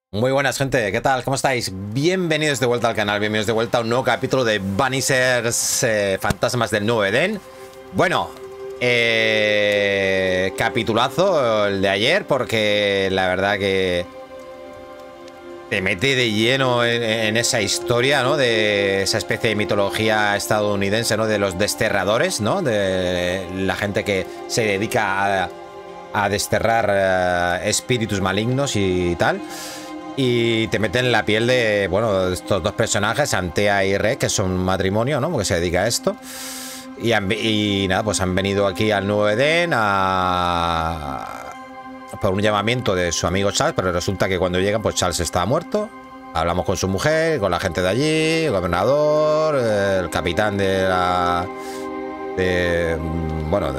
Muy buenas, gente, ¿qué tal? ¿Cómo estáis? Bienvenidos de vuelta al canal, bienvenidos de vuelta a un nuevo capítulo de Vanishers, Fantasmas del Nuevo Edén. Bueno, capitulazo el de ayer, porque la verdad que te mete de lleno en esa historia, ¿no? De esa especie de mitología estadounidense, ¿no? De los desterradores, ¿no? De la gente que se dedica a desterrar espíritus malignos y tal. Y te meten en la piel de, bueno, estos dos personajes, Antea y Re, que son un matrimonio, ¿no? Porque se dedica a esto. Y nada, pues han venido aquí al Nuevo Edén por un llamamiento de su amigo Charles, pero resulta que cuando llegan, pues Charles está muerto. Hablamos con su mujer, con la gente de allí, el gobernador, el capitán de la... bueno,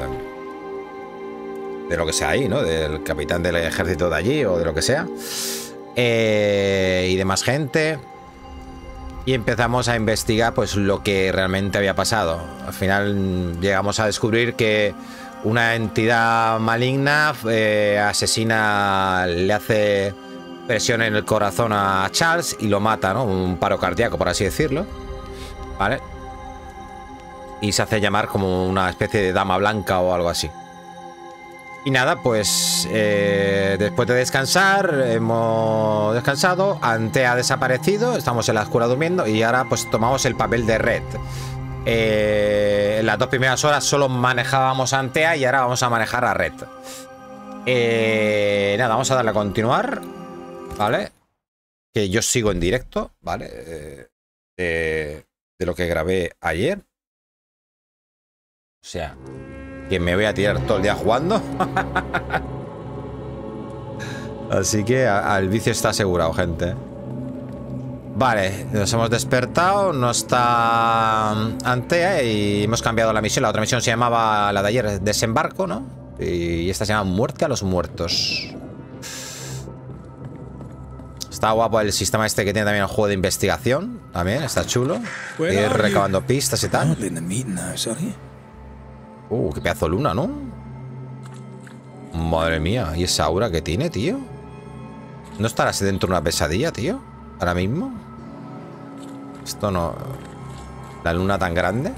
de lo que sea ahí, ¿no? Del capitán del ejército de allí o de lo que sea. Y demás gente. Y empezamos a investigar pues lo que realmente había pasado. Al final llegamos a descubrir que una entidad maligna asesina, le hace presión en el corazón a Charles y lo mata, ¿no? Un paro cardíaco, por así decirlo. ¿Vale? Y se hace llamar como una especie de dama blanca o algo así. Y nada, pues después de descansar, hemos descansado, Antea ha desaparecido, estamos en la oscura durmiendo y ahora pues tomamos el papel de Red. En las 2 primeras horas solo manejábamos a Antea y ahora vamos a manejar a Red. Nada, vamos a darle a continuar, ¿vale? Que yo sigo en directo, ¿vale? De lo que grabé ayer. O sea... que me voy a tirar todo el día jugando. Así que el vicio está asegurado, gente. Vale, nos hemos despertado. No está Antea y hemos cambiado la misión. La otra misión se llamaba, la de ayer, Desembarco, ¿no? Y esta se llama Muerte a los Muertos. Está guapo el sistema este que tiene también el juego de investigación. También está chulo. Ir recabando pistas y tal. Qué pedazo de luna, ¿no? Madre mía, ¿y esa aura que tiene, tío? ¿No estarás dentro de una pesadilla, tío? Ahora mismo. Esto no... La luna tan grande.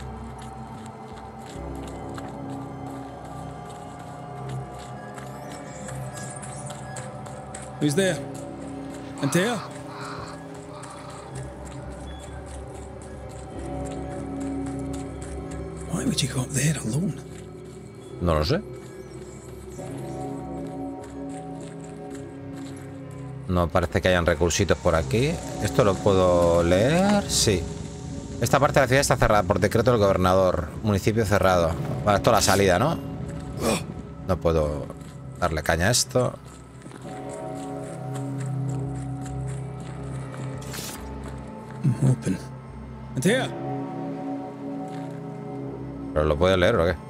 Who's there? Antea? Why would you go up there alone? No lo sé. No parece que hayan recursitos por aquí. ¿Esto lo puedo leer? Sí. Esta parte de la ciudad está cerrada por decreto del gobernador. Municipio cerrado. Vale, esto es la salida, ¿no? No puedo darle caña a esto. Open. Antea? ¿Pero lo puedo leer o qué?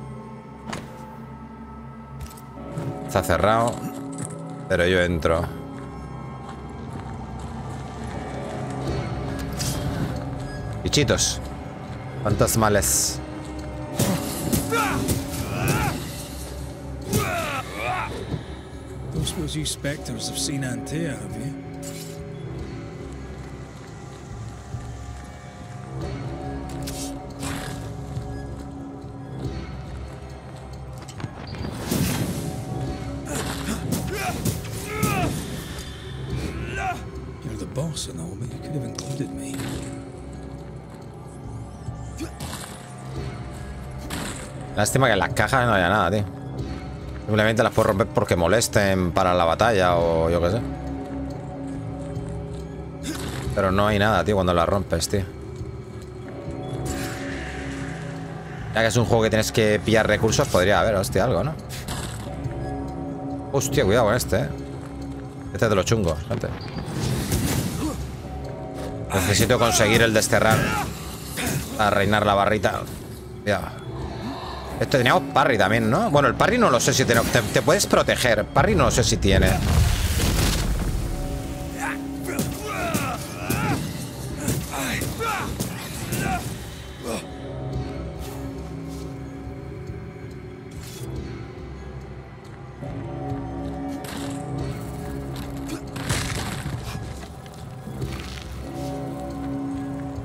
Está cerrado. Pero yo entro. Bichitos. Fantasmales. Don't suppose you spectres have seen Antea, have you? You're the boss and all, but you could have included me. Lástima que en las cajas no haya nada, tío. Simplemente las puedo romper porque molesten para la batalla o yo qué sé. Pero no hay nada, tío, cuando las rompes, tío. Ya que es un juego que tienes que pillar recursos, podría haber, hostia, algo, ¿no? Hostia, cuidado con este, ¿eh? Este es de los chungos, gente. Necesito conseguir el desterrar a reinar la barrita. Ya. Esto teníamos parry también, ¿no? Bueno, el parry no lo sé si te puedes proteger. Parry no lo sé si tiene.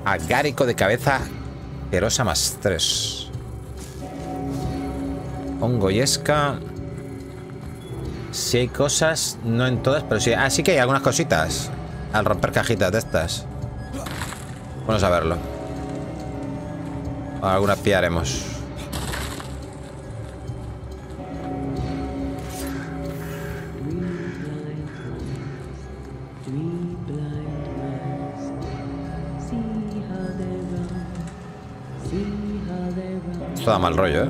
Agárico de cabeza asquerosa más 3. Hongo y esca. Si hay cosas, no en todas, pero sí. Ah, sí que hay algunas cositas al romper cajitas de estas. Vamos a verlo. Algunas pillaremos. Esto da mal rollo, ¿eh?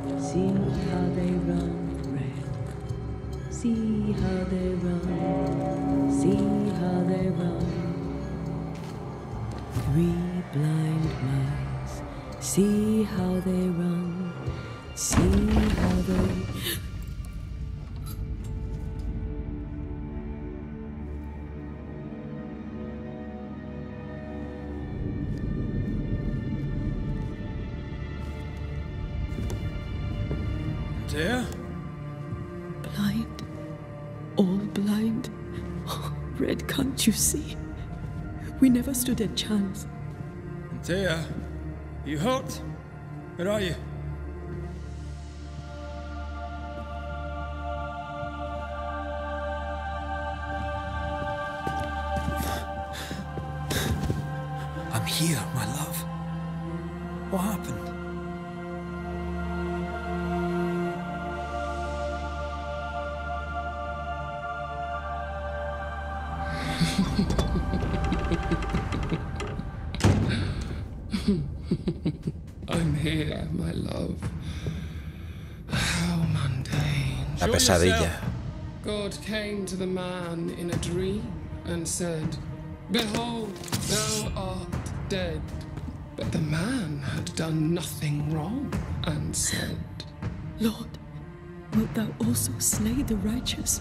See how they run, see how they... Dear? Blind, all blind. Oh, Red, can't you see? We never stood a chance. Dear, you hurt? Where are you? I'm here, my love. What happened? I'm here, my love. How mundane. La pesadilla. God came to the man in a dream and said, "Behold, thou art dead." But the man had done nothing wrong and said, Lord, wilt thou also slay the righteous?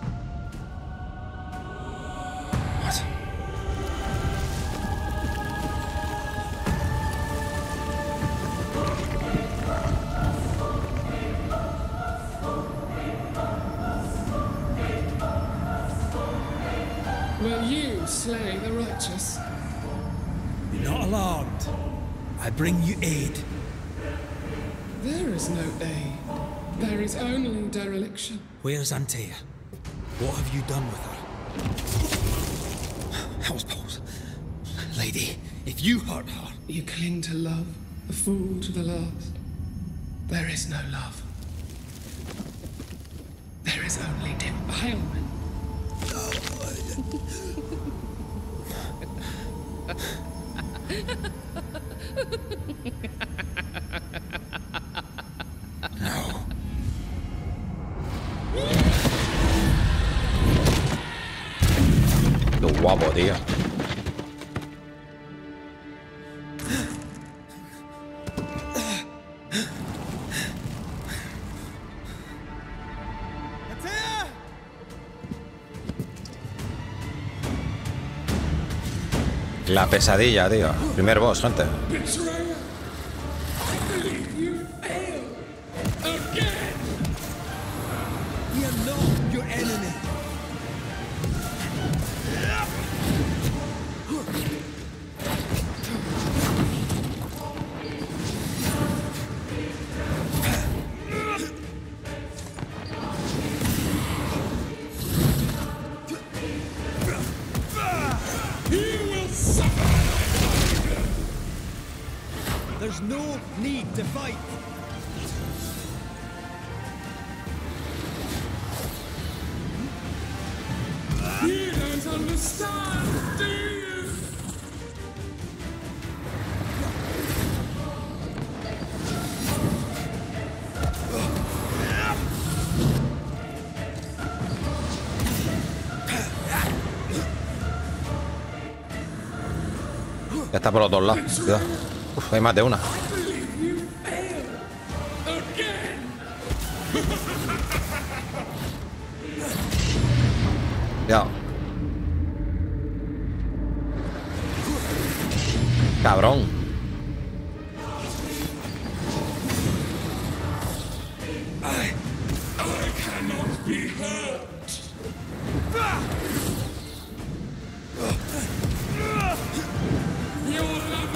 What? "Will you slay the righteous?" Be not alarmed. I bring you aid. There is no aid. There is only dereliction. Where's Antea? What have you done with her? House Pose. Lady, if you hurt her... You cling to love, a fool to the last. There is no love. There is only defilement. No. Qué guapo, tío. La pesadilla, tío. Primer boss, gente. Betrayer! I believe you failed again! We are not your enemy. There's no need to fight. You don't understand, do you? Ya está por los dos lados. Cuidado. Uf, hay más de una. I believe you failed again! Cuidado. Cabrón. I cannot be hurt! Your love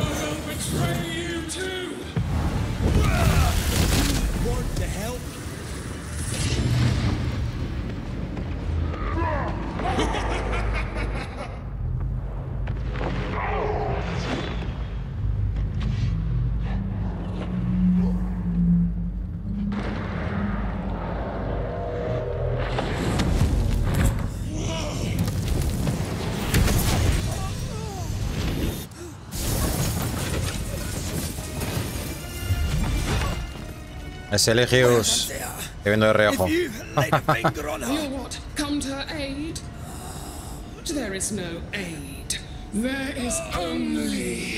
Es Eligius. Estoy viendo de reojo. You're what? Come to her aid? There is no aid. There is only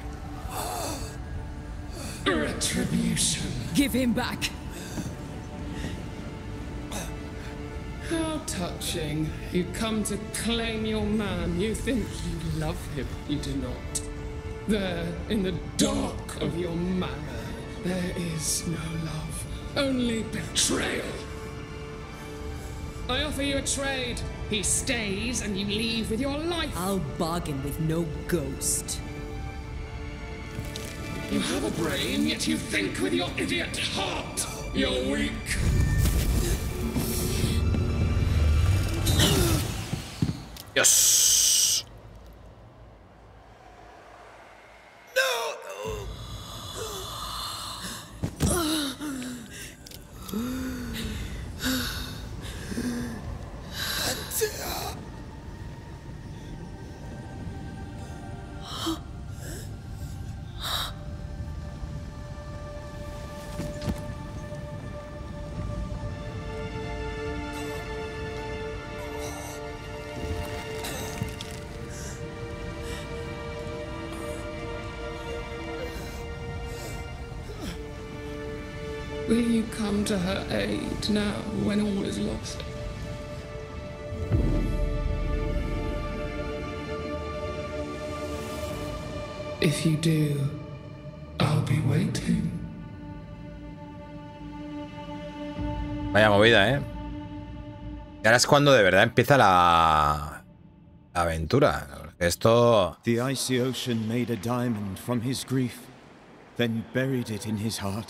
retribution. Give him back. How touching. You come to claim your man. You think you love him. You do not. There, in the dark of your marrow, there is no love. Only betrayal. I offer you a trade. He stays and you leave with your life. I'll bargain with no ghost. You have a brain, yet you think with your idiot heart. You're weak. Dios. Will you come to her aid now when all is lost? If you do, I'll be waiting. Vaya movida, ¿eh? Y ahora es cuando de verdad empieza la aventura. Esto... The icy ocean made a diamond from his grief, then buried it in his heart.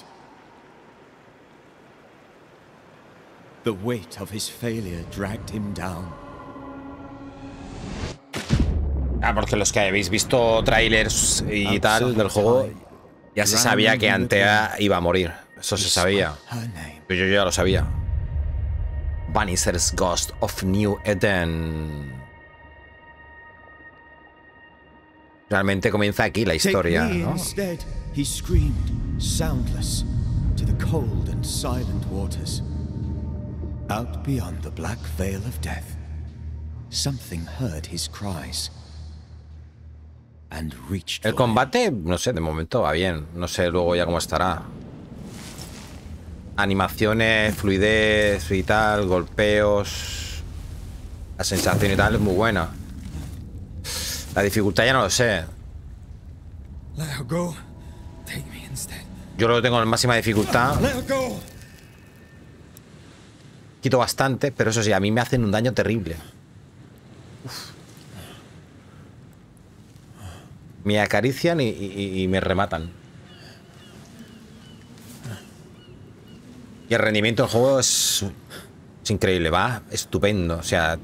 The weight of his failure dragged him down. Ah, porque los que habéis visto trailers y tal del juego, ya se sabía que Antea iba a morir. Eso se sabía. Yo ya lo sabía. Banisher's Ghost of New Eden. Realmente comienza aquí la historia, ¿no? Instead, he screamed, soundless, to the cold and silent waters. Out beyond the black veil of death, something heard his cries and reached El combate, no sé, de momento va bien. No sé luego ya cómo estará. Animaciones, fluidez y tal, golpeos. La sensación y tal es muy buena. La dificultad ya no lo sé. Let her go. Take me instead. Yo lo tengo en máxima dificultad. Let her go. Quito bastante, pero eso sí, a mí me hacen un daño terrible. Uf. Me acarician y me rematan. Y el rendimiento del juego es increíble, va estupendo. O sea,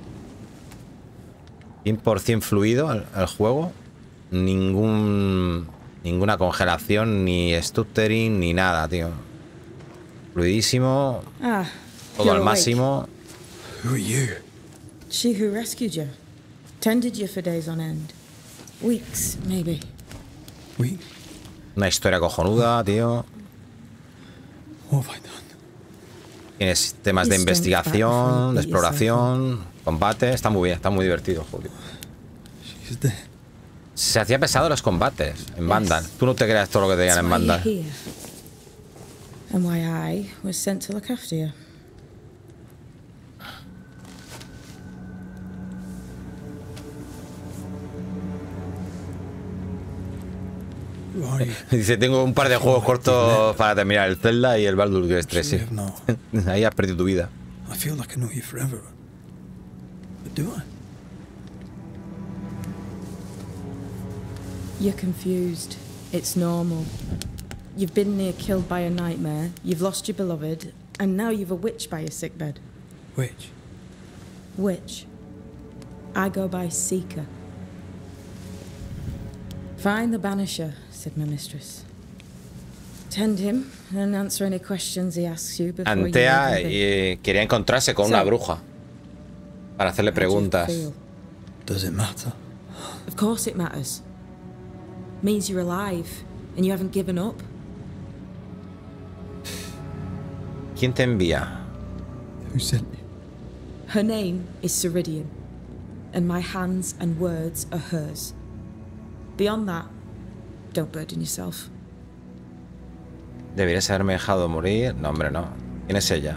100% fluido el juego. Ninguna congelación, ni stuttering, ni nada, tío. Fluidísimo. Todo al máximo. Who are you? She who rescued you. Tended you for days on end. Weeks, maybe. We. Una historia cojonuda, tío. What have I done? Tienes temas de investigación, de exploración, combate. Está muy bien, está muy divertido, joder. She's dead. Se hacía pesado los combates en Vandal. Tú no te creas todo lo que te digan en Vandal. And why I was sent to look after you. Who are you? Dice, tengo un par de juegos cortos para terminar, el Zelda y el Baldur's Gate 3, sí. No. Ahí has perdido tu vida. I feel like I know you forever. But do I? You're confused. It's normal. You've been near killed by a nightmare, you've lost your beloved, and now you've a witch by your sickbed. Which? Witch. I go by Seeker. Find the Banisher, said my mistress. Tend him and answer any questions he asks you before Antea you quería encontrarse con una bruja para hacerle preguntas. Does it matter? Of course it matters. Means you're alive and you haven't given up. ¿Quién te envía? Who sent you? Her name is Ceridian, and my hands and words are hers. Beyond that, don't burden yourself. Deberías haberme dejado morir. No, hombre, no. ¿Quién es ella?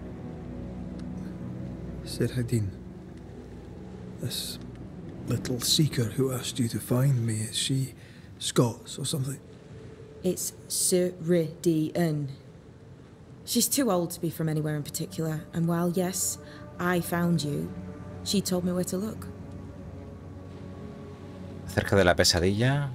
Ceridian. This little seeker who asked you to find me, is she Scots or something? It's Ceridian. She's too old to be from anywhere in particular, and while, yes, I found you, she told me where to look. Acerca de la pesadilla.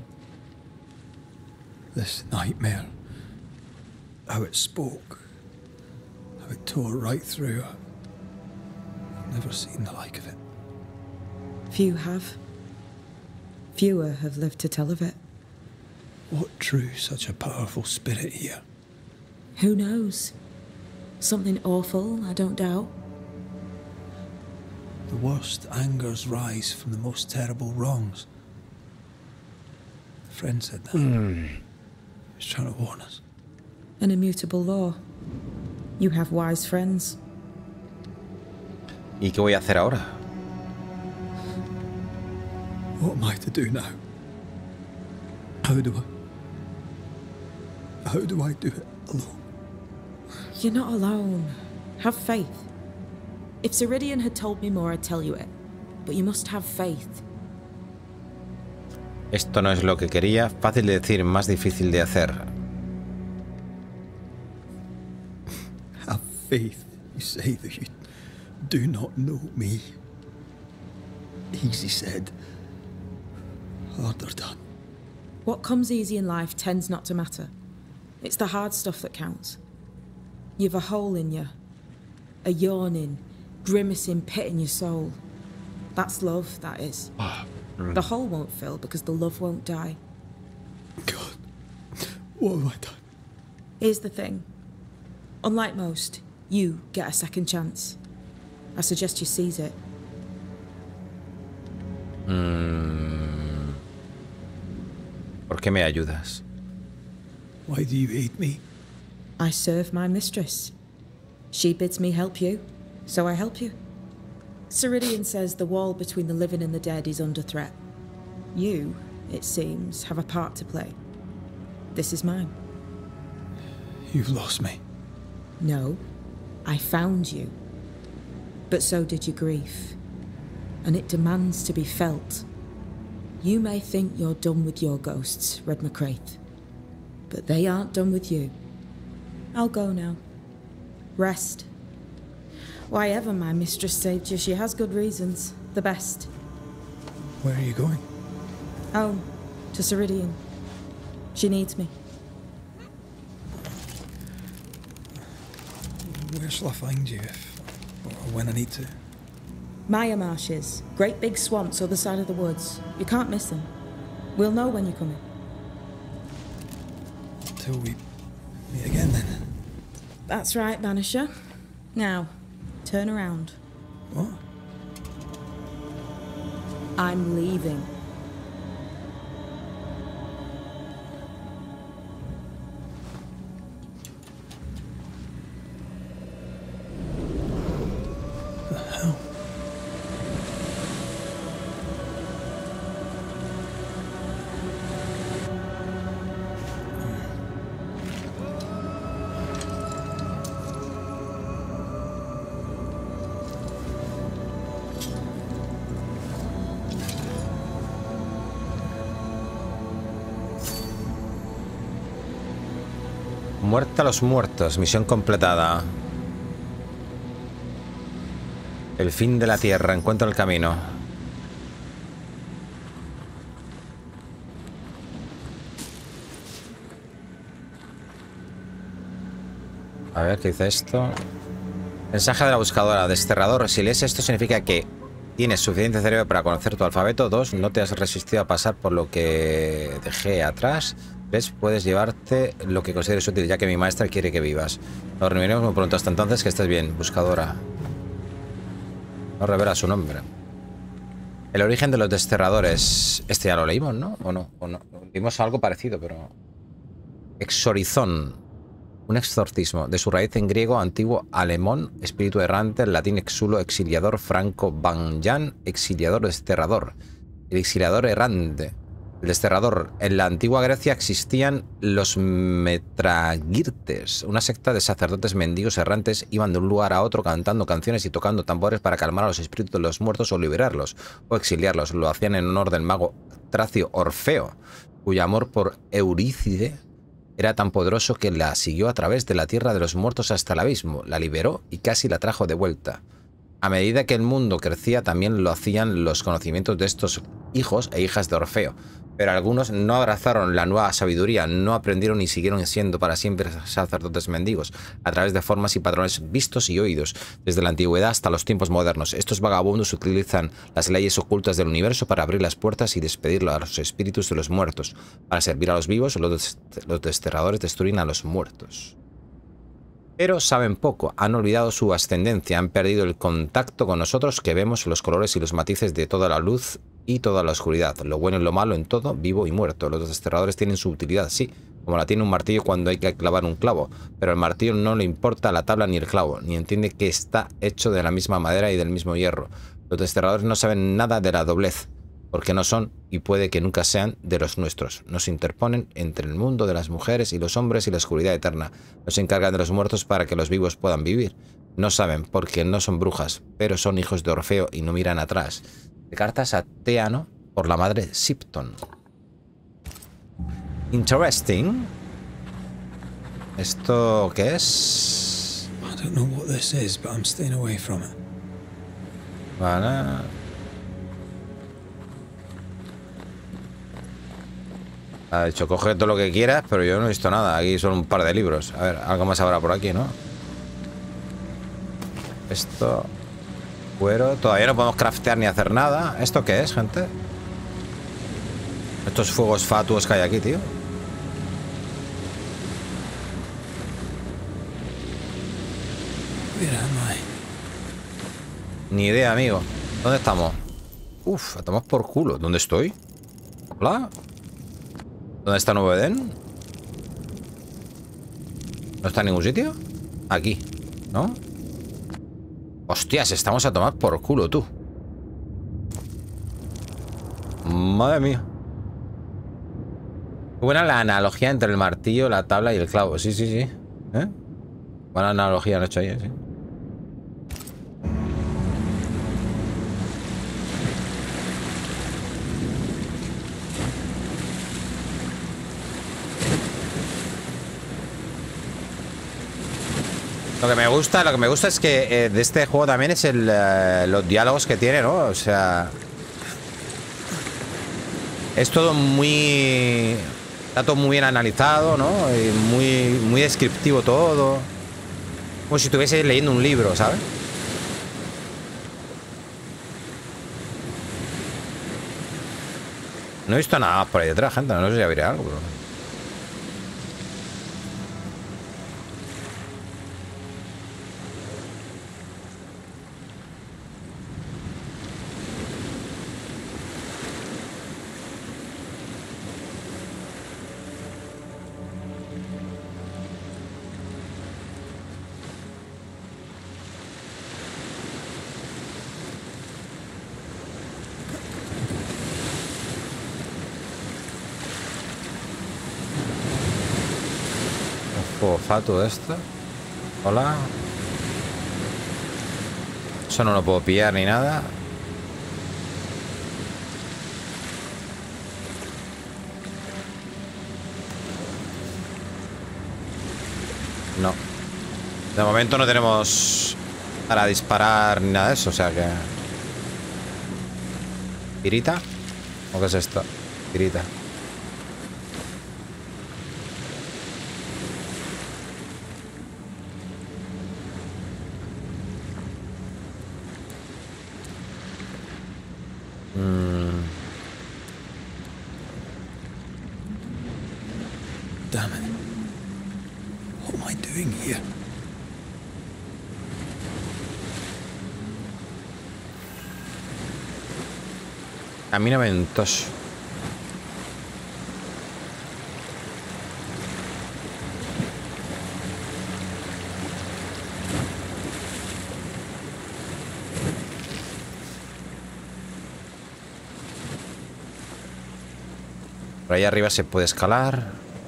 This nightmare. How it spoke. How it tore right through her. I've never seen the like of it. Few have. Fewer have lived to tell of it. What drew such a powerful spirit here? Who knows? Something awful, I don't doubt. The worst angers rise from the most terrible wrongs. A friend said that. He was trying to warn us. An immutable law. You have wise friends. ¿Y qué voy a hacer ahora? What am I to do now? How do I do it alone? You're not alone. Have faith. If Ceridian had told me more, I'd tell you it. But you must have faith. Esto no es lo que quería. Fácil de decir, más difícil de hacer. Have faith. You say that you do not know me. Easy said. Harder done. What comes easy in life tends not to matter. It's the hard stuff that counts. You've a hole in you. A yawning, grimacing pit in your soul. That's love, that is. The hole won't fill because the love won't die. God, what have I done? Here's the thing. Unlike most, you get a second chance. I suggest you seize it. ¿Por qué me ayudas? Why do you hate me? I serve my mistress. She bids me help you, so I help you. Ceridian says the wall between the living and the dead is under threat. You, it seems, have a part to play. This is mine. You've lost me. No, I found you. But so did your grief. And it demands to be felt. You may think you're done with your ghosts, Red McCraith. But they aren't done with you. I'll go now. Rest. Why ever my mistress saved you, she has good reasons. The best. Where are you going? Home. To Ceridian. She needs me. Where shall I find you if or when I need to? Maya Marshes. Great big swamps other side of the woods. You can't miss them. We'll know when you're coming. Till we meet again then. That's right, Banisher. Now, turn around. What? I'm leaving. The hell? Muerta a los muertos. Misión completada. El fin de la tierra. Encuentro el camino. A ver, ¿qué dice esto? Mensaje de la buscadora. Desterrador. Si lees esto significa que tienes suficiente cerebro para conocer tu alfabeto. 2. No te has resistido a pasar por lo que dejé atrás. 3. Puedes llevarte lo que consideres útil, ya que mi maestra quiere que vivas. Nos reuniremos muy pronto. Hasta entonces, que estés bien. Buscadora. No revela su nombre. El origen de los desterradores. Este ya lo leímos, ¿no? ¿O no? ¿O no? Vimos algo parecido, pero... Exhorizón. Un exorcismo, de su raíz en griego, antiguo alemán, espíritu errante, en latín exulo, exiliador, franco, banyan, exiliador, desterrador. El exiliador errante. El desterrador. En la antigua Grecia existían los metragirtes, una secta de sacerdotes mendigos errantes. Iban de un lugar a otro cantando canciones y tocando tambores para calmar a los espíritus de los muertos o liberarlos, o exiliarlos. Lo hacían en honor del mago tracio Orfeo, cuyo amor por Eurícide era tan poderoso que la siguió a través de la tierra de los muertos hasta el abismo, la liberó y casi la trajo de vuelta. A medida que el mundo crecía, también lo hacían los conocimientos de estos hijos e hijas de Orfeo. Pero algunos no abrazaron la nueva sabiduría, no aprendieron y siguieron siendo para siempre sacerdotes mendigos, a través de formas y patrones vistos y oídos, desde la antigüedad hasta los tiempos modernos. Estos vagabundos utilizan las leyes ocultas del universo para abrir las puertas y despedir a los espíritus de los muertos. Para servir a los vivos, los desterradores destruyen a los muertos. Pero saben poco, han olvidado su ascendencia, han perdido el contacto con nosotros, que vemos los colores y los matices de toda la luz y toda la oscuridad, lo bueno y lo malo en todo, vivo y muerto. Los desterradores tienen su utilidad, sí, como la tiene un martillo cuando hay que clavar un clavo, pero al martillo no le importa la tabla ni el clavo, ni entiende que está hecho de la misma madera y del mismo hierro. Los desterradores no saben nada de la doblez, porque no son, y puede que nunca sean, de los nuestros. Nos interponen entre el mundo de las mujeres y los hombres y la oscuridad eterna. Nos encargan de los muertos para que los vivos puedan vivir. No saben, porque no son brujas, pero son hijos de Orfeo y no miran atrás. De cartas a Teano por la madre Sipton. Interesting. ¿Esto qué es? I don't know what this is, but I'm staying away from it. Vale. Ha dicho, coge todo lo que quieras, pero yo no he visto nada. Aquí son un par de libros. A ver, algo más habrá por aquí, ¿no? Esto... Cuero. Todavía no podemos craftear ni hacer nada. ¿Esto qué es, gente? Estos fuegos fatuos que hay aquí, tío. Ni idea, amigo. ¿Dónde estamos? Uf, estamos por culo. ¿Dónde estoy? Hola. ¿Dónde está Nuevo Edén? ¿No está en ningún sitio? Aquí, ¿no? Hostias, estamos a tomar por culo, tú. Madre mía. Qué buena la analogía entre el martillo, la tabla y el clavo. Sí, sí, sí. ¿Eh? Buena analogía han hecho ahí, sí. Lo que me gusta es que de este juego también es los diálogos que tiene, ¿no? O sea, es todo muy... Está todo muy bien analizado, ¿no? Y muy descriptivo todo. Como si estuviese leyendo un libro, ¿sabes? No he visto nada más por ahí detrás, gente. No sé si habría algo, pero... Fatu esto. Hola. Eso no lo puedo pillar ni nada. No. De momento no tenemos para disparar ni nada de eso, o sea que... ¿Tirita? ¿O qué es esto? Tirita. Damn it. What am I doing here? Camino ventoso. Por ahí arriba se puede escalar.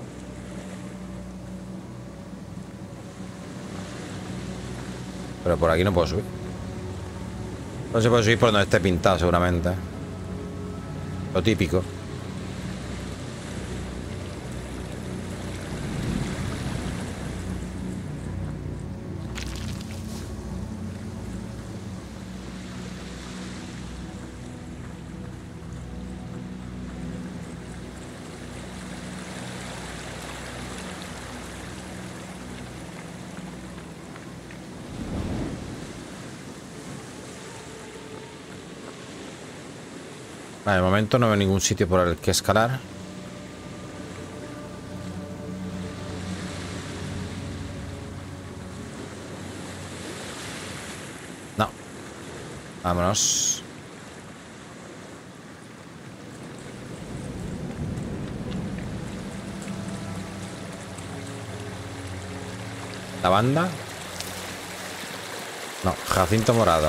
Pero por aquí no puedo subir. No se puede subir por donde esté pintado, seguramente. Lo típico. Vale, de momento no veo ningún sitio por el que escalar. No. Vámonos. ¿La banda? No, Jacinto morado.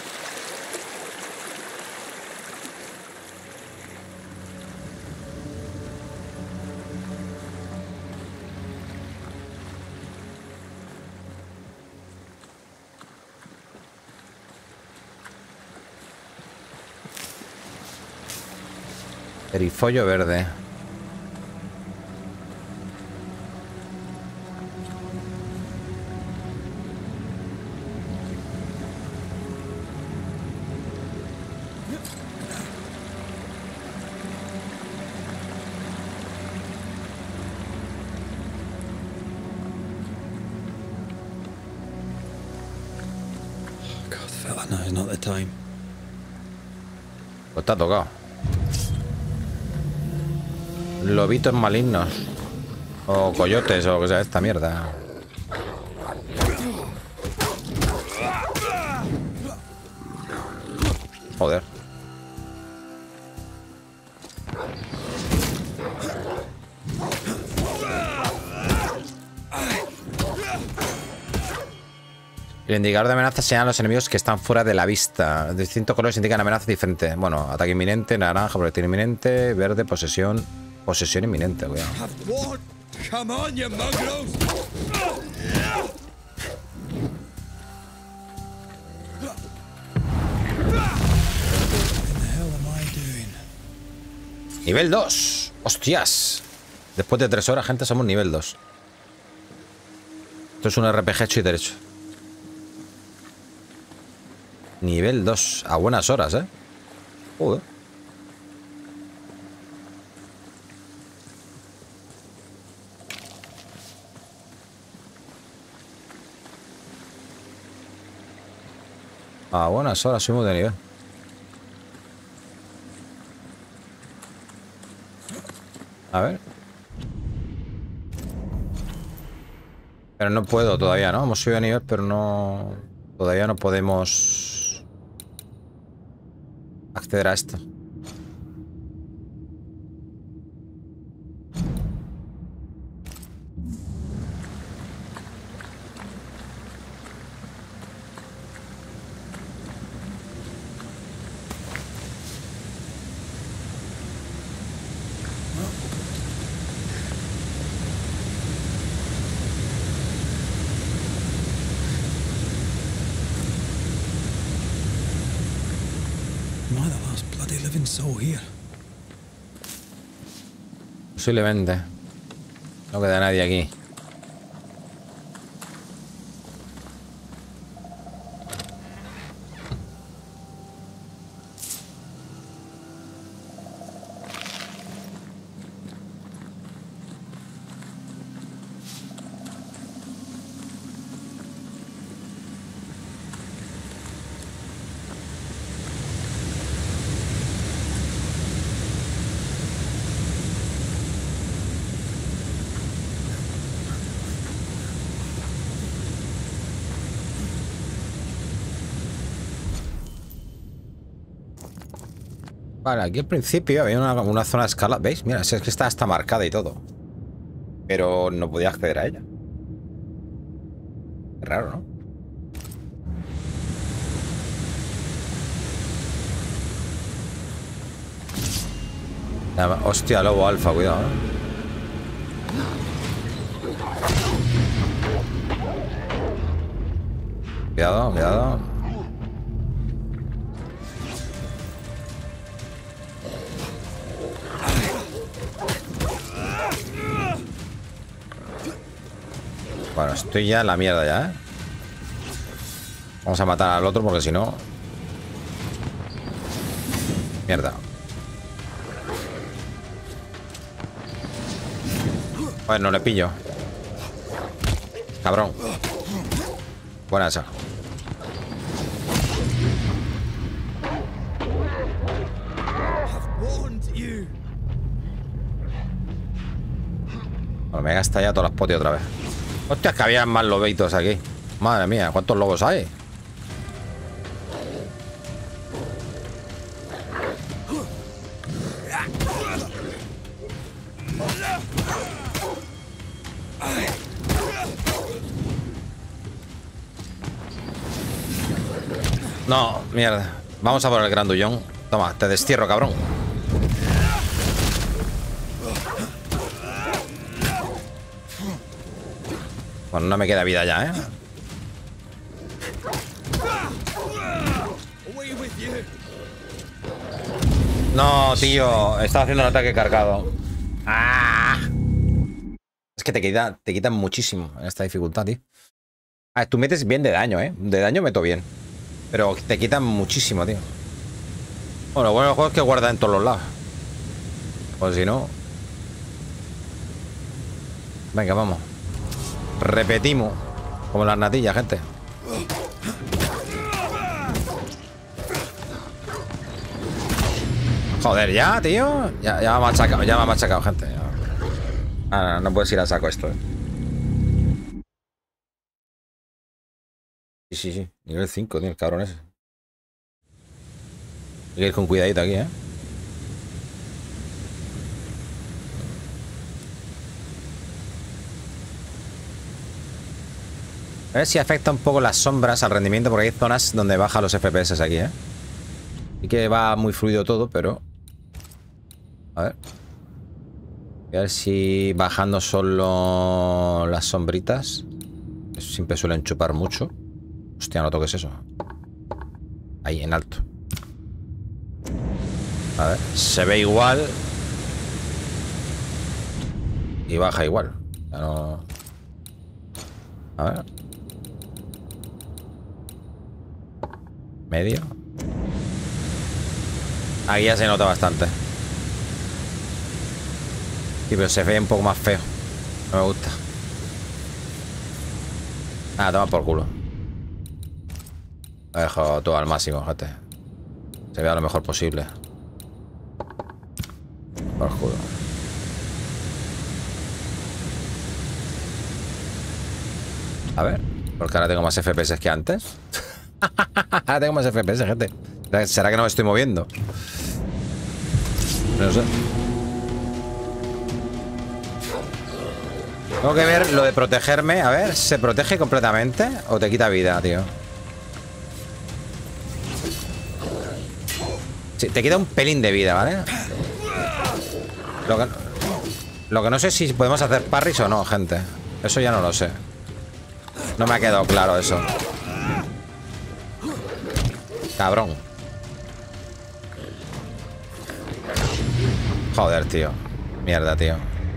Perifollo verde. God, fella, now is not the time. Pues te ha tocado. Lobitos malignos. O coyotes o lo que sea esta mierda. Joder. El indicador de amenaza señala a los enemigos que están fuera de la vista. Distintos colores indican amenazas diferentes. Bueno, ataque inminente, naranja, proyectil inminente, verde, posesión. Posesión inminente, cuidado. Come on, you mongrels! Nivel 2. Hostias. Después de 3 horas, gente, somos nivel 2. Esto es un RPG hecho y derecho. Nivel 2. A buenas horas, ¿eh? Joder. A buenas horas subimos de nivel. A ver. Pero no puedo todavía, ¿no? Hemos subido de nivel, pero no... Todavía no podemos acceder a esto. Am I the last bloody living soul here? Posiblemente. No queda nadie aquí. Vale, aquí al principio había una zona de escala. ¿Veis? Mira, es que está hasta marcada y todo. Pero no podía acceder a ella. Qué raro, ¿no? Hostia, lobo alfa, cuidado, Cuidado, cuidado. Bueno, estoy ya en la mierda ya, ¿eh? Vamos a matar al otro porque si no... Mierda. Bueno, no le pillo. Cabrón. Buena esa. Bueno, me gasta ya todas las potis otra vez. Hostia, que había más lobitos aquí. Madre mía, ¿cuántos lobos hay? No, mierda. Vamos a por el grandullón. Toma, te destierro, cabrón. Bueno, no me queda vida ya, ¿eh? No, tío. Estaba haciendo el ataque cargado. ¡Ah! Es que te quitan muchísimo en esta dificultad, tío. Ah, tú metes bien de daño, ¿eh? De daño meto bien. Pero te quitan muchísimo, tío. Bueno, lo bueno del juego es que guarda en todos los lados. Pues si no... Venga, vamos. Repetimos. Como las natillas, gente. Joder, ya, tío. Ya me ha machacado, gente. No puedes ir a saco esto, Sí. Nivel 5, tío, el cabrón ese. Hay que ir con cuidadito aquí, ¿eh? A ver si afecta un poco las sombras al rendimiento, porque hay zonas donde baja los FPS aquí, ¿eh? Y que va muy fluido todo, pero... A ver. A ver si bajando solo las sombritas. Eso siempre suelen chupar mucho. Hostia, no toques eso. Ahí, en alto. A ver, se ve igual. Y baja igual. Ya no... A ver. Medio. Aquí ya se nota bastante. Sí, pero se ve un poco más feo. No me gusta. Ah, toma por culo. Lo dejo todo al máximo, gente. Se vea lo mejor posible. Por culo. A ver. Porque ahora tengo más FPS que antes. Ahora tengo más FPS, gente. ¿Será que no me estoy moviendo? No sé. Tengo que ver lo de protegerme. A ver, ¿se protege completamente o te quita vida, tío? Sí, te quita un pelín de vida, ¿vale? Lo que no sé si podemos hacer parries o no, gente. Eso ya no lo sé. No me ha quedado claro eso. Cabrón. Joder, tío. Mierda, tío.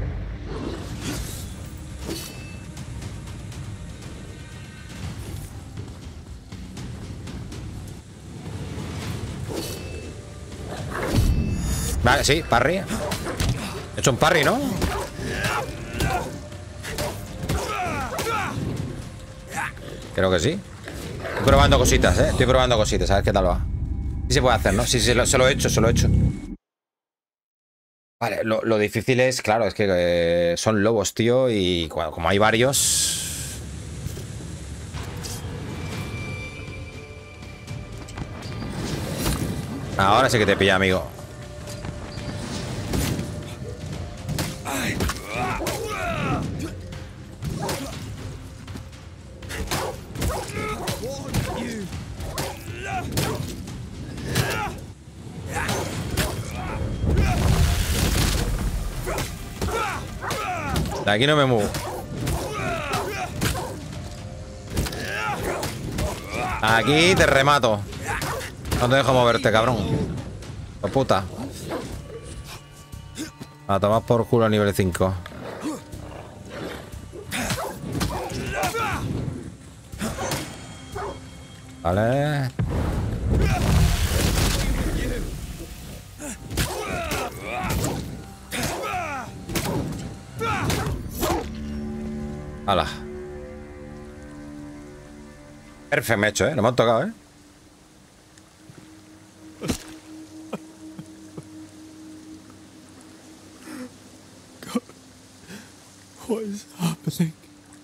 Vale, sí, parry. He hecho un parry, ¿no? Creo que sí. Estoy probando cositas, ¿eh? Estoy probando cositas, a ver qué tal va. Sí se puede hacer, ¿no? Sí, se lo he hecho, se lo he hecho. Vale, lo difícil es, claro, es que son lobos, tío. Y como hay varios... Ahora sí que te pilla, amigo. De aquí no me muevo. Aquí te remato. No te dejo moverte, cabrón. ¡Oh, puta! A tomar por culo a nivel 5. Vale. Hala. Perfecto, me he hecho, ¿eh? No me han tocado, ¿eh? God, what is happening?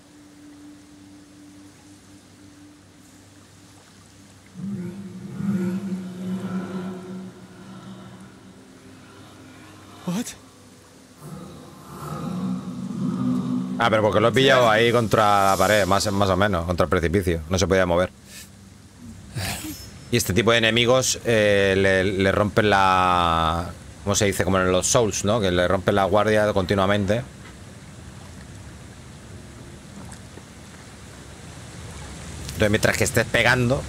What? Ah, pero porque lo he pillado ahí contra la pared, más o menos, contra el precipicio. No se podía mover. Y este tipo de enemigos le rompen la... ¿Cómo se dice? Como en los Souls, ¿no? Que le rompen la guardia continuamente. Entonces, mientras que estés pegando...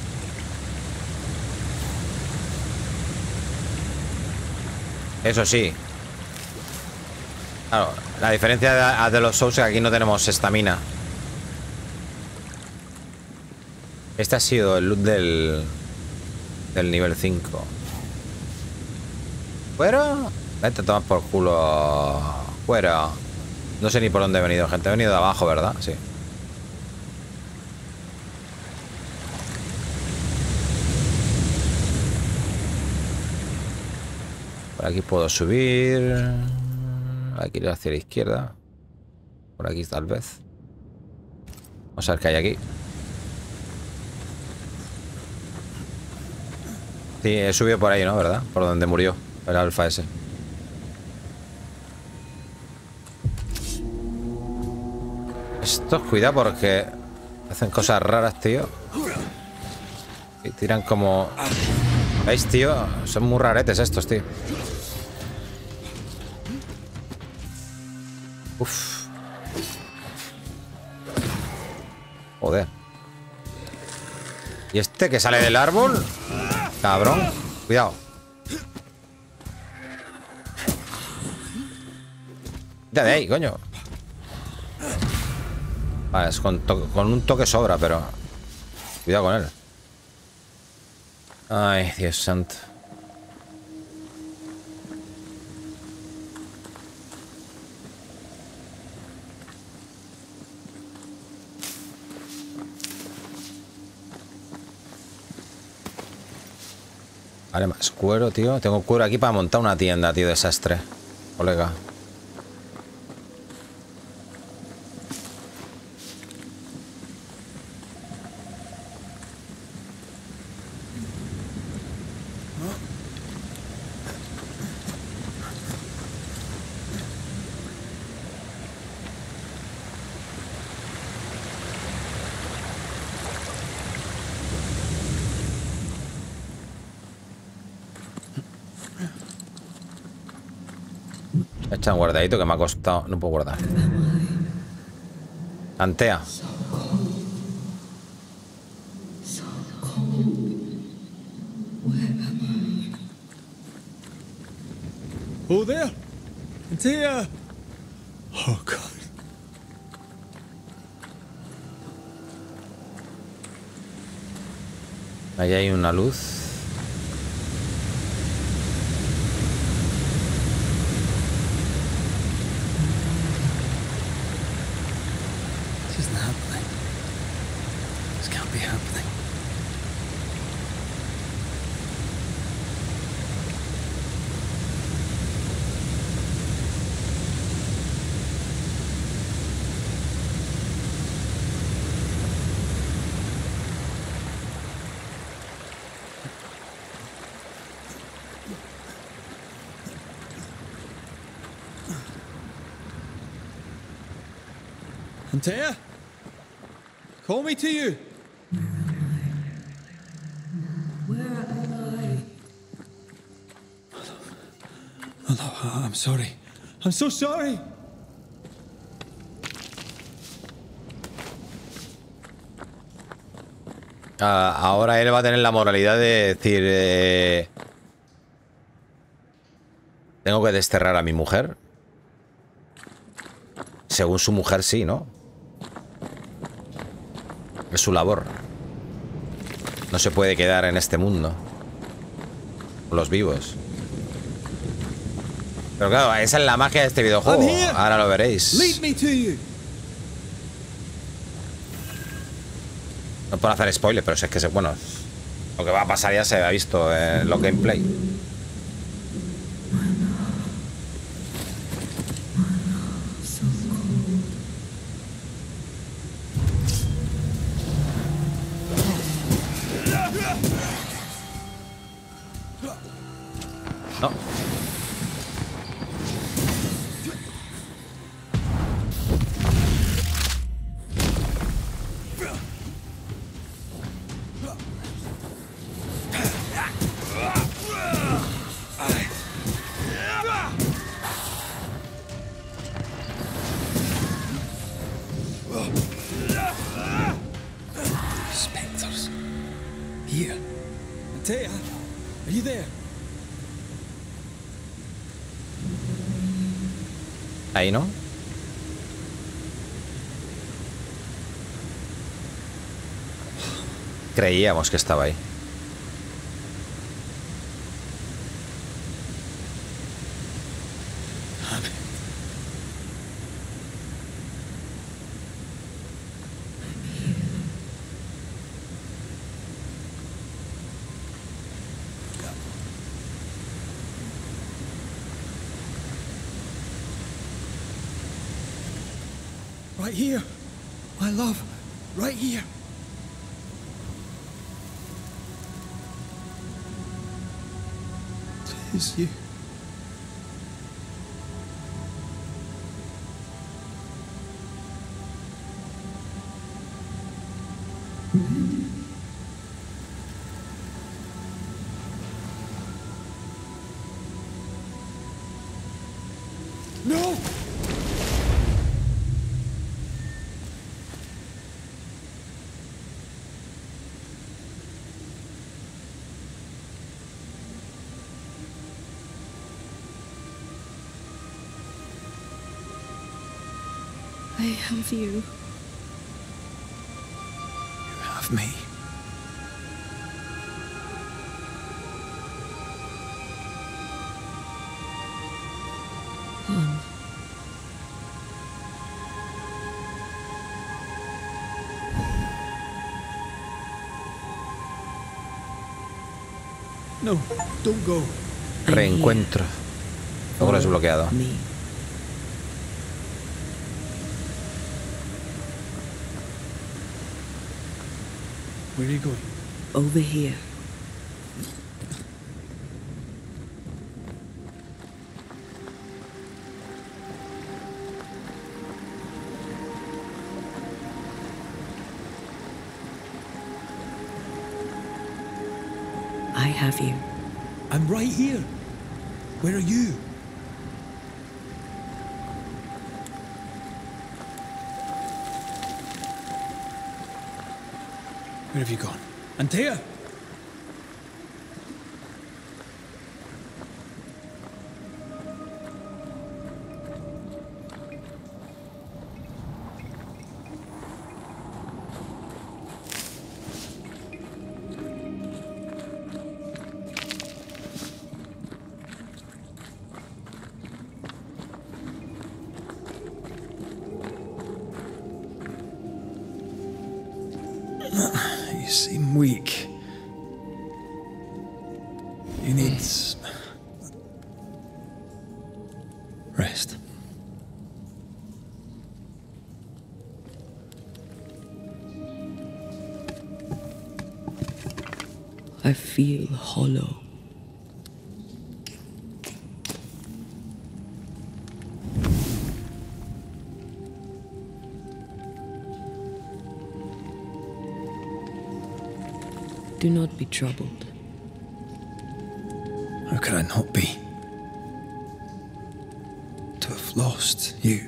Eso sí. Claro, la diferencia de los Souls es que aquí no tenemos estamina. Este ha sido el loot del nivel 5. ¿Fuera? Vete a tomar por culo. Fuera. No sé ni por dónde he venido, gente. He venido de abajo, ¿verdad? Sí. Por aquí puedo subir. Aquí ir hacia la izquierda. Por aquí tal vez. Vamos a ver qué hay aquí. Sí, he subido por ahí, ¿no? ¿Verdad? Por donde murió el alfa ese. Estos, cuidado porque hacen cosas raras, tío. Y tiran como... ¿Veis, tío? Son muy raretes estos, tío. Uf. Joder. ¿Y este que sale del árbol? Cabrón. Cuidado. Ya de ahí, coño. Vale, es con un toque sobra, pero... Cuidado con él. Ay, Dios santo. Vale, más cuero, tío. Tengo cuero aquí para montar una tienda, tío. Desastre, colega. Echa un guardadito que me ha costado. No puedo guardar. Antea. Oh, there! Antea! Oh, God. Ahí hay una luz. This isn't happening. This can't be happening. Antea? Call me to you. Where am Oh, no, I'm sorry. I'm so sorry. Ahora él va a tener la moralidad de decir... tengo que desterrar a mi mujer. Según su mujer, sí, ¿no? Es su labor. No se puede quedar en este mundo. Los vivos. Pero claro, esa es la magia de este videojuego. Ahora lo veréis. No puedo hacer spoiler, pero si es que bueno, lo que va a pasar ya se ha visto en los gameplay. No. Spectres. Here. Antea, are you there? Ahí, ¿no? Creíamos que estaba ahí. Right here. My love. Right here. Tis you. No! I have you. You have me. No, don't go. Reencuentro. Ahora desbloqueado. Me. Where are you going? Over here. I have you. I'm right here. Where are you? Where have you gone? Antea! You seem weak. You need rest. I feel hollow. Do not be troubled. How could I not be? To have lost you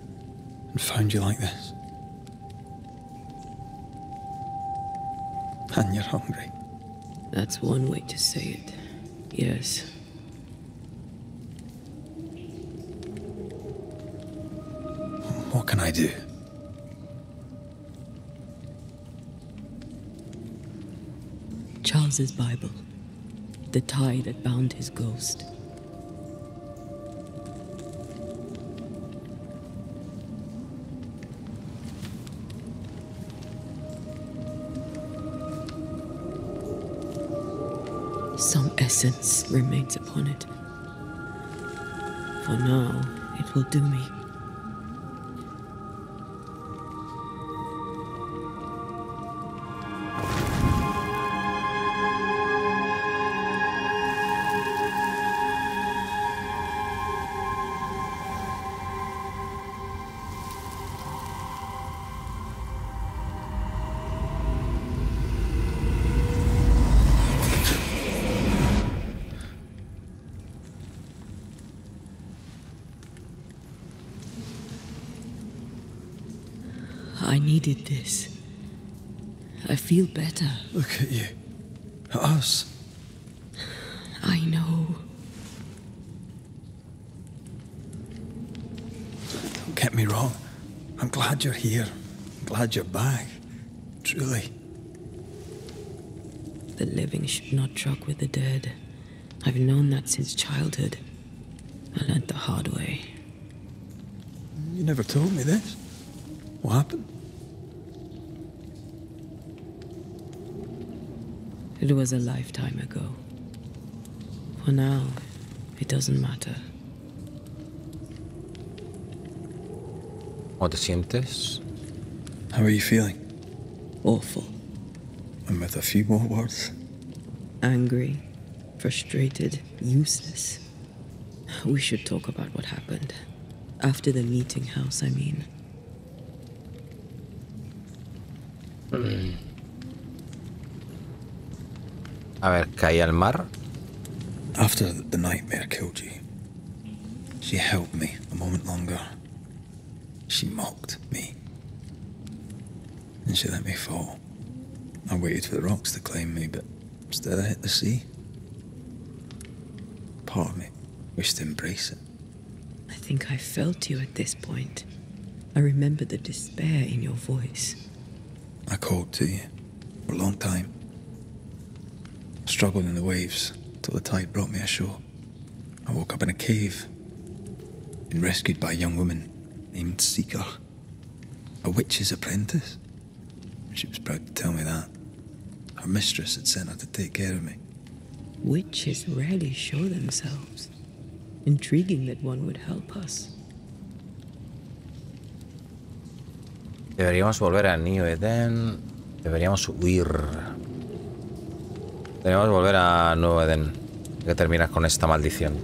and found you like this. And you're hungry. That's one way to say it. Yes. What can I do? Charles's Bible. The tie that bound his ghost. Some essence remains upon it. For now, it will do me. I needed this. I feel better. Look at you. At us. I know. Don't get me wrong. I'm glad you're here. I'm glad you're back. Truly. The living should not truck with the dead. I've known that since childhood. I learned the hard way. You never told me this. What happened? It was a lifetime ago. For now, it doesn't matter. ¿Cómo te sientes? How are you feeling? Awful. And with a few more words? Angry, frustrated, useless. We should talk about what happened. After the meeting house, I mean. A ver, caí al mar. After the nightmare killed you, she held me a moment longer. She mocked me. And she let me fall. I waited for the rocks to claim me, but instead I hit the sea. Part of me wished to embrace it. I think I felt you at this point. I remember the despair in your voice. I called to you for a long time. Struggled in the waves till the tide brought me ashore. I woke up in a cave. Been rescued by a young woman named Seeker. A witch's apprentice. She was proud to tell me that. Her mistress had sent her to take care of me. Witches rarely show themselves. Intriguing that one would help us. Deberíamos volver a New Eden. Deberíamos huir. Deberíamos volver a Nuevo Eden. Que terminas con esta maldición.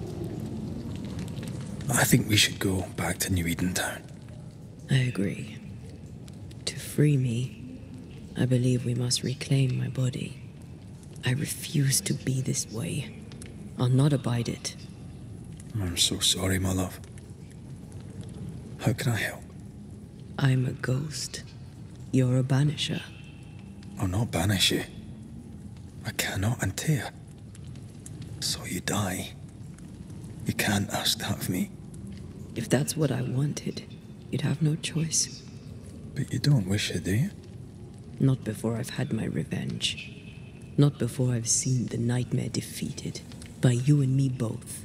I think we should go back to New Eden Town. I agree. To free me, I believe we must reclaim my body. I refuse to be this way. I'll not abide it. I'm so sorry, my love. How can I help? I'm a ghost. You're a banisher. I'll not banish you. I cannot untear. So you die. You can't ask that of me. If that's what I wanted, you'd have no choice. But you don't wish it, do you? Not before I've had my revenge. Not before I've seen the nightmare defeated. By you and me both.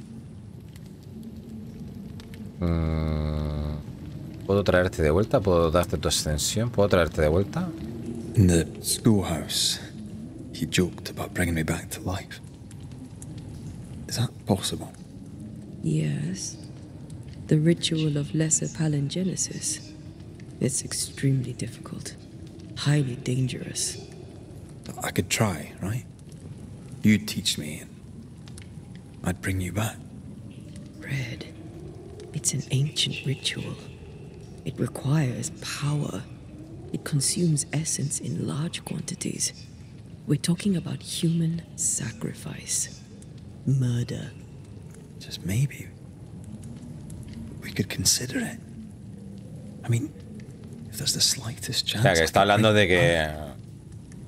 ¿Puedo traerte de vuelta? ¿Puedo darte tu ascensión? ¿Puedo traerte de vuelta? In the schoolhouse, he joked about bringing me back to life. Is that possible? Yes. The ritual of lesser palingenesis. It's extremely difficult. Highly dangerous. I could try, right? You'd teach me and I'd bring you back. Red. It's an ancient ritual. It requires power. It consumes essence in large quantities. We're talking about human sacrifice. Murder. Just maybe we could consider it. I mean, if there's the slightest chance. O sea, que está hablando de que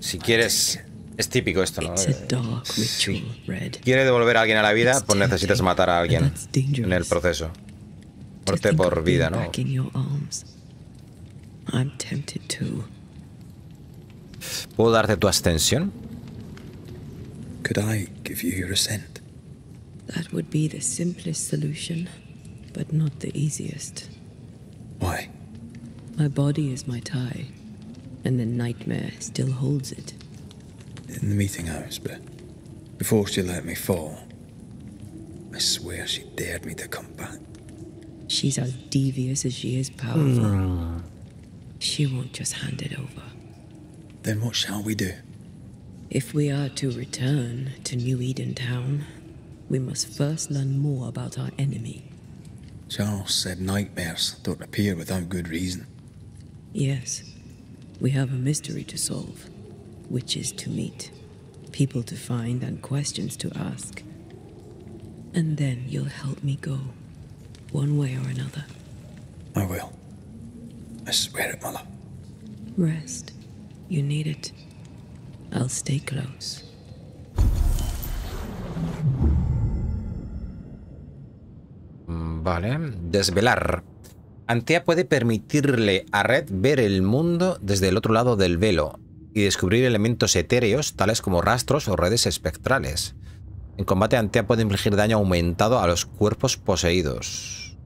Si quieres... Es típico esto, ¿no? It's a dark ritual, Si Red. quieres devolver a alguien a la vida, pues necesitas matar a alguien That's dangerous. en el proceso. To Muerte think por of being vida, ¿no? back in your arms. I'm tempted to. ¿Puedo darte tu ascensión? Could I give you your ascent? That would be the simplest solution, but not the easiest. Why? My body is my tie, and the nightmare still holds it. In the meeting house, but before she let me fall, I swear she dared me to come back. She's as devious as she is powerful. She won't just hand it over. Then what shall we do? If we are to return to New Eden Town, we must first learn more about our enemy. Charles said nightmares don't appear without good reason. Yes, we have a mystery to solve, witches to meet, people to find, and questions to ask. And then you'll help me go, one way or another. I will. I swear it, Mother. Rest. You need it. I'll stay close. Vale. Desvelar. Antea puede permitirle a Red ver el mundo desde el otro lado del velo y descubrir elementos etéreos tales como rastros o redes espectrales. En combate, Antea puede infligir daño aumentado a los cuerpos poseídos.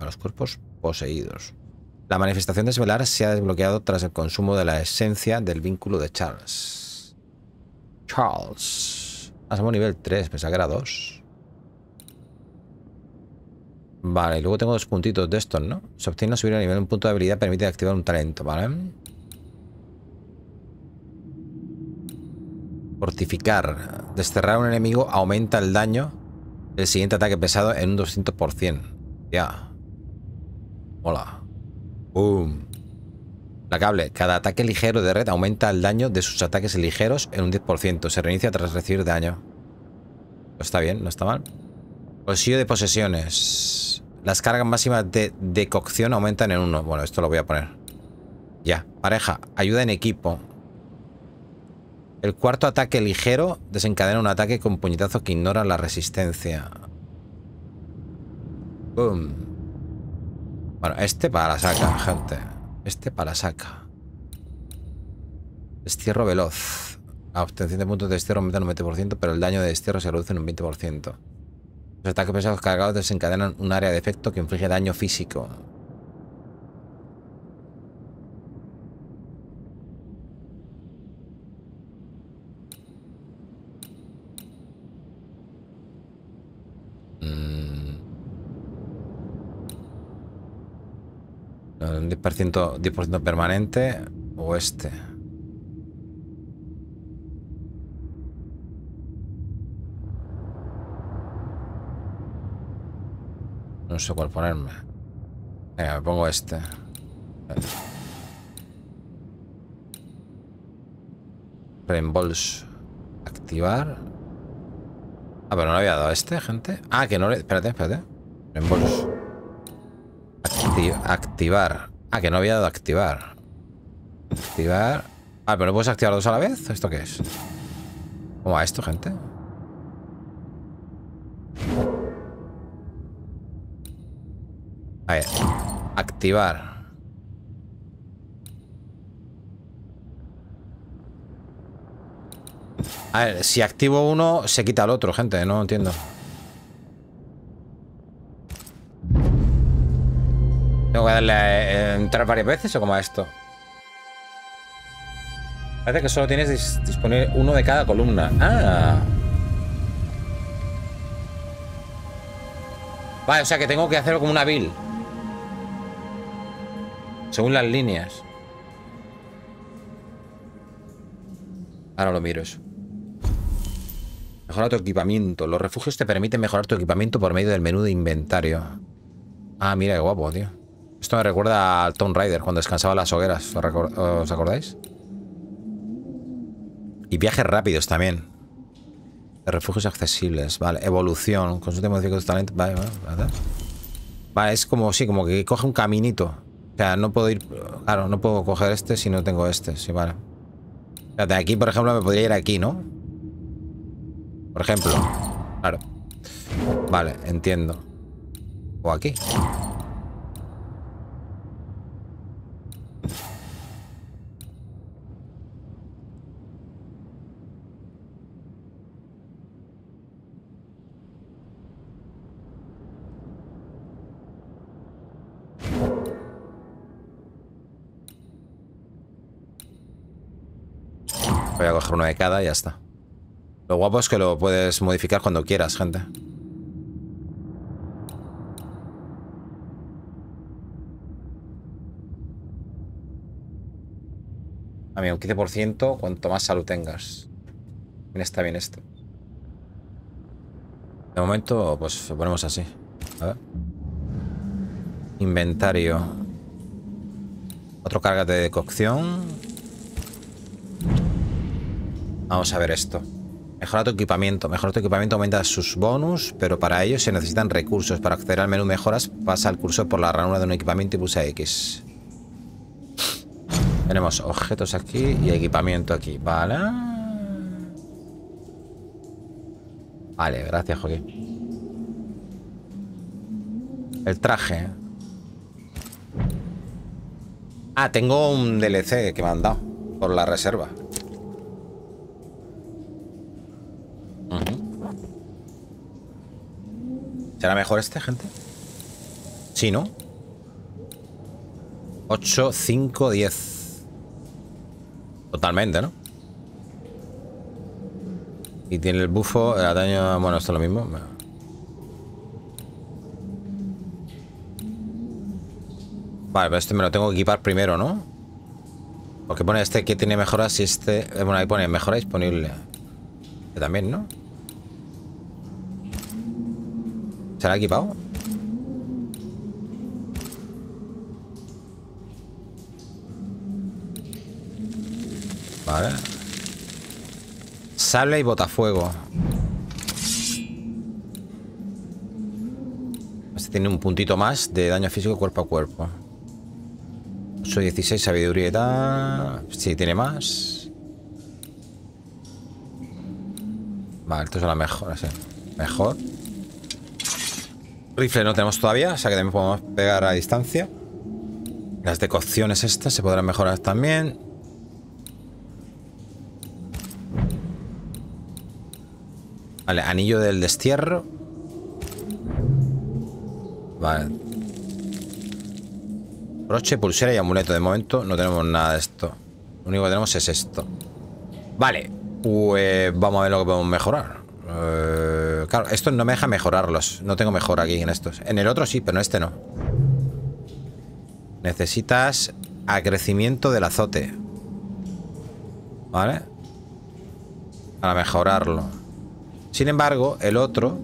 La manifestación desvelar se ha desbloqueado tras el consumo de la esencia del vínculo de Charles. Hacemos nivel 3, pensaba que era 2. Vale, y luego tengo 2 puntitos de estos, ¿no? Se obtiene subir a nivel un punto de habilidad, permite activar un talento, ¿vale? Fortificar. Desterrar a un enemigo aumenta el daño del siguiente ataque pesado en un 200%. Ya. Hola. Boom. Placable. Cada ataque ligero de Red aumenta el daño de sus ataques ligeros en un 10%. Se reinicia tras recibir daño. Pues está bien, no está mal. Bolsillo de posesiones. Las cargas máximas de decocción aumentan en 1. Bueno, esto lo voy a poner. Ya. Pareja. Ayuda en equipo. El cuarto ataque ligero desencadena un ataque con puñetazo que ignora la resistencia. Boom. Bueno, este para la saca, gente. Este para la saca. Destierro veloz. La obtención de puntos de destierro aumenta en un 20%, pero el daño de destierro se reduce en un 20%. Los ataques pesados cargados desencadenan un área de efecto que inflige daño físico. Un 10% permanente o este. No sé cuál ponerme. Venga, me pongo este. Reembolso. Activar. Ah, pero no le había dado a este, gente. Ah, que no le... Espérate. Reembolso. Activar. Ah, que no había dado a activar. Activar. Ah, pero no puedes activar 2 a la vez. ¿Esto qué es? ¿Cómo va esto, gente? A ver. Activar. A ver, si activo uno, se quita el otro, gente. No entiendo. ¿Tengo que darle a entrar varias veces o cómo es esto? Parece que solo tienes disponible uno de cada columna. Ah. Vale, o sea que tengo que hacerlo como una build. Según las líneas. Ahora lo miro eso. Mejora tu equipamiento. Los refugios te permiten mejorar tu equipamiento por medio del menú de inventario. Ah, mira qué guapo, tío. Esto me recuerda al Tomb Raider cuando descansaba en las hogueras. ¿Os acordáis? Y viajes rápidos también. Refugios accesibles. Vale, evolución. Consulta y modifica tus talentos. Vale, vale. Vale, es como, sí, como que coge un caminito. O sea, no puedo ir... Claro, no puedo coger este si no tengo este. Sí, vale. De aquí, por ejemplo, me podría ir aquí, ¿no? Por ejemplo. Claro. Vale, entiendo. O aquí. Voy a coger uno de cada y ya está. Lo guapo es que lo puedes modificar cuando quieras, gente. A mí un 15% cuanto más salud tengas. Bien, está bien esto. De momento, pues lo ponemos así. A ver. Inventario. Otro cárgate de cocción. Vamos a ver esto. Mejora tu equipamiento. Mejora tu equipamiento aumenta sus bonus, pero para ello se necesitan recursos. Para acceder al menú mejoras, pasa el cursor por la ranura de un equipamiento y pulsa X. Tenemos objetos aquí y equipamiento aquí. Vale. Vale, gracias, Joaquín. El traje. Ah, tengo un DLC que me han dado por la reserva. ¿Será mejor este, gente? Sí, ¿no? 8, 5, 10. Totalmente, ¿no? Y tiene el bufo, el daño... Bueno, esto es lo mismo. Vale, pero este me lo tengo que equipar primero, ¿no? Porque pone este que tiene mejoras y este... Bueno, ahí pone mejora disponible. Que también, ¿no? ¿Será equipado? Vale. Sable y botafuego. Este tiene un puntito más de daño físico cuerpo a cuerpo. 8, 16, sabiduría y tal. Sí, tiene más. Vale, esto es la mejor, sí. Mejor. Rifle no tenemos todavía, o sea que también podemos pegar a distancia. Las de cocciones estas se podrán mejorar también. Vale, anillo del destierro. Vale. Broche, pulsera y amuleto. De momento no tenemos nada de esto. Lo único que tenemos es esto. Vale, pues vamos a ver lo que podemos mejorar. Claro, esto no me deja mejorarlos. No tengo mejor aquí en estos. En el otro sí, pero en este no. Necesitas acrecimiento del azote. ¿Vale? Para mejorarlo. Sin embargo, el otro...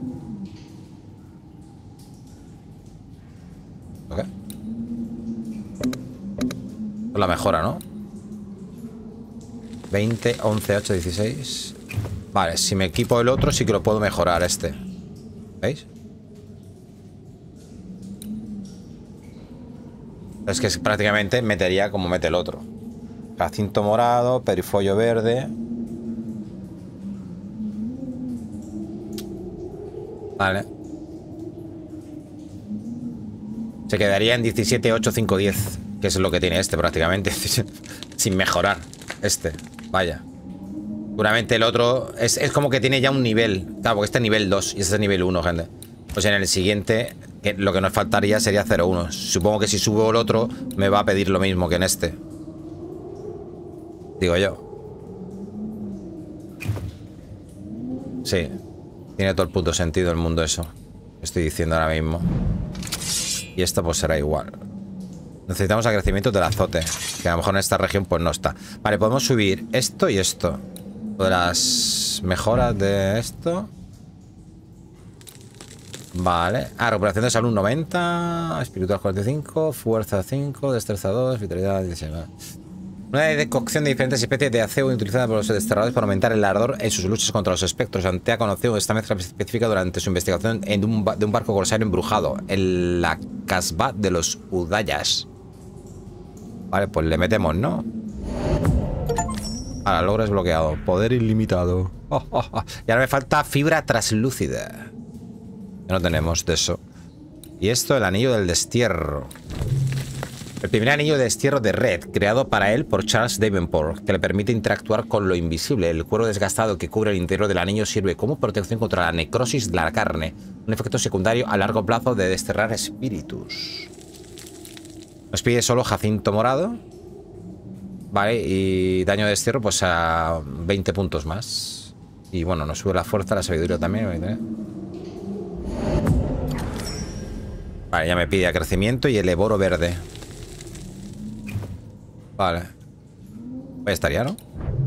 ¿Ok? La mejora, ¿no? 20, 11, 8, 16... Vale, si me equipo el otro sí que lo puedo mejorar este. ¿Veis? Es que prácticamente metería como mete el otro. Jacinto morado, perifollo verde. Vale. Se quedaría en 17, 8, 5, 10. Que es lo que tiene este prácticamente. Sin mejorar este. Vaya. Seguramente el otro es como que tiene ya un nivel. Claro, porque este es nivel 2 y este es nivel 1, gente. Pues en el siguiente, lo que nos faltaría sería 0-1. Supongo que si subo el otro, me va a pedir lo mismo que en este. Digo yo. Sí. Tiene todo el puto sentido el mundo eso. Estoy diciendo ahora mismo. Y esto pues será igual. Necesitamos acrecimiento del azote. Que a lo mejor en esta región pues no está. Vale, podemos subir esto y esto. De las mejoras de esto. Vale. Ah, recuperación de salud 90. Espiritual 45. Fuerza 5. Destreza 2. Vitalidad 16. Una decocción de diferentes especies de acero utilizada por los desterradores para aumentar el ardor en sus luchas contra los espectros. Ante ha conocido esta mezcla específica durante su investigación de un barco corsario embrujado. En la casbah de los Udayas. Vale, pues le metemos, ¿no? Ahora, logro desbloqueado. Poder ilimitado. Y ahora me falta fibra traslúcida. No tenemos de eso. Y esto, el anillo del destierro. El primer anillo de destierro de Red, creado para él por Charles Davenport, que le permite interactuar con lo invisible. El cuero desgastado que cubre el interior del anillo sirve como protección contra la necrosis de la carne, un efecto secundario a largo plazo de desterrar espíritus. Nos pide solo jacinto morado. Vale, y daño de destierro pues a 20 puntos más. Y bueno, nos sube la fuerza, la sabiduría también. Vale, ya me pide crecimiento y el eboro verde. Vale. Pues estaría, ¿no?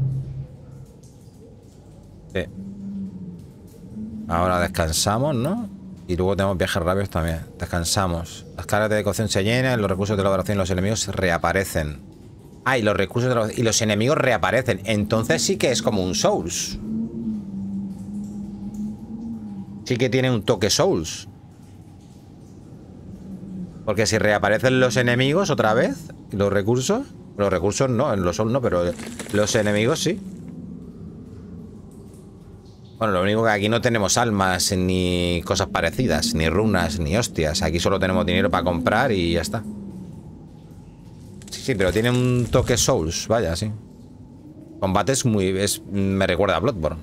Sí. Ahora descansamos, ¿no? Y luego tenemos viajes rápidos también. Descansamos. Las cargas de cocción se llenan, los recursos de elaboración y los enemigos reaparecen. Ah, y los recursos de y los enemigos reaparecen. Entonces sí que es como un Souls. Sí que tiene un toque Souls. Porque si reaparecen los enemigos otra vez, los recursos no, en los Souls no, pero los enemigos sí. Bueno, lo único que aquí no tenemos almas ni cosas parecidas, ni runas, ni hostias. Aquí solo tenemos dinero para comprar y ya está. Sí, pero tiene un toque Souls, vaya, sí. Combate es muy... me recuerda a Bloodborne.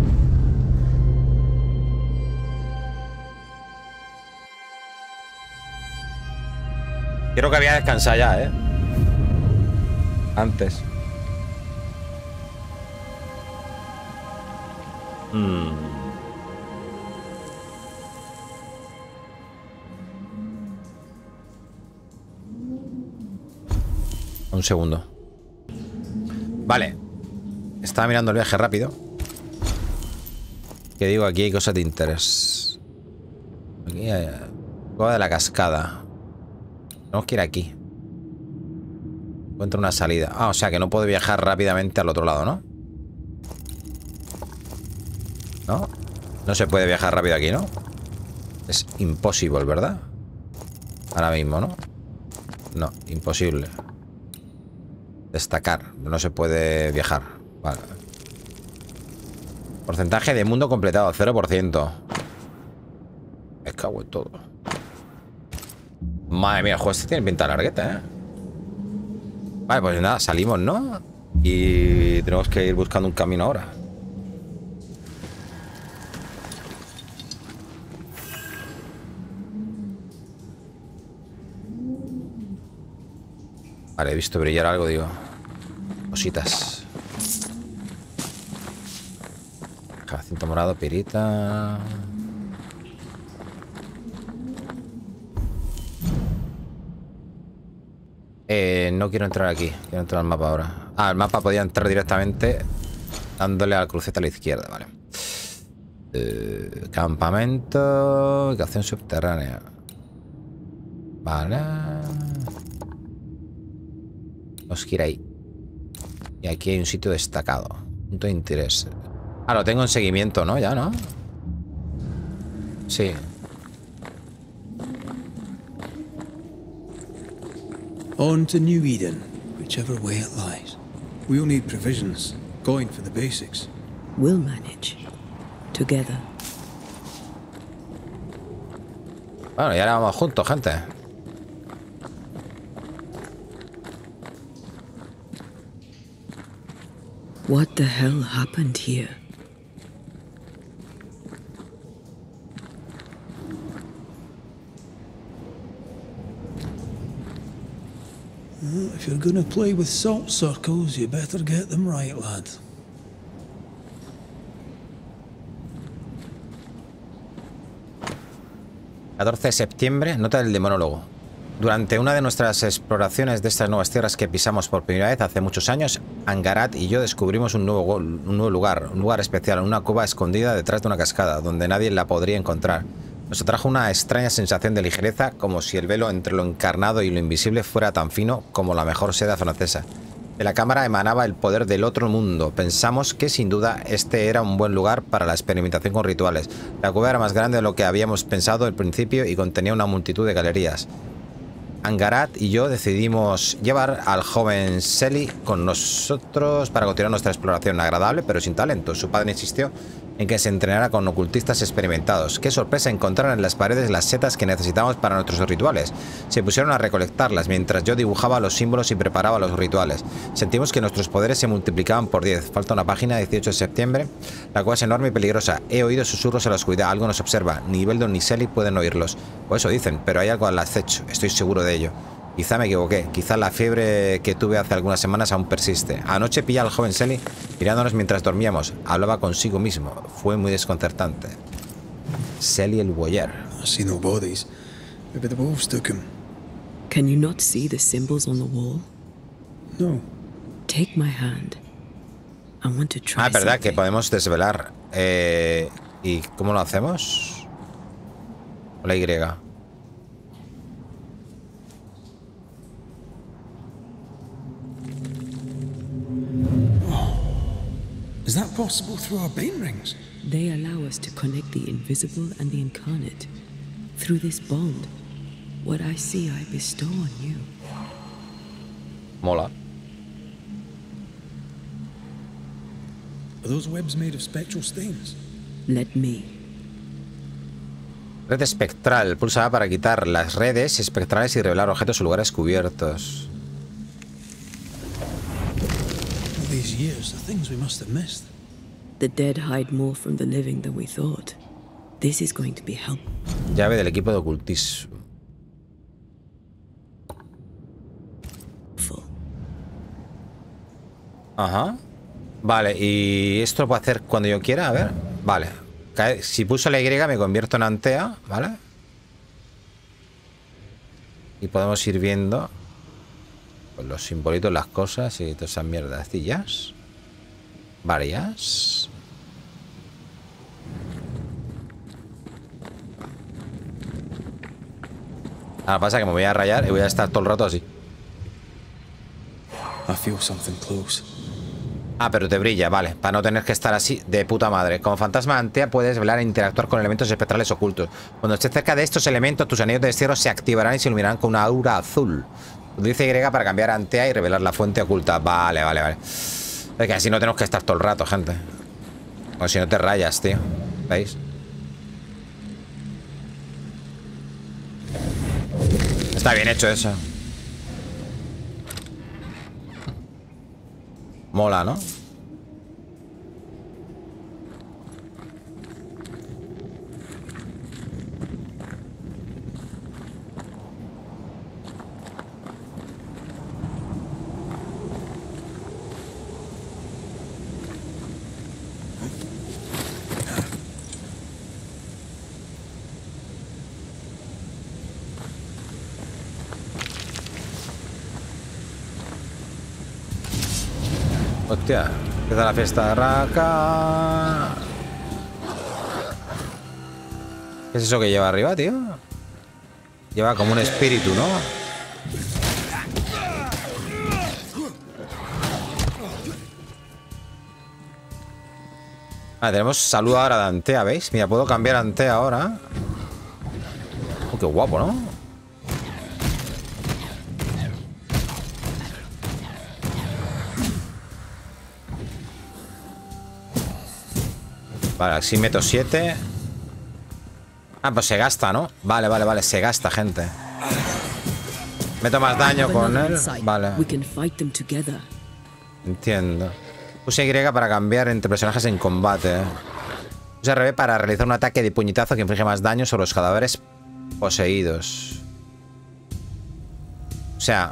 Creo que había descansado ya, ¿eh? Antes. Un segundo. Vale. Estaba mirando el viaje rápido. Que digo, aquí hay cosas de interés. Aquí hay... Cueva de la cascada. Tenemos que ir aquí. Encuentro una salida. Ah, o sea que no puedo viajar rápidamente al otro lado, ¿no? ¿No? No se puede viajar rápido aquí, ¿no? Es imposible, ¿verdad? Ahora mismo, ¿no? No, imposible. Destacar. No se puede viajar. Vale. Porcentaje de mundo completado, 0%. Me cago en todo. Madre mía, el juego este tiene pinta largueta, ¿eh? Vale, pues nada, salimos, ¿no? Y tenemos que ir buscando un camino ahora. Vale, he visto brillar algo, digo. Cositas. Jacinto morado, pirita. No quiero entrar aquí. Quiero entrar al mapa ahora. Ah, el mapa podía entrar directamente dándole a la cruceta a la izquierda, vale. Campamento. Ubicación subterránea. Vale. Nos quiere ahí. Y aquí hay un sitio destacado. Punto de interés. Ah, lo tengo en seguimiento, ¿no? Ya, ¿no? Sí. On to New Eden, whichever way it lies. We'll need provisions, going for the basics. We'll manage. Together. Bueno, y ahora vamos juntos, gente. What the hell happened here? If you're gonna play with salt circles, you better get them right, lad. ...14 de septiembre, nota del demonólogo. Durante una de nuestras exploraciones de estas nuevas tierras que pisamos por primera vez hace muchos años, Angarat y yo descubrimos un nuevo lugar especial, una cueva escondida detrás de una cascada, donde nadie la podría encontrar. Nos atrajo una extraña sensación de ligereza, como si el velo entre lo encarnado y lo invisible fuera tan fino como la mejor seda francesa. De la cámara emanaba el poder del otro mundo. Pensamos que sin duda este era un buen lugar para la experimentación con rituales. La cueva era más grande de lo que habíamos pensado al principio y contenía una multitud de galerías. Angarat y yo decidimos llevar al joven Selly con nosotros para continuar nuestra exploración agradable, pero sin talento. Su padre insistió en que se entrenara con ocultistas experimentados. Qué sorpresa encontrar en las paredes las setas que necesitábamos para nuestros rituales. Se pusieron a recolectarlas mientras yo dibujaba los símbolos y preparaba los rituales. Sentimos que nuestros poderes se multiplicaban por 10. Falta una página, 18 de septiembre. La cueva es enorme y peligrosa. He oído susurros en la oscuridad. Algo nos observa. Ni Beldon ni Selly pueden oírlos. O eso dicen, pero hay algo al acecho. Estoy seguro de ello. Quizá me equivoqué. Quizá la fiebre que tuve hace algunas semanas aún persiste. Anoche pillé al joven Selly mirándonos mientras dormíamos. Hablaba consigo mismo. Fue muy desconcertante. Selly el Boyer. I see no bodies. Maybe the wolves took him. Can you not see the symbols on the wall? No. Take my hand. I want to try verdad something. que podemos desvelar. ¿Y cómo lo hacemos? Con la Y. Is that possible through our bane rings? They allow us to connect the invisible and the incarnate. Through this bond, what I see I bestow on you. Mola. Are those webs made of spectral stains? Let me. Red espectral. Pulsa para quitar las redes espectrales y revelar objetos o lugares cubiertos. All these years, the things we must have missed. The dead hide more from the living than we thought. This is going to be helpful. Llave del equipo de ocultismo. Ajá. Vale, y esto lo puedo hacer cuando yo quiera, a ver. Vale. Si pulso la Y me convierto en Antea, ¿vale? Y podemos ir viendo pues, los simbolitos, las cosas y todas esas mierdacillas. Varias. Ahora pasa que me voy a rayar y voy a estar todo el rato así. I feel something close. Ah, pero te brilla, vale. Para no tener que estar así de puta madre. Como fantasma de Antea puedes velar e interactuar con elementos espectrales ocultos. Cuando estés cerca de estos elementos, tus anillos de destierro se activarán y se iluminarán con una aura azul. Dice Y para cambiar a Antea y revelar la fuente oculta. Vale, vale, vale. Es que así no tenemos que estar todo el rato, gente. O si no te rayas, tío. ¿Veis? Está bien hecho eso. Mola, ¿no? Hostia, empieza la fiesta de Raka. ¿Qué es eso que lleva arriba, tío? Lleva como un espíritu, ¿no? Ah, tenemos salud ahora de Antea, ¿veis? Mira, puedo cambiar a Antea ahora. Oh, qué guapo, ¿no? Vale, así meto 7. Ah, pues se gasta, ¿no? Vale, vale, vale, se gasta, gente. Meto más daño con él. Vale. Entiendo. Puse Y para cambiar entre personajes en combate. Puse RB para realizar un ataque de puñetazo que inflige más daño sobre los cadáveres poseídos. O sea,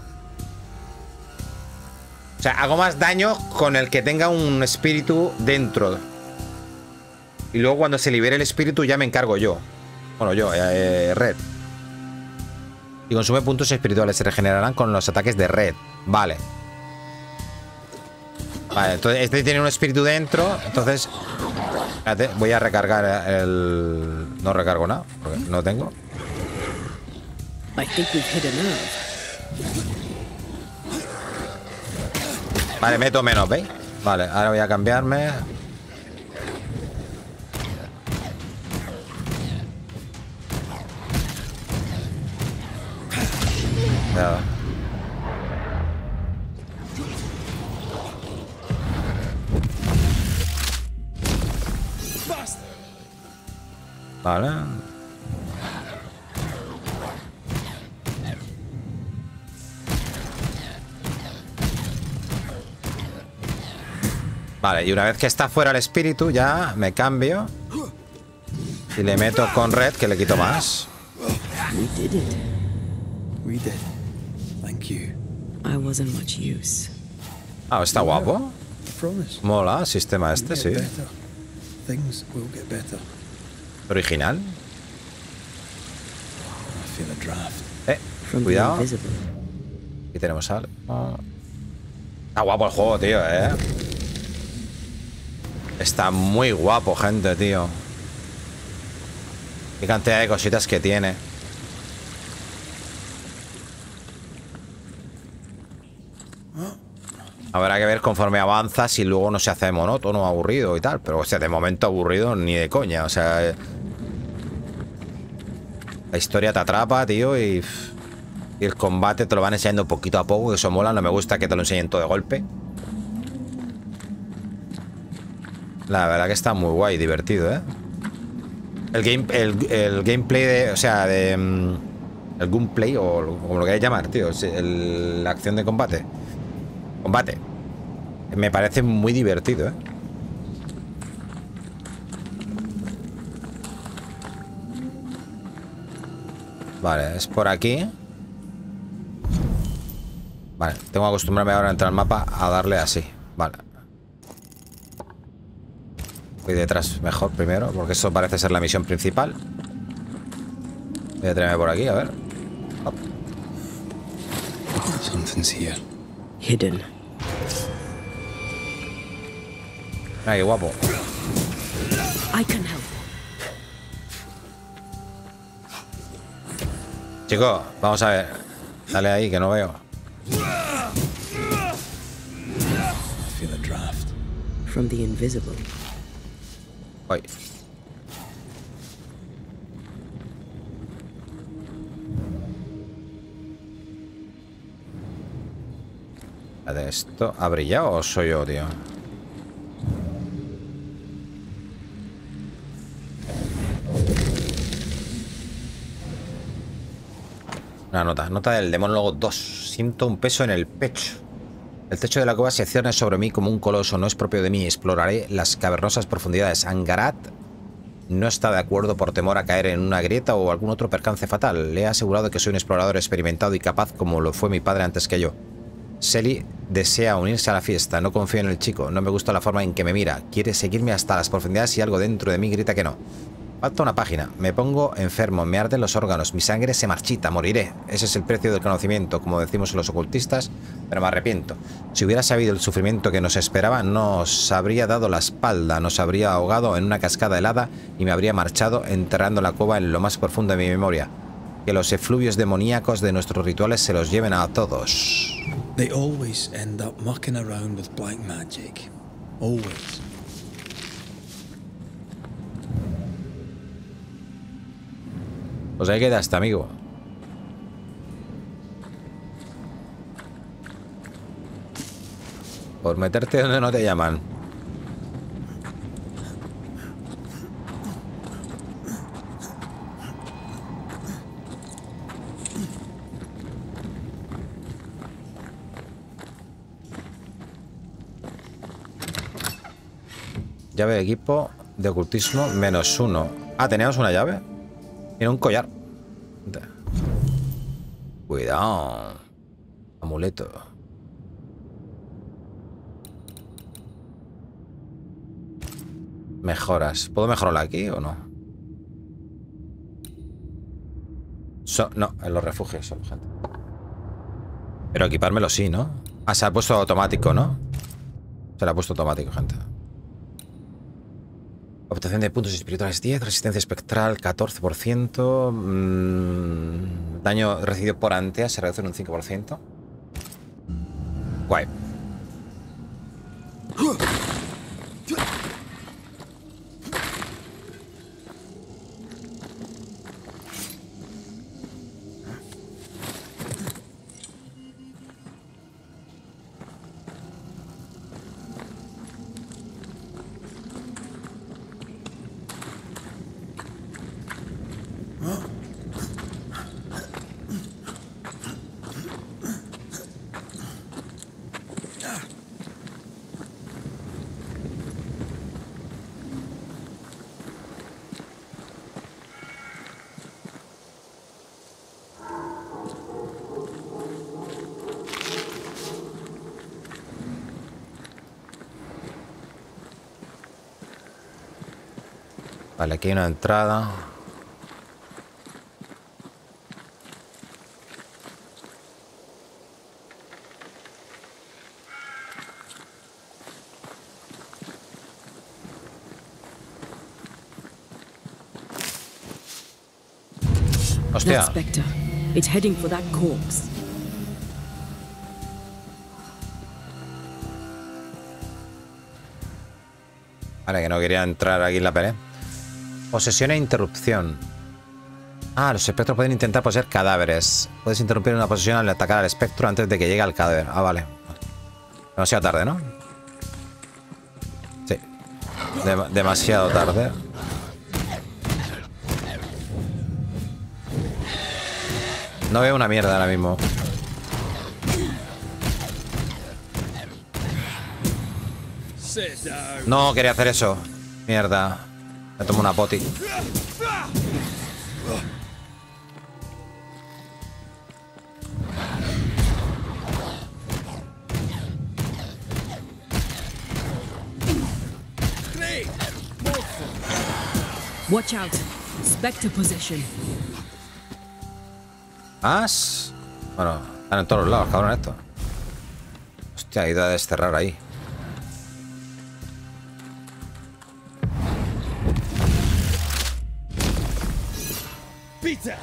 hago más daño con el que tenga un espíritu dentro. Y luego cuando se libere el espíritu ya me encargo yo. Bueno, yo, Red. Y consume puntos espirituales. Se regenerarán con los ataques de Red. Vale. Vale, entonces este tiene un espíritu dentro. Entonces, espérate, voy a recargar el... No recargo nada, porque no tengo. Vale, meto menos, ¿veis? Vale, ahora voy a cambiarme. Cuidado. Vale. Vale, y una vez que está fuera el espíritu, ya me cambio. Y le meto con red, que le quito más. We did it. We did. Thank you. I wasn't much use. Ah, está guapo. I promise. Mola el sistema este, We'll sí. get better. Things will get better. Original. I feel a draft. From the Cuidado. invisible. Aquí tenemos algo. Está guapo el juego, tío, Está muy guapo, gente, tío. Qué cantidad de cositas que tiene. Habrá que ver conforme avanza si luego no se hace monótono, aburrido y tal. Pero, o sea, de momento aburrido ni de coña. O sea, la historia te atrapa, tío, y el combate te lo van enseñando poquito a poco, que eso mola. No me gusta que te lo enseñen todo de golpe. La verdad que está muy guay, divertido, El gameplay de... O sea, de... El gameplay, o como lo queráis llamar, tío. La acción de combate. Me parece muy divertido, Vale, es por aquí. Vale, tengo que acostumbrarme ahora a entrar al mapa a darle así. Vale. Voy detrás mejor primero, porque eso parece ser la misión principal. Voy a traerme por aquí, a ver. Hop. Something's here. Hidden. Ay, qué guapo. I can help. Chico, vamos a ver. Dale ahí, que no veo. I feel a draft. From the invisible. Voy. ¿De esto ha brillado o soy yo, tío? Una nota del Demólogo 2. Siento un peso en el pecho. El techo de la cueva se cierne sobre mí como un coloso. No es propio de mí. Exploraré las cavernosas profundidades. Angarat no está de acuerdo por temor a caer en una grieta o algún otro percance fatal. Le he asegurado que soy un explorador experimentado y capaz como lo fue mi padre antes que yo. Selly desea unirse a la fiesta. No confío en el chico. No me gusta la forma en que me mira. Quiere seguirme hasta las profundidades y algo dentro de mí grita que no. Falta una página. Me pongo enfermo, me arden los órganos, mi sangre se marchita, moriré. Ese es el precio del conocimiento, como decimos los ocultistas, pero me arrepiento. Si hubiera sabido el sufrimiento que nos esperaba, nos habría dado la espalda, nos habría ahogado en una cascada helada y me habría marchado enterrando la cueva en lo más profundo de mi memoria. Que los efluvios demoníacos de nuestros rituales se los lleven a todos. They always end up mucking around with black magic. Always. Pues ahí quedaste, amigo. Por meterte donde no te llaman. Llave de equipo de ocultismo -1. Ah, teníamos una llave. Tiene un collar. Cuidado. Amuleto. Mejoras. ¿Puedo mejorarla aquí o no? No, en los refugios solo, gente. Pero equipármelo sí, ¿no? Ah, se ha puesto automático, ¿no? Se lo ha puesto automático, gente. Obtención de puntos espirituales 10, resistencia espectral 14%, daño recibido por Antea se reduce en un 5%. Guay. Vale, aquí hay una entrada. Hostia. That Spectre. It's heading for that corpse. Vale, que no quería entrar aquí en la pelea. Posesión e interrupción. Ah, los espectros pueden intentar poseer cadáveres. Puedes interrumpir una posesión al atacar al espectro antes de que llegue al cadáver. Ah, vale. Demasiado tarde, ¿no? Sí. Demasiado tarde. No veo una mierda ahora mismo. No quería hacer eso. Mierda. Me tomo una poti. Watch out. Spectre possession. ¿Más? Bueno, están en todos los lados, cabrón, esto. Hostia, he ido a desterrar ahí. Peter!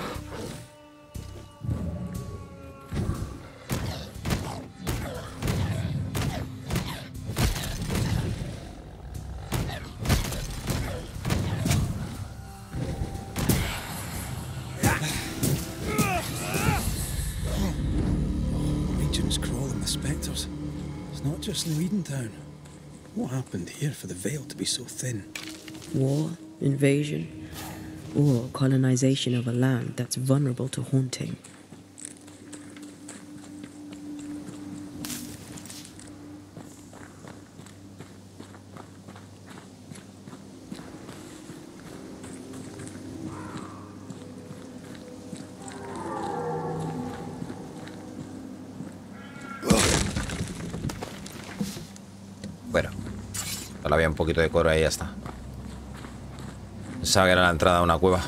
Regions crawling with spectres. It's not just in Weedentown. What happened here for the veil to be so thin? War, invasion, or colonization of a land that's vulnerable to haunting. Bueno, solo había un poquito de coro ahí y ya está. Pensaba que era la entrada a una cueva.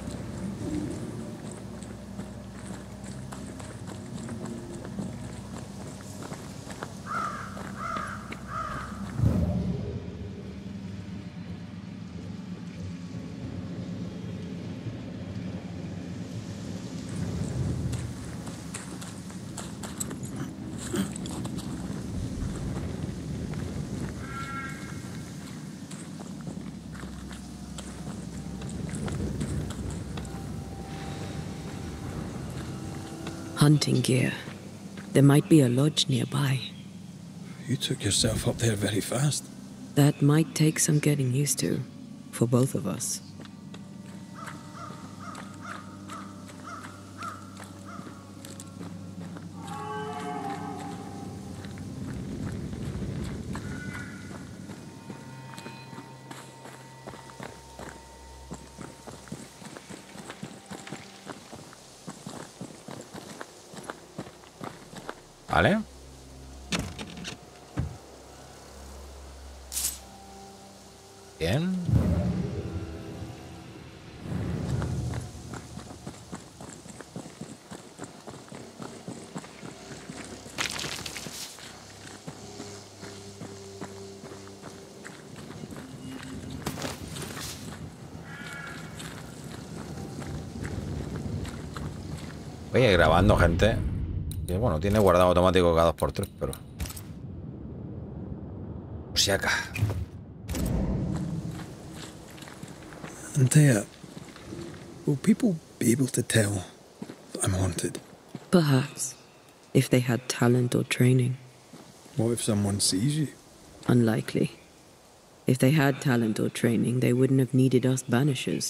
Hunting gear. There might be a lodge nearby. You took yourself up there very fast. That might take some getting used to, for both of us. ¿Vale? Bien. Voy a ir grabando, gente. Que bueno, tiene guardado automático cada 2x3, pero... Por si acá. Antea, will people be able to tell that I'm haunted? Perhaps, if they had talent or training. What if someone sees you? Unlikely. If they had talent or training, they wouldn't have needed us banishers.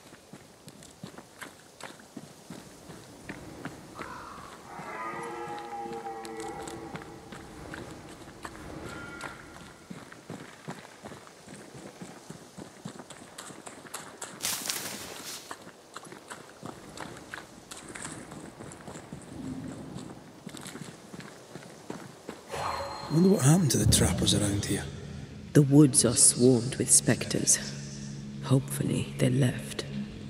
I wonder what happened to the trappers around here. The woods are swarmed with spectres. Hopefully, they left.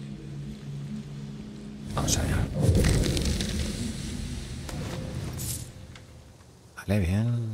Vamos allá. Vale, bien.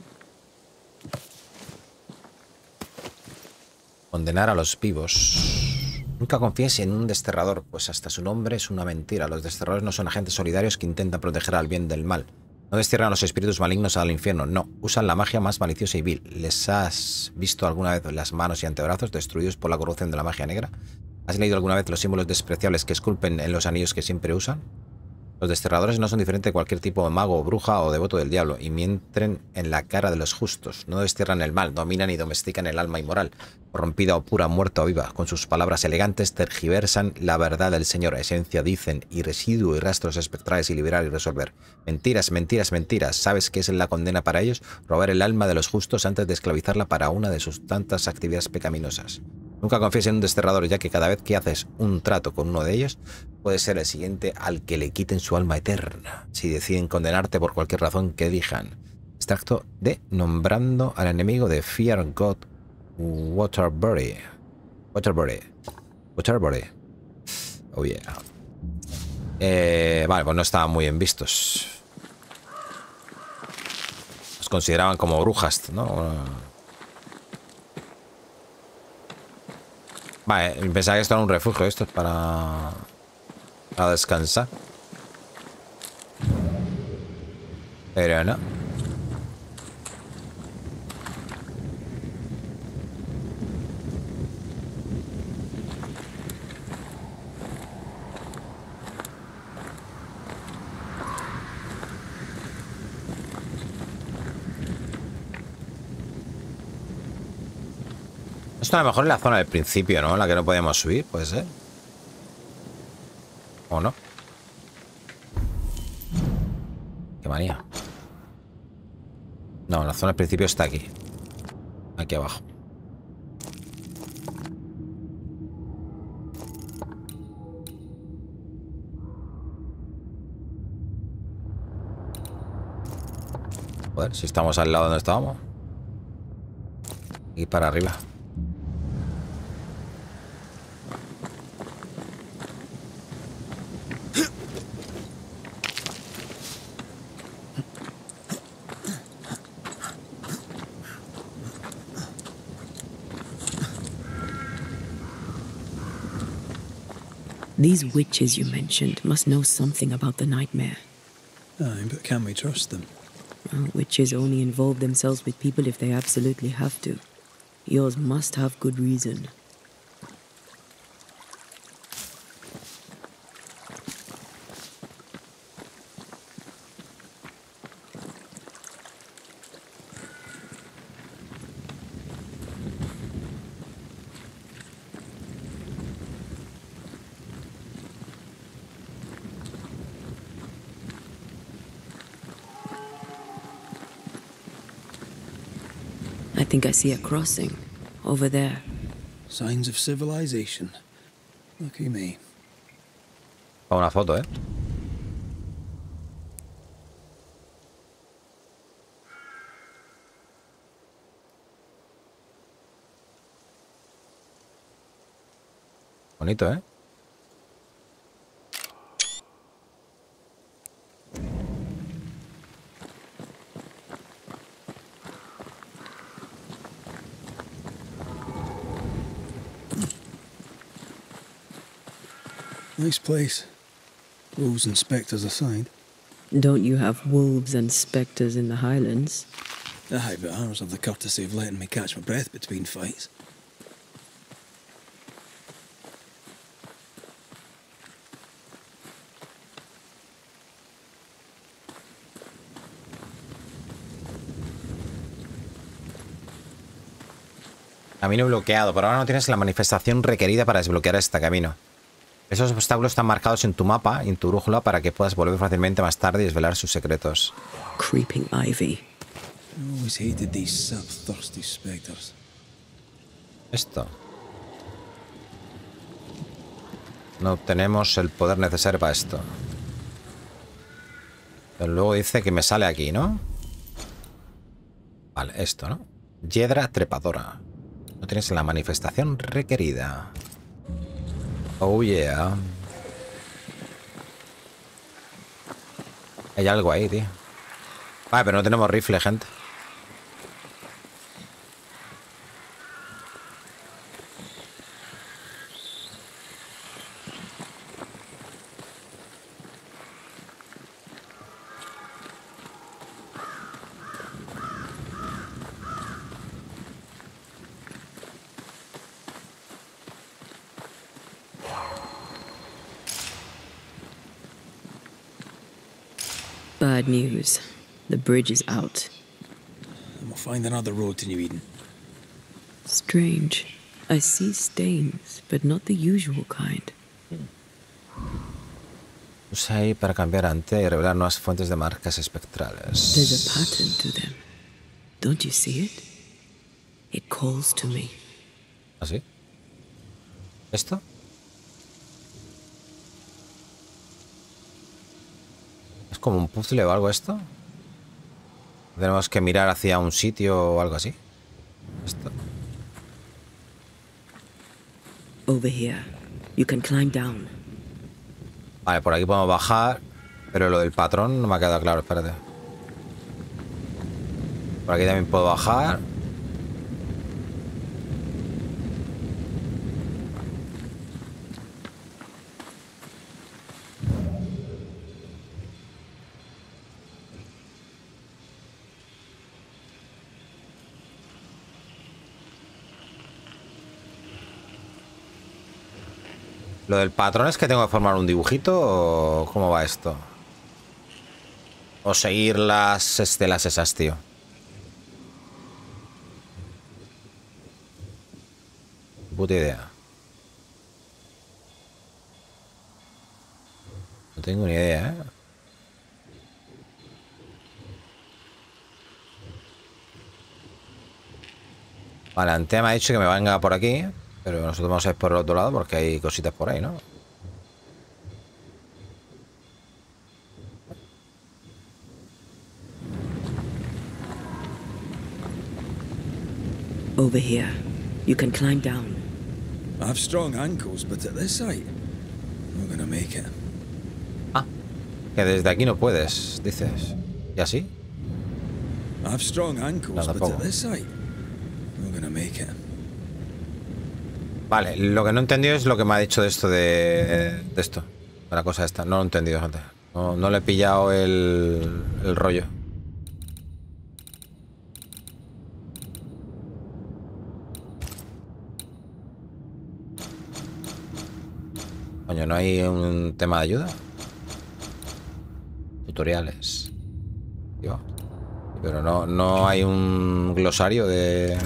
Condenar a los vivos. Nunca confíes en un desterrador, pues hasta su nombre es una mentira. Los desterradores no son agentes solidarios que intentan proteger al bien del mal. No destierran a los espíritus malignos al infierno, no. Usan la magia más maliciosa y vil. ¿Les has visto alguna vez las manos y antebrazos destruidos por la corrupción de la magia negra? ¿Has leído alguna vez los símbolos despreciables que esculpen en los anillos que siempre usan? Los desterradores no son diferentes de cualquier tipo de mago, bruja o devoto del diablo, y mienten en la cara de los justos. No destierran el mal, dominan y domestican el alma inmoral, corrompida o pura, muerta o viva. Con sus palabras elegantes tergiversan la verdad del Señor. Esencia dicen, y residuo y rastros espectrales, y liberar y resolver. Mentiras, mentiras, mentiras. ¿Sabes qué es la condena para ellos? Robar el alma de los justos antes de esclavizarla para una de sus tantas actividades pecaminosas. Nunca confíes en un desterrador, ya que cada vez que haces un trato con uno de ellos, puede ser el siguiente al que le quiten su alma eterna, si deciden condenarte por cualquier razón que elijan. Extracto de Nombrando al enemigo de Fear God Waterbury. Oh yeah. Vale, pues no estaban muy bien vistos. Los consideraban como brujas, ¿no? Vale, pensaba que esto era un refugio. Esto es para descansar. Pero no. Esto a lo mejor es la zona del principio, ¿no? La que no podíamos subir, puede ser. ¿O no? Qué manía. No, la zona del principio está aquí. Aquí abajo. Joder, si estamos al lado donde estábamos. Y para arriba. These witches you mentioned must know something about the nightmare. Aye, but can we trust them? Well, witches only involve themselves with people if they absolutely have to. Yours must have good reason. I think I see a crossing over there. Signs of civilization. Lucky me. Una foto, ¿eh? Bonito, ¿eh? Nice place. Wolves and spectres aside. Don't you have wolves and spectres in the Highlands? Aye, but ours have the courtesy of letting me catch my breath between fights. Camino bloqueado. Por ahora no tienes la manifestación requerida para desbloquear este camino. Esos obstáculos están marcados en tu mapa y en tu brújula para que puedas volver fácilmente más tarde y desvelar sus secretos. Creeping ivy. I always hated these sap-thirsty spectres. Esto. No tenemos el poder necesario para esto. Pero luego dice que me sale aquí, ¿no? Vale, esto, ¿no? Hiedra trepadora. No tienes la manifestación requerida. Oh yeah. Hay algo ahí, tío. Vale, pero no tenemos rifle, gente. Bad news. The bridge is out. And we'll find another road to New Eden. Strange. I see stains, but not the usual kind. Usa ahí para cambiar ante y revelar nuevas fuentes de marcas espectrales. There's a pattern to them. Don't you see it? It calls to me. ¿Ah, sí? ¿Esto? ¿Es como un puzzle o algo esto? ¿Tenemos que mirar hacia un sitio o algo así? Esto. Over here. You can climb down. Vale, por aquí podemos bajar. Pero lo del patrón no me ha quedado claro, espérate. Por aquí también puedo bajar. Lo del patrón es que tengo que formar un dibujito o cómo va esto. O seguir las estelas esas, tío. Puta idea. No tengo ni idea, ¿eh? Vale, Antea me ha dicho que me venga por aquí. Pero nosotros vamos a ir por el otro lado porque hay cositas por ahí, ¿no? Over here. You can climb down. I have strong ankles, but at this height, I'm not gonna make it. Ah, que desde aquí no puedes, dices. ¿Y así? I have strong ankles, No, but tampoco. at this height, I'm not gonna make it. Vale, lo que no he entendido es lo que me ha dicho de esto de esto. De la cosa esta. No lo he entendido, gente. No le he pillado el rollo. Coño, ¿no hay un tema de ayuda? Tutoriales. Tío. Pero no hay un glosario de...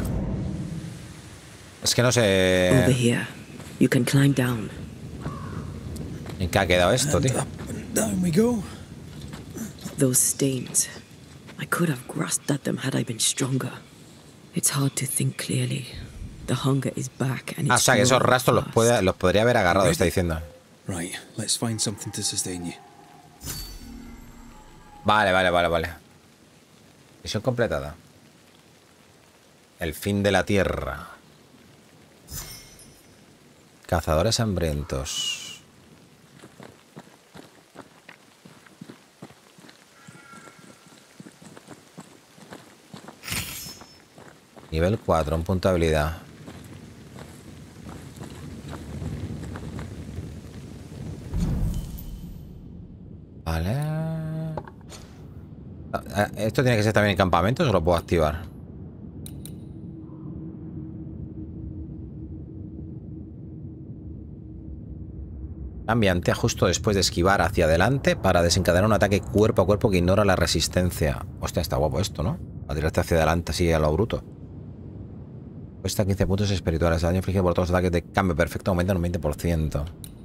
Es que no sé... Over here. You can climb down. ¿En qué ha quedado esto, tío? Up and down we go. Those stains. I could have grasped at them had I been stronger. It's hard to think clearly. The hunger is back and Ah, o it's sea, que esos growing rastros fast. los podría haber agarrado, está diciendo. Right, let's find something to sustain you. Vale. Misión completada. El fin de la tierra. Cazadores hambrientos. Nivel 4, un punto de habilidad. Vale. ¿Esto tiene que ser también en campamentos o lo puedo activar? Cambiante justo después de esquivar hacia adelante para desencadenar un ataque cuerpo a cuerpo que ignora la resistencia. Hostia, está guapo esto, ¿no? A tirarte hacia adelante así a lo bruto. Cuesta 15 puntos espirituales. El daño infligido por todos los ataques de cambio perfecto aumenta en un 20%.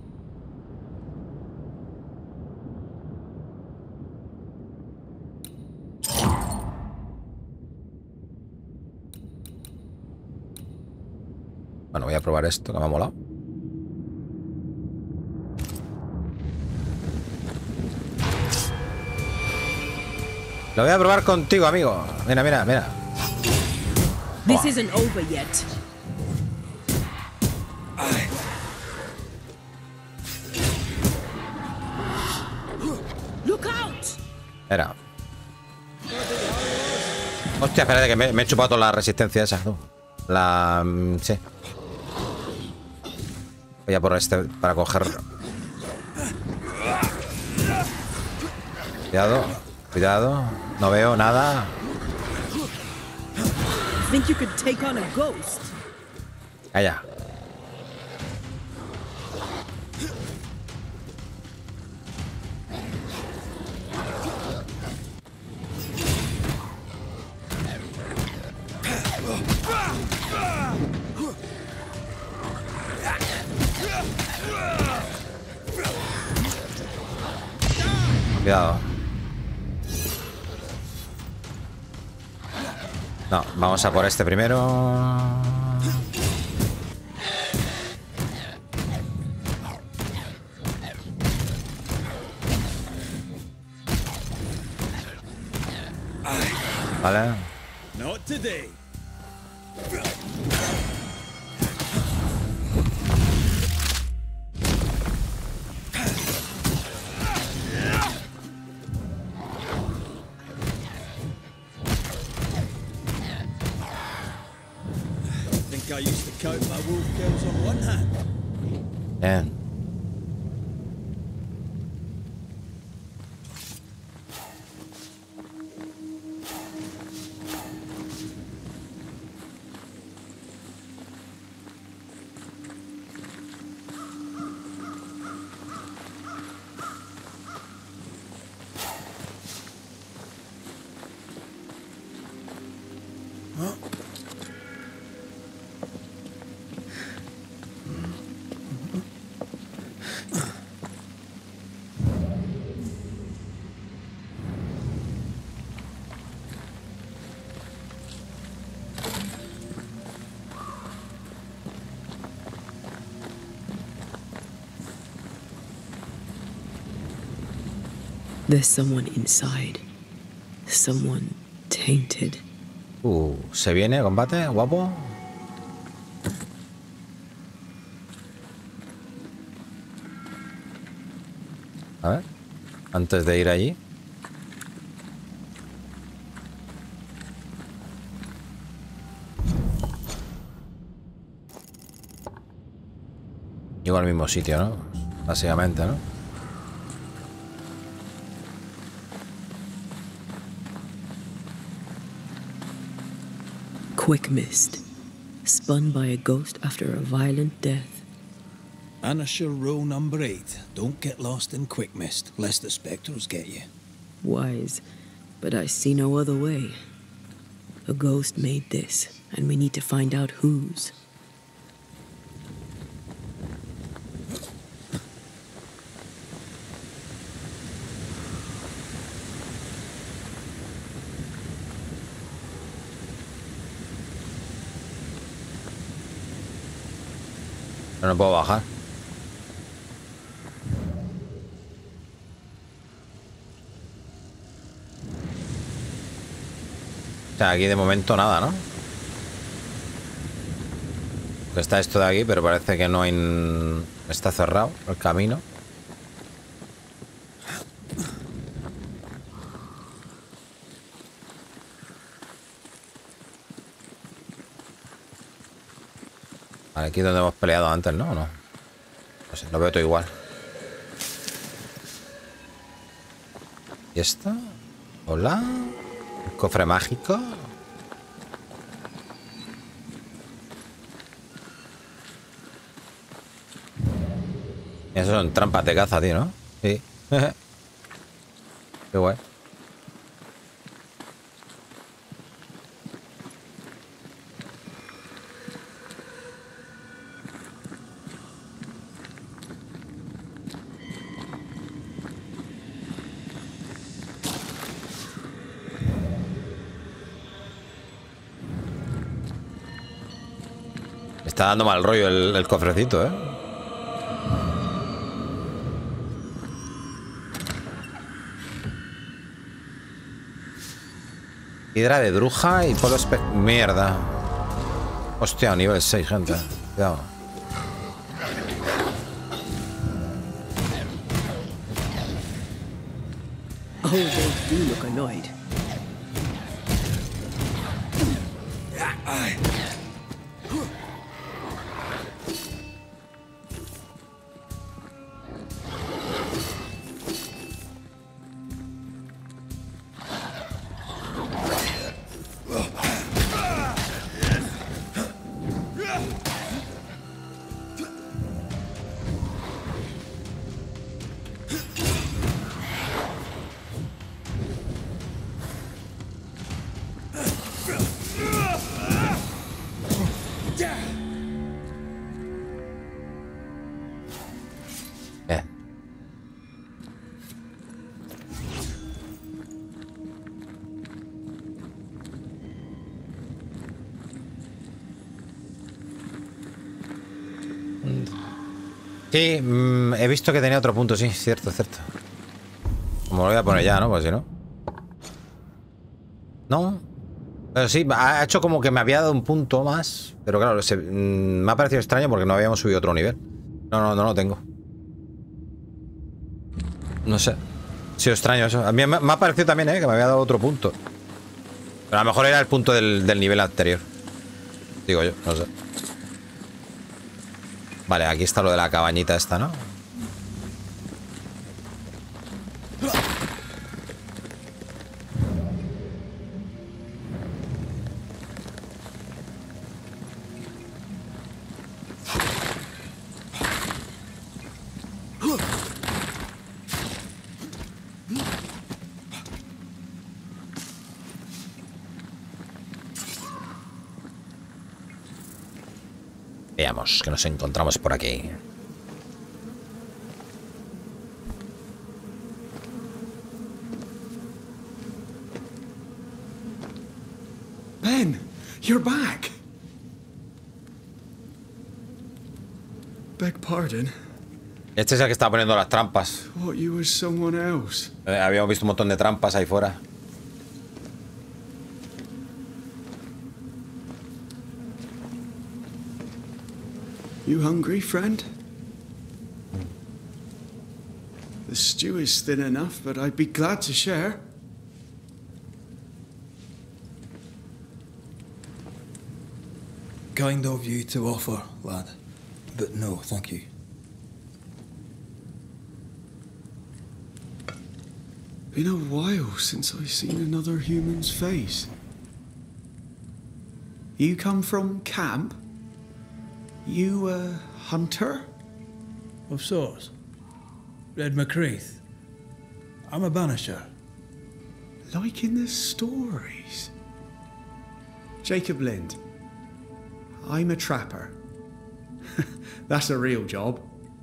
Bueno, voy a probar esto que me ha molado. Lo voy a probar contigo, amigo. Mira. This isn't over yet. Era. Hostia, espérate que me he chupado toda la resistencia esa. Sí. Voy a por este para coger. Cuidado, cuidado. No veo nada. Think you could take on a ghost? Calla. Cuidado. No, vamos a por este primero. Vale. Not today. I used to count my wolf kills on one hand. Bien. There's someone inside. Someone tainted. Se viene combate, guapo. A ver, antes de ir allí. Llego al mismo sitio, ¿no? Básicamente, ¿no? Quick mist. Spun by a ghost after a violent death. Anisher rule number 8. Don't get lost in quick mist, lest the spectres get you. Wise, but I see no other way. A ghost made this, and we need to find out whose. No puedo bajar. O sea, aquí de momento nada, ¿no? Está esto de aquí, pero parece que no hay... Está cerrado el camino. Vale, aquí es donde hemos peleado antes, ¿no? ¿O no? No sé, lo veo todo igual. ¿Y esto? Hola. ¿Un cofre mágico? Eso son trampas de caza, tío, ¿no? Sí. Qué guay. Está dando mal rollo el cofrecito, ¿eh? Hidra de Druja y Polo Mierda. Hostia, nivel 6, gente. Cuidado. Oh, they do look annoyed. Sí, he visto que tenía otro punto, sí, cierto, cierto. Como lo voy a poner ya, ¿no? Pues si no. No. Pero sí, ha hecho como que me había dado un punto más. Pero claro, me ha parecido extraño porque no habíamos subido otro nivel. No lo tengo. No sé. Ha sido extraño eso. A mí me ha parecido también, que me había dado otro punto. Pero a lo mejor era el punto del nivel anterior. Digo yo, no sé. Vale, aquí está lo de la cabañita esta, ¿no? Veamos que nos encontramos por aquí. Ben, you're back. Beg pardon. Este es el que está poniendo las trampas. Thought you was someone else. Habíamos visto un montón de trampas ahí fuera. You hungry, friend? The stew is thin enough, but I'd be glad to share. Kind of you to offer, lad. But no, thank you. Been a while since I've seen another human's face. You come from camp? You a hunter? Of sorts. Red McCreath. I'm a banisher. Like in the stories. Jacob Lind. I'm a trapper. That's a real job.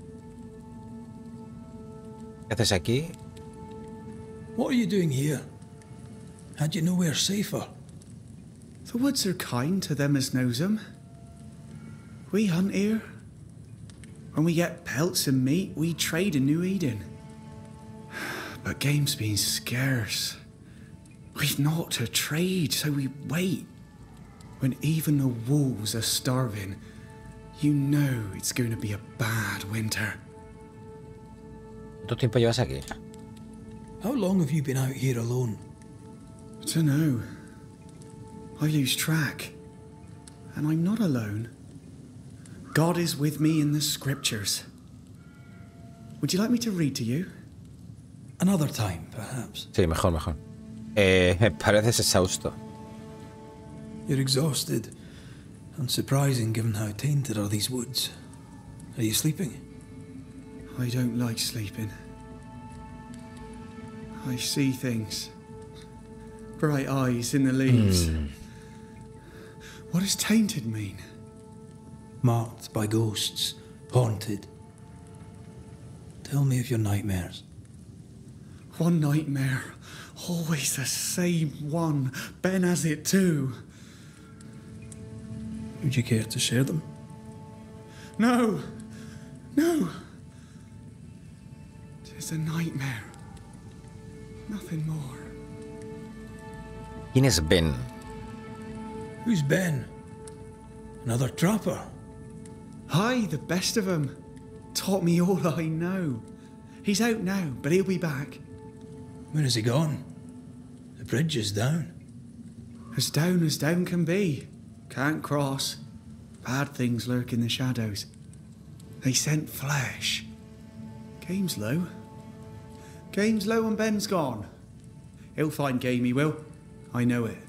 ¿Qué haces aquí? What are you doing here? Had you nowhere safer? The woods are kind to them as knows 'em. We hunt here. When we get pelts and meat, we trade in New Eden. But game's been scarce. We've naught to trade, so we wait. When even the wolves are starving, you know it's going to be a bad winter. ¿Cuánto tiempo llevas aquí? How long have you been out here alone? Dunno. I lose track. And I'm not alone. God is with me in the scriptures. Would you like me to read to you? Another time, perhaps. Sí, mejor. Pareces exhausto. You're exhausted. Unsurprising given how tainted are these woods. Are you sleeping? I don't like sleeping. I see things. Bright eyes in the leaves. What does tainted mean? Marked by ghosts. Haunted. Tell me of your nightmares. One nightmare. Always the same one. Ben has it too. Would you care to share them? No. No. It's a nightmare. Nothing more. ¿Quién es Ben? Who's Ben? Another trapper? Aye, the best of 'em. Taught me all I know. He's out now, but he'll be back. Where has he gone? The bridge is down. As down can be. Can't cross. Bad things lurk in the shadows. They scent flesh. Game's low. Game's low and Ben's gone. He'll find game, he will. I know it.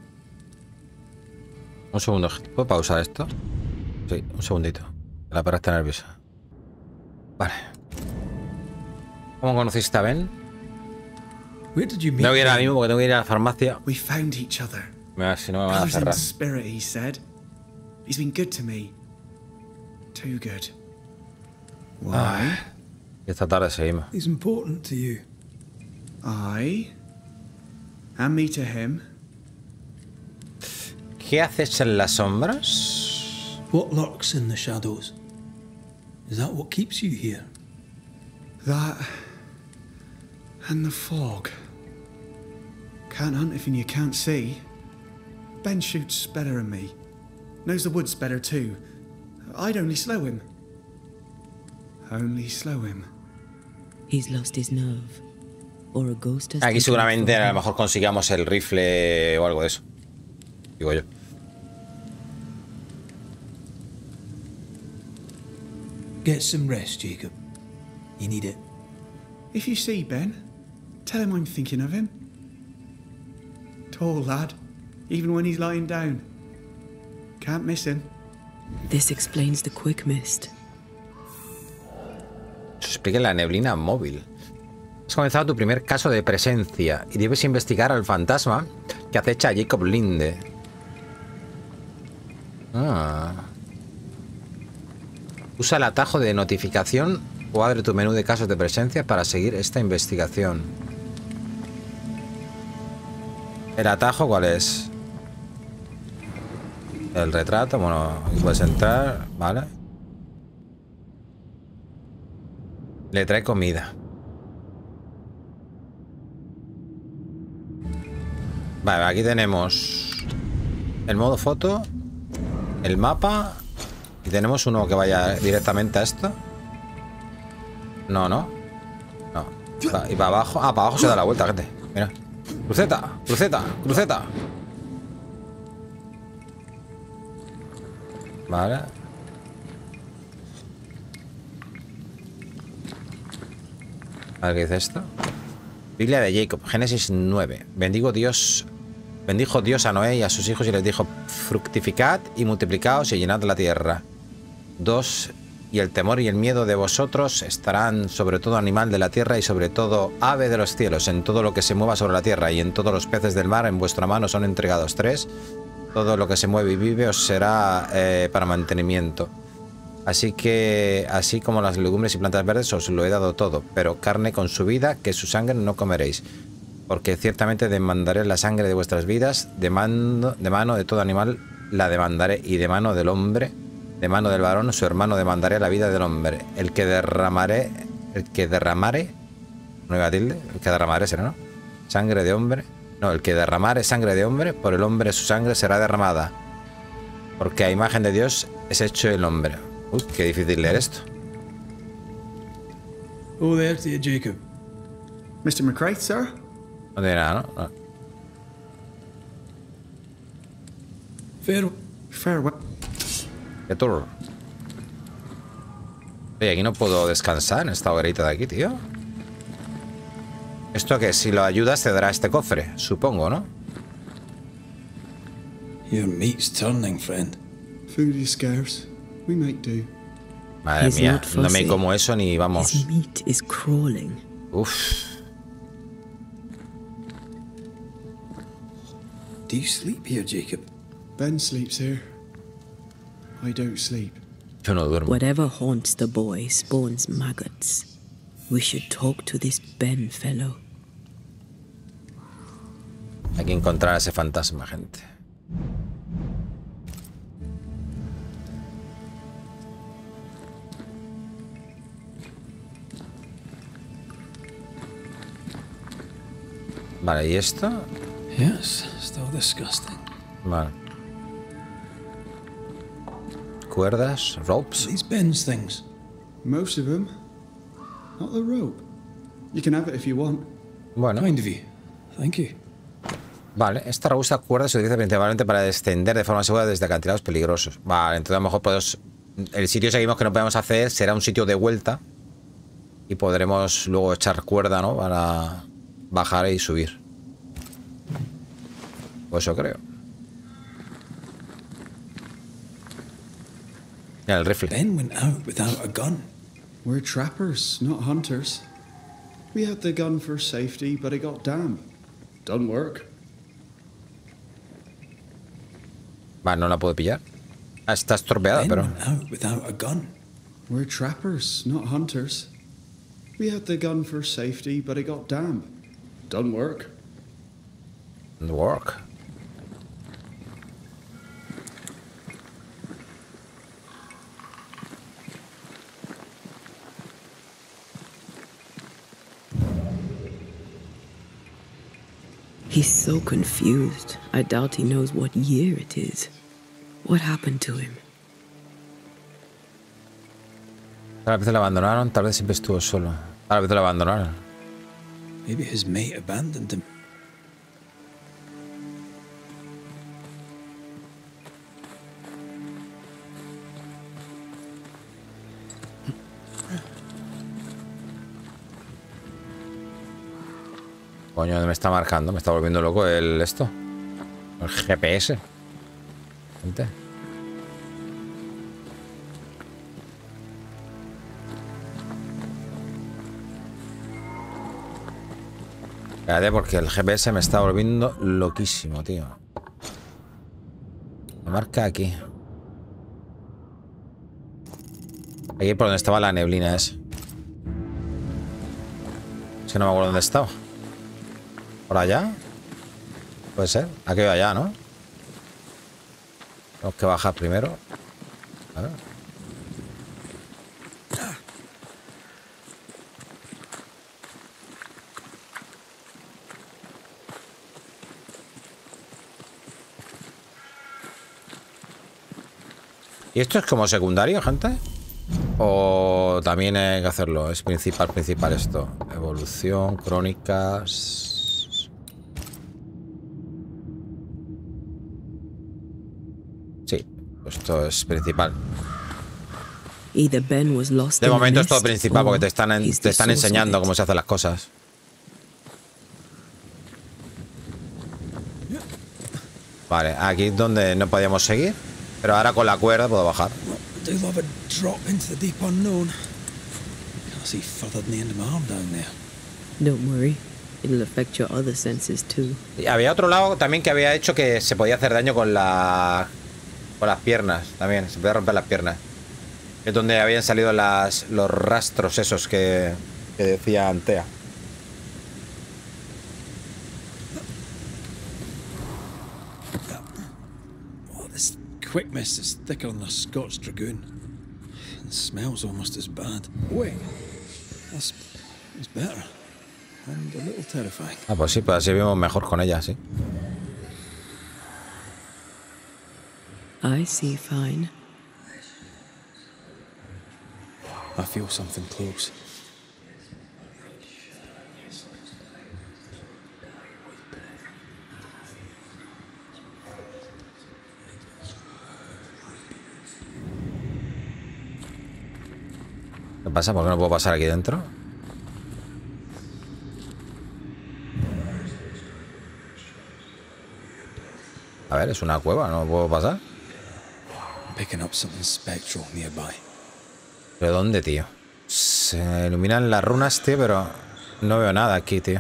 Un segundo, ¿puedo pausar esto? Sí, un segundito. La perra está nerviosa. Vale. ¿Cómo conociste a Ben? Where did you meet Tengo que ir ahora him? mismo porque tengo que ir a la farmacia. We found each other. Mira, si no me van a Brothers in cerrar. spirit, he said. He's been good to me. Too good. Why? Y esta tarde seguimos. He's important to you. I. And me to him. ¿Qué haces en las sombras? What lurks in the shadows? Is that what keeps you here? That. And the fog. Can't hunt if you can't see. Ben shoots better than me. Knows the woods better too. I'd only slow him. Only slow him. He's lost his nerve. Or a ghost has Aquí taken seguramente it from a lo him. mejor consigamos el rifle o algo de eso. Digo yo. Get some rest, Jacob. You need it. If you see Ben, tell him I'm thinking of him. Tall lad, even when he's lying down. Can't miss him. This explains the quick mist. Se explica en la neblina móvil. Has comenzado tu primer caso de presencia y debes investigar al fantasma que acecha a Jacob Linde. Usa el atajo de notificación o abre tu menú de casos de presencia para seguir esta investigación. ¿El atajo cuál es? El retrato, bueno, aquí puedes entrar, ¿vale? Le trae comida. Vale, aquí tenemos el modo foto, el mapa y tenemos uno que vaya directamente a esto. No, no. No. Y para abajo. Ah, para abajo se da la vuelta, gente. Mira. Cruceta, cruceta, cruceta. Vale. A ver qué dice esto. Biblia de Jacob, Génesis 9. Bendijo Dios a Noé y a sus hijos y les dijo: fructificad y multiplicaos y llenad la tierra. 2. Y el temor y el miedo de vosotros estarán sobre todo animal de la tierra y sobre todo ave de los cielos, en todo lo que se mueva sobre la tierra y en todos los peces del mar en vuestra mano son entregados. 3. Todo lo que se mueve y vive os será para mantenimiento. Así que, así como las legumbres y plantas verdes, os lo he dado todo, pero carne con su vida, que su sangre no comeréis. Porque ciertamente demandaré la sangre de vuestras vidas, de mano de todo animal la demandaré, y de mano del hombre, de mano del varón, su hermano, demandaré la vida del hombre. El que derramare, no iba a tilde, el que derramaré será, ¿no? Sangre de hombre, no, el que derramare sangre de hombre, por el hombre su sangre será derramada. Porque a imagen de Dios es hecho el hombre. Uy, qué difícil leer esto. Oh, there to you, Jacob. Mr. McCraith, sir? No tiene nada, ¿no? No. Farewell. Qué turro. Oye, aquí no puedo descansar en esta hoguerita de aquí, tío. Esto que si lo ayudas te dará este cofre, supongo, ¿no? Your meat's turning, friend. Food is scarce. We make do. Madre He's mía, not no me fussy. como eso ni His vamos. meat is crawling. Uf. Do you sleep here, Jacob? Ben sleeps here. I don't sleep. Yo no duermo. Whatever haunts the boy spawns maggots. We should talk to this Ben fellow. Hay que encontrar a ese fantasma, gente. Vale, ¿y esto? Yes, still disgusting. Vale. Cuerdas, ropes. These Ben's things. Most of them. Not the rope. You can have it if you want. Bueno, Kind of you. Thank you. Vale, esta robusta cuerda se utiliza principalmente para descender de forma segura desde acantilados peligrosos. Vale, entonces a lo mejor podemos... El sitio seguimos que no podemos hacer será un sitio de vuelta. Y podremos luego echar cuerda, ¿no? Para bajar y subir. Pues eso creo. Mira el rifle. Ben went out without a gun. We're trappers, not hunters. We had the gun for safety, but it got damp. Doesn't work. Vale, no la puedo pillar. Ah, está estropeada, Ben pero... went out without a gun. We're trappers, not hunters. We had the gun for safety, but it got damp. Doesn't work. Doesn't work. He's so confused. I doubt he knows what year it is. What happened to him? Tal vez lo abandonaron, tal vez siempre estuvo solo. Tal vez lo abandonaron. Maybe his mate abandoned him. Coño, me está marcando, me está volviendo loco esto. El GPS. Gente. Espérate, porque el GPS me está volviendo loquísimo, tío. Me marca aquí. Aquí por donde estaba la neblina esa. Es que no me acuerdo dónde estaba. ¿Por allá? Puede ser. Aquí o allá, ¿no? Tenemos que bajar primero. A ver. ¿Y esto es como secundario, gente? ¿O también hay que hacerlo? Es principal esto. Evolución, crónicas... Sí, esto es principal. De momento es todo principal porque te están enseñando cómo se hacen las cosas. Vale, aquí es donde no podíamos seguir. Pero ahora con la cuerda puedo bajar. I do love a drop into the deep unknown. Can't see further than the end of my arm down there. Don't worry. It'll affect your other senses too. Y había otro lado también que había hecho que se podía hacer daño con las piernas. También, se podía romper las piernas. Es donde habían salido los rastros esos que decía Antea. Quick mist is thicker than a Scots Dragoon. It smells almost as bad. Wait, that's better. And a little terrifying. Ah, pues sí, pues así vimos mejor con ella, sí. I see fine. I feel something close. ¿Qué pasa? ¿Por qué no puedo pasar aquí dentro? A ver, es una cueva, no puedo pasar. Picking up something spectral nearby. ¿Pero dónde, tío? Se iluminan las runas, tío, pero no veo nada aquí, tío.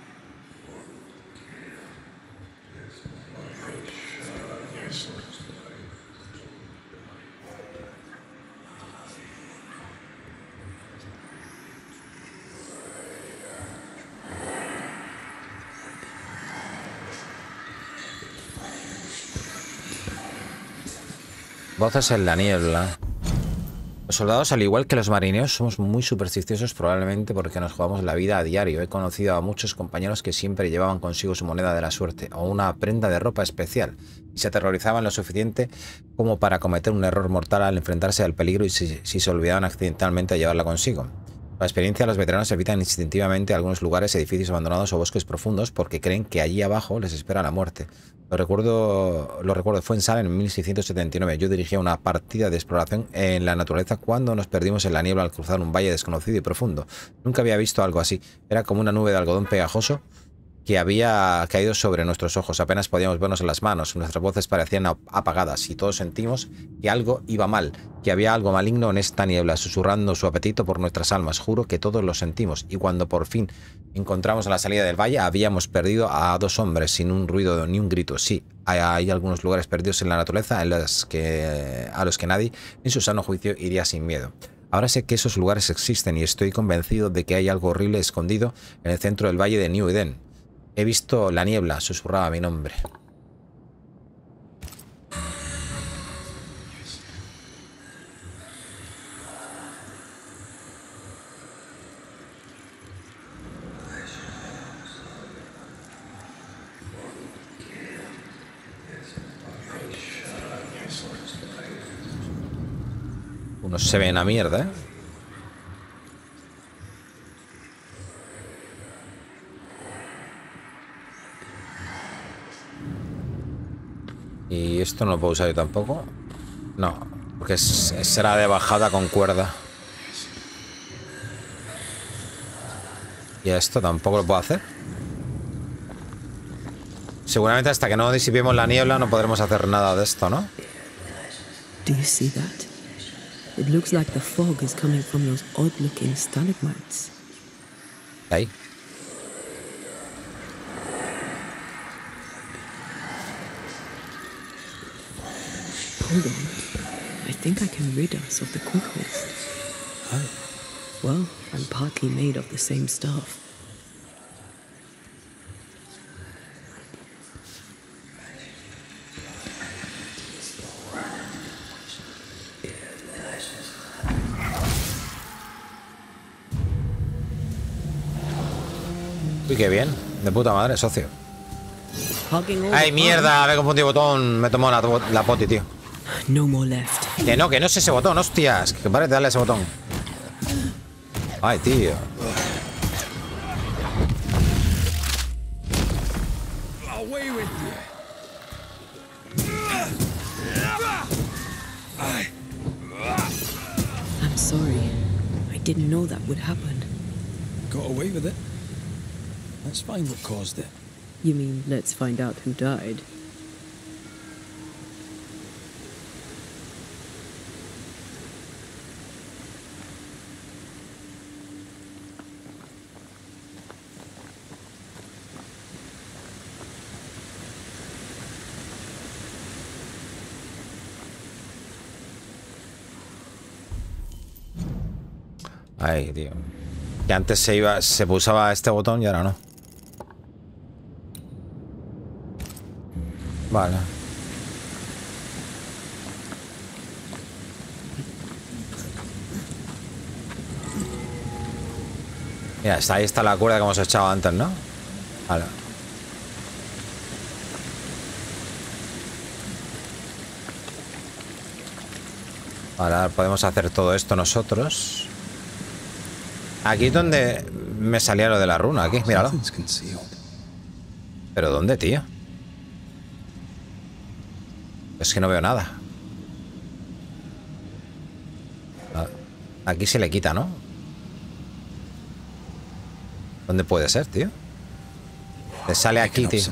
Voces en la niebla. Los soldados, al igual que los marineros, somos muy supersticiosos probablemente porque nos jugamos la vida a diario. He conocido a muchos compañeros que siempre llevaban consigo su moneda de la suerte o una prenda de ropa especial y se aterrorizaban lo suficiente como para cometer un error mortal al enfrentarse al peligro y si se olvidaban accidentalmente de llevarla consigo. La experiencia, los veteranos evitan instintivamente algunos lugares, edificios abandonados o bosques profundos porque creen que allí abajo les espera la muerte. Lo recuerdo, fue en Salem en 1679. Yo dirigía una partida de exploración en la naturaleza cuando nos perdimos en la niebla al cruzar un valle desconocido y profundo. Nunca había visto algo así. Era como una nube de algodón pegajoso que había caído sobre nuestros ojos. Apenas podíamos vernos en las manos. Nuestras voces parecían apagadas y todos sentimos que algo iba mal, que había algo maligno en esta niebla, susurrando su apetito por nuestras almas. Juro que todos lo sentimos. Y cuando por fin encontramos a la salida del valle, habíamos perdido a 2 hombres sin un ruido ni un grito. Sí, hay algunos lugares perdidos en la naturaleza a los que nadie, en su sano juicio, iría sin miedo. Ahora sé que esos lugares existen y estoy convencido de que hay algo horrible escondido en el centro del valle de New Eden. He visto la niebla, susurraba mi nombre. Unos se ven a mierda, ¿eh? Y esto no lo puedo usar yo tampoco. No, porque será de bajada con cuerda. Y esto tampoco lo puedo hacer. Seguramente hasta que no disipemos la niebla no podremos hacer nada de esto, ¿no? Do you see that? It looks like the fog is coming from those odd-looking stalagmites. Ahí. Hold on. I think I can rid us of the quickness. How? Well, I'm partly made of the same stuff. Uy, qué bien. De puta madre, socio. Hugging all ¡Ay, the mierda! Me he confundido botón. Me tomó la poti, tío. fun. No more left. Que no es ese botón, hostias. Que parece darle a ese botón. Ay, tío. Away with you. I'm sorry. I didn't know that would happen. Got away with it. Let's find what caused it. You mean, let's find out who died? Ay, tío. Que antes se pulsaba este botón y ahora no. Vale. Mira, ahí está la cuerda que hemos echado antes, ¿no? Vale. Vale, ahora podemos hacer todo esto nosotros. Aquí es donde me salía lo de la runa, aquí, míralo. ¿Pero dónde, tío? Es que no veo nada. Aquí se le quita, ¿no? ¿Dónde puede ser, tío? Le sale aquí, tío.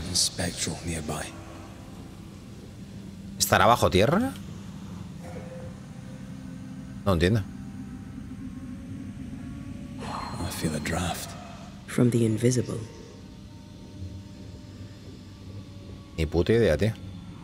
¿Estará bajo tierra? No entiendo. I feel a draft. From the invisible. Ni puta idea, tío.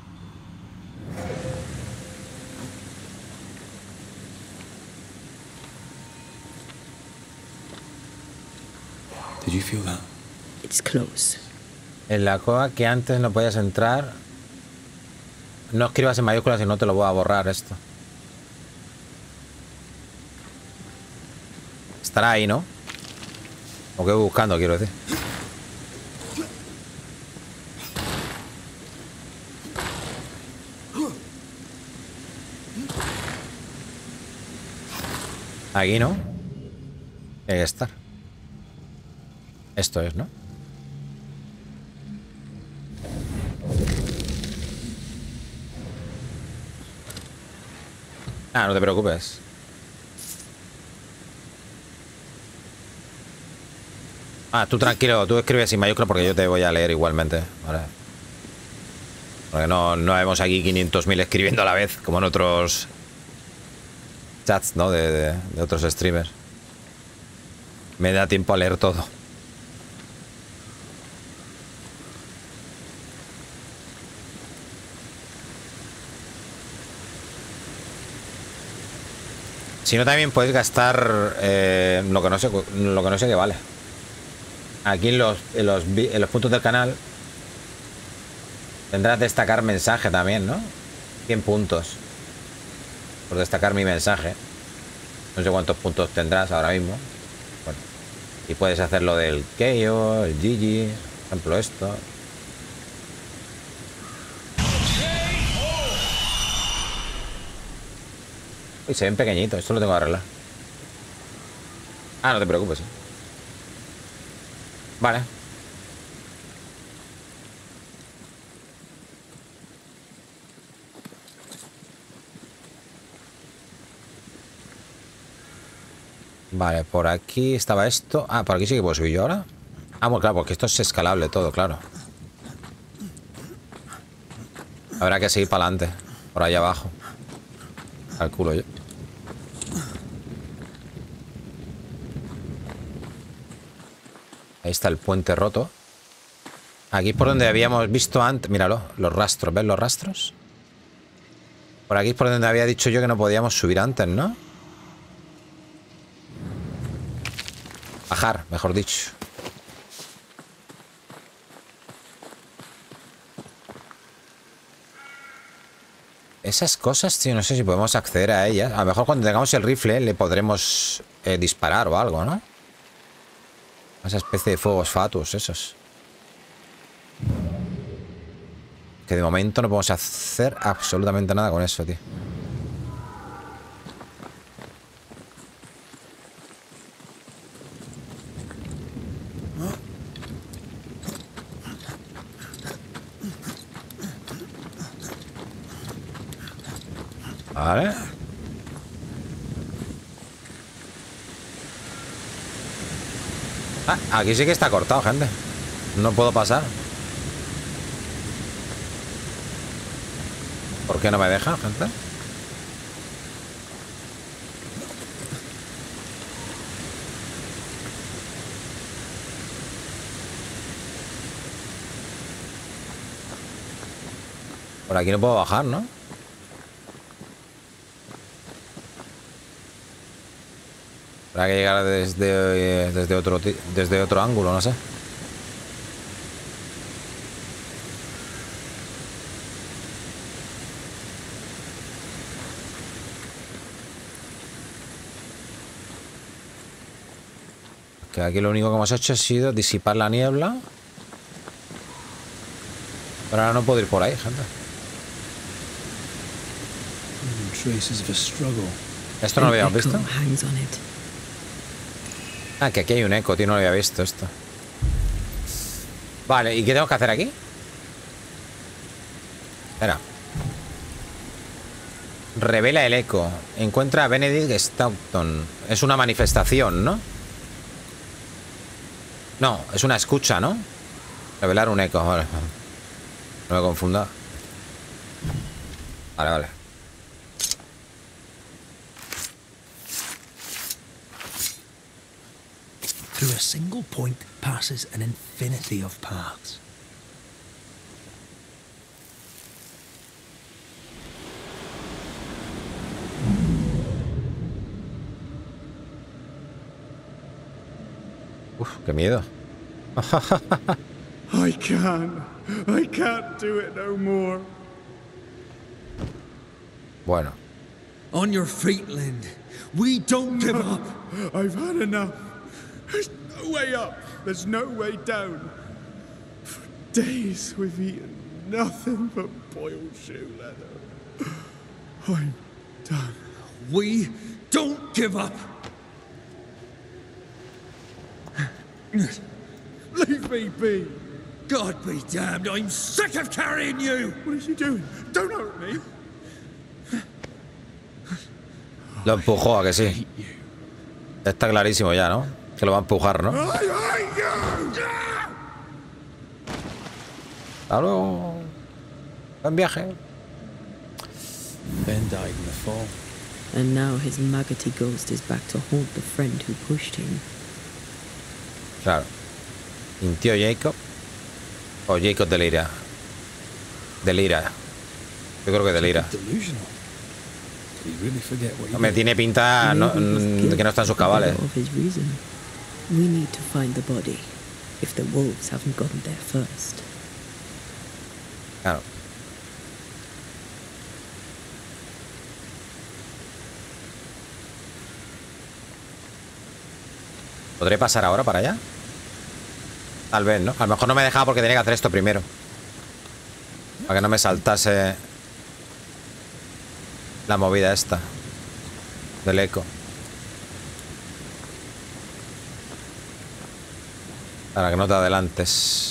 Did you feel that? It's close. En la cueva que antes no podías entrar. No escribas en mayúsculas y no te lo voy a borrar esto. Estará ahí, ¿no? O que voy buscando, quiero decir. Aquí, ¿no? Tiene que estar. Esto es, ¿no? Ah, no te preocupes. Ah, tú tranquilo, tú escribes sin mayúscula porque yo te voy a leer igualmente, ¿vale? Porque no vemos aquí 500.000 escribiendo a la vez, como en otros chats, ¿no? De otros streamers. Me da tiempo a leer todo. Si no, también puedes gastar lo que no sé qué vale. Aquí en los puntos del canal tendrás destacar mensaje también, ¿no? 100 puntos por destacar mi mensaje. No sé cuántos puntos tendrás ahora mismo. Bueno, y puedes hacer lo del Keio, el Gigi, por ejemplo esto. Uy, se ven pequeñitos, esto lo tengo que arreglar. Ah, no te preocupes. Vale. Vale, por aquí estaba esto. Ah, por aquí sí que puedo subir yo ahora. Ah, bueno, claro, porque esto es escalable todo, claro. Habrá que seguir para adelante. Por ahí abajo. Calculo yo. Ahí está el puente roto. Aquí por donde habíamos visto antes. Míralo, los rastros. ¿Ves los rastros? Por aquí es por donde había dicho yo que no podíamos subir antes, ¿no? Bajar, mejor dicho. Esas cosas, tío, no sé si podemos acceder a ellas. A lo mejor cuando tengamos el rifle le podremos disparar o algo, ¿no? Esa especie de fuegos fatus, esos. Que de momento no podemos hacer absolutamente nada con eso, tío. Vale. Ah, aquí sí que está cortado, gente. No puedo pasar. ¿Por qué no me deja, gente? Por aquí no puedo bajar, ¿no? Habrá que llegar desde otro ángulo, no sé. Que aquí lo único que hemos hecho ha sido disipar la niebla. Pero ahora no puedo ir por ahí, gente. Esto no lo habíamos visto. Ah, que aquí hay un eco, tío, no lo había visto esto. Vale, ¿y qué tengo que hacer aquí? Espera. Revela el eco. Encuentra a Benedict Staunton. Es una manifestación, ¿no? No, es una escucha, ¿no? Revelar un eco, vale. No me confunda. Vale, vale. Through a single point passes an infinity of paths. Uf, qué miedo. I can't do it no more. Bueno. On your feet, Lind. We don't give up. I've had enough. There's no way up. There's no way down. For days we've eaten nothing but boiled shoe leather. I'm done. We don't give up. Leave me be! God be damned, I'm sick of carrying you! What is you doing? Don't hurt me! Lo empujó, a que sí. Está clarísimo ya, ¿no? Que lo va a empujar, ¿no? I hate you! Hasta luego. Buen viaje. Ben died in the fall. And now his maggoty ghost is back to haunt the friend who pushed him. Claro. Mintió Jacob. O Jacob delira. Delira. Yo creo que delira. Delusional. Did he really forget what he Me did? tiene pinta que no está en sus cabales. Of his reason. We need to find the body. If the wolves haven't gotten there first. Claro. ¿Podré pasar ahora para allá? Tal vez, ¿no? A lo mejor no me dejaba porque tenía que hacer esto primero. Para que no me saltase la movida esta del eco. Para que no te adelantes.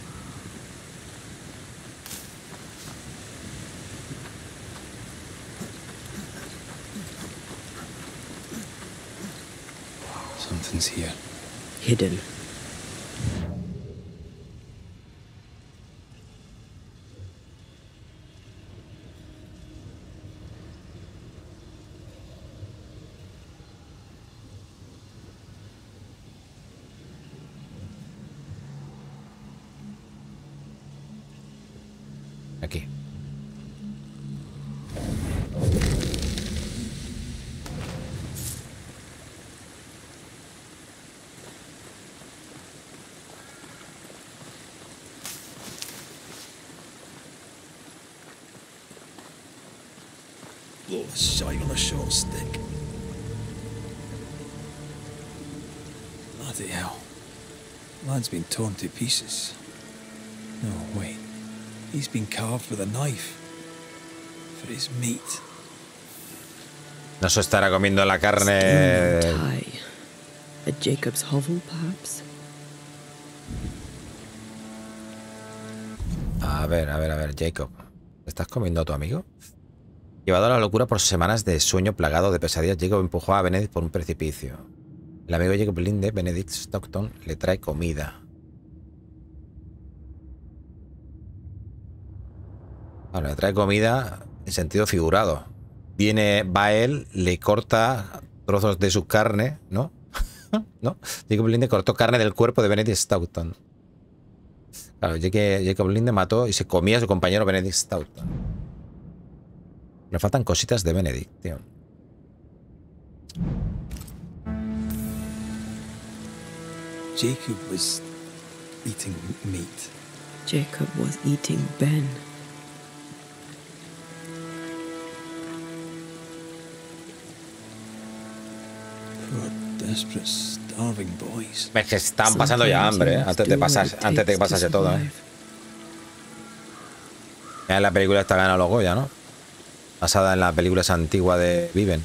Something's here. Hidden. Aquí. Blow the shite on a short stick. Bloody hell. Lad's been torn to pieces. No, wait. He's been carved with a knife. For his meat. No se estará comiendo la carne. Still no tie. At Jacob's hovel, perhaps? A ver, Jacob. ¿Estás comiendo a tu amigo? Llevado a la locura por semanas de sueño plagado de pesadillas, Jacob empujó a Benedict por un precipicio. El amigo Jacob Linde, Benedict Stockton, le trae comida. Bueno, le trae comida en sentido figurado. Va él, le corta trozos de su carne, ¿no? ¿No? Jacob Linde cortó carne del cuerpo de Benedict Stockton. Claro, Jacob Linde mató y se comía a su compañero Benedict Stockton. Le faltan cositas de Benedict, tío. Jacob was eating meat. Jacob was eating Ben. Poor, desperate, starving boys. Es que están pasando ya hambre, ¿eh? Antes de que pasase todo, ¿eh? Ya en la película está ganando los Goya, ¿no? Basada en las películas antiguas de Viven.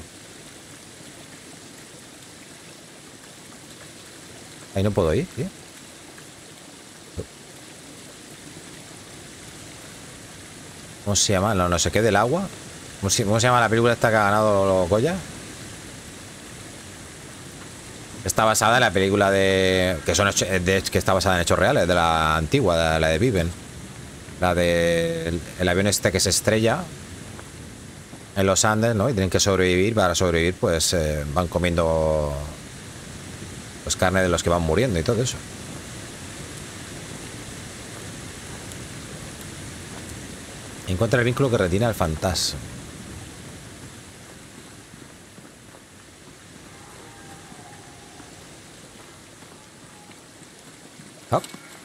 Ahí no puedo ir, tío. ¿Cómo se llama? No sé qué del agua. ¿Cómo se llama la película esta que ha ganado los Goya? Está basada en la película de... que está basada en hechos reales, de la antigua, de la de Viven. La de el avión este que se estrella en los Andes, ¿no? Y tienen que sobrevivir. Para sobrevivir, pues van comiendo pues carne de los que van muriendo y todo eso. Encuentra el vínculo que retiene al fantasma. Oh.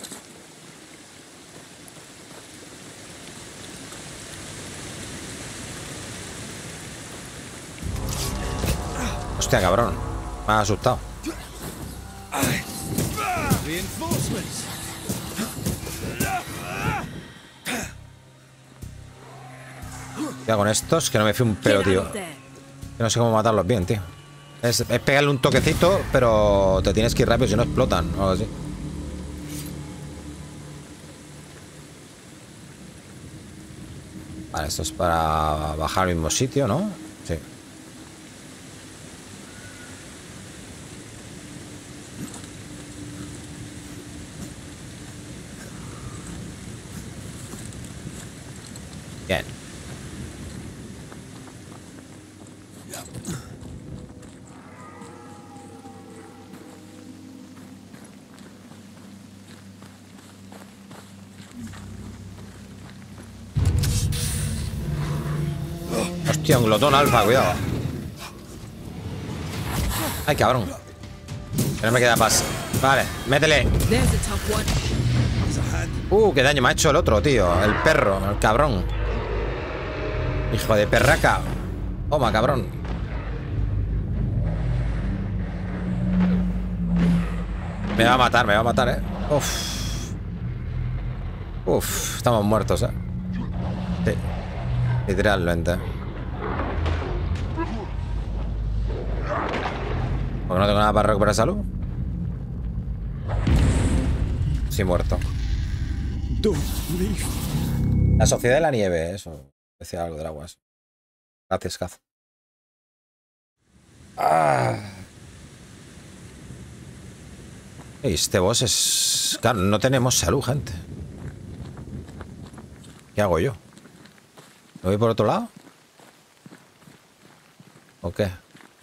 Hostia, cabrón. Me ha asustado. Ya con estos, que no me fío un pelo, tío. Que no sé cómo matarlos bien, tío. Es pegarle un toquecito, pero te tienes que ir rápido, si no explotan o algo así. Vale, esto es para bajar al mismo sitio, ¿no? Sí. Bien. Hostia, un glotón alfa, cuidado. Ay, cabrón. Que no me queda pas. Vale, métele. Qué daño me ha hecho el otro, tío. El perro, el cabrón. Hijo de perraca. Toma, cabrón. Me va a matar, Uf, estamos muertos, Sí. Literalmente. ¿Por qué no tengo nada para recuperar salud? Sí, muerto. La Sociedad de la Nieve, eso. Decía algo del agua. Eso. Gracias, Kaz. Este boss es... Claro, no tenemos salud, gente. ¿Qué hago yo? ¿Me voy por otro lado? ¿O qué?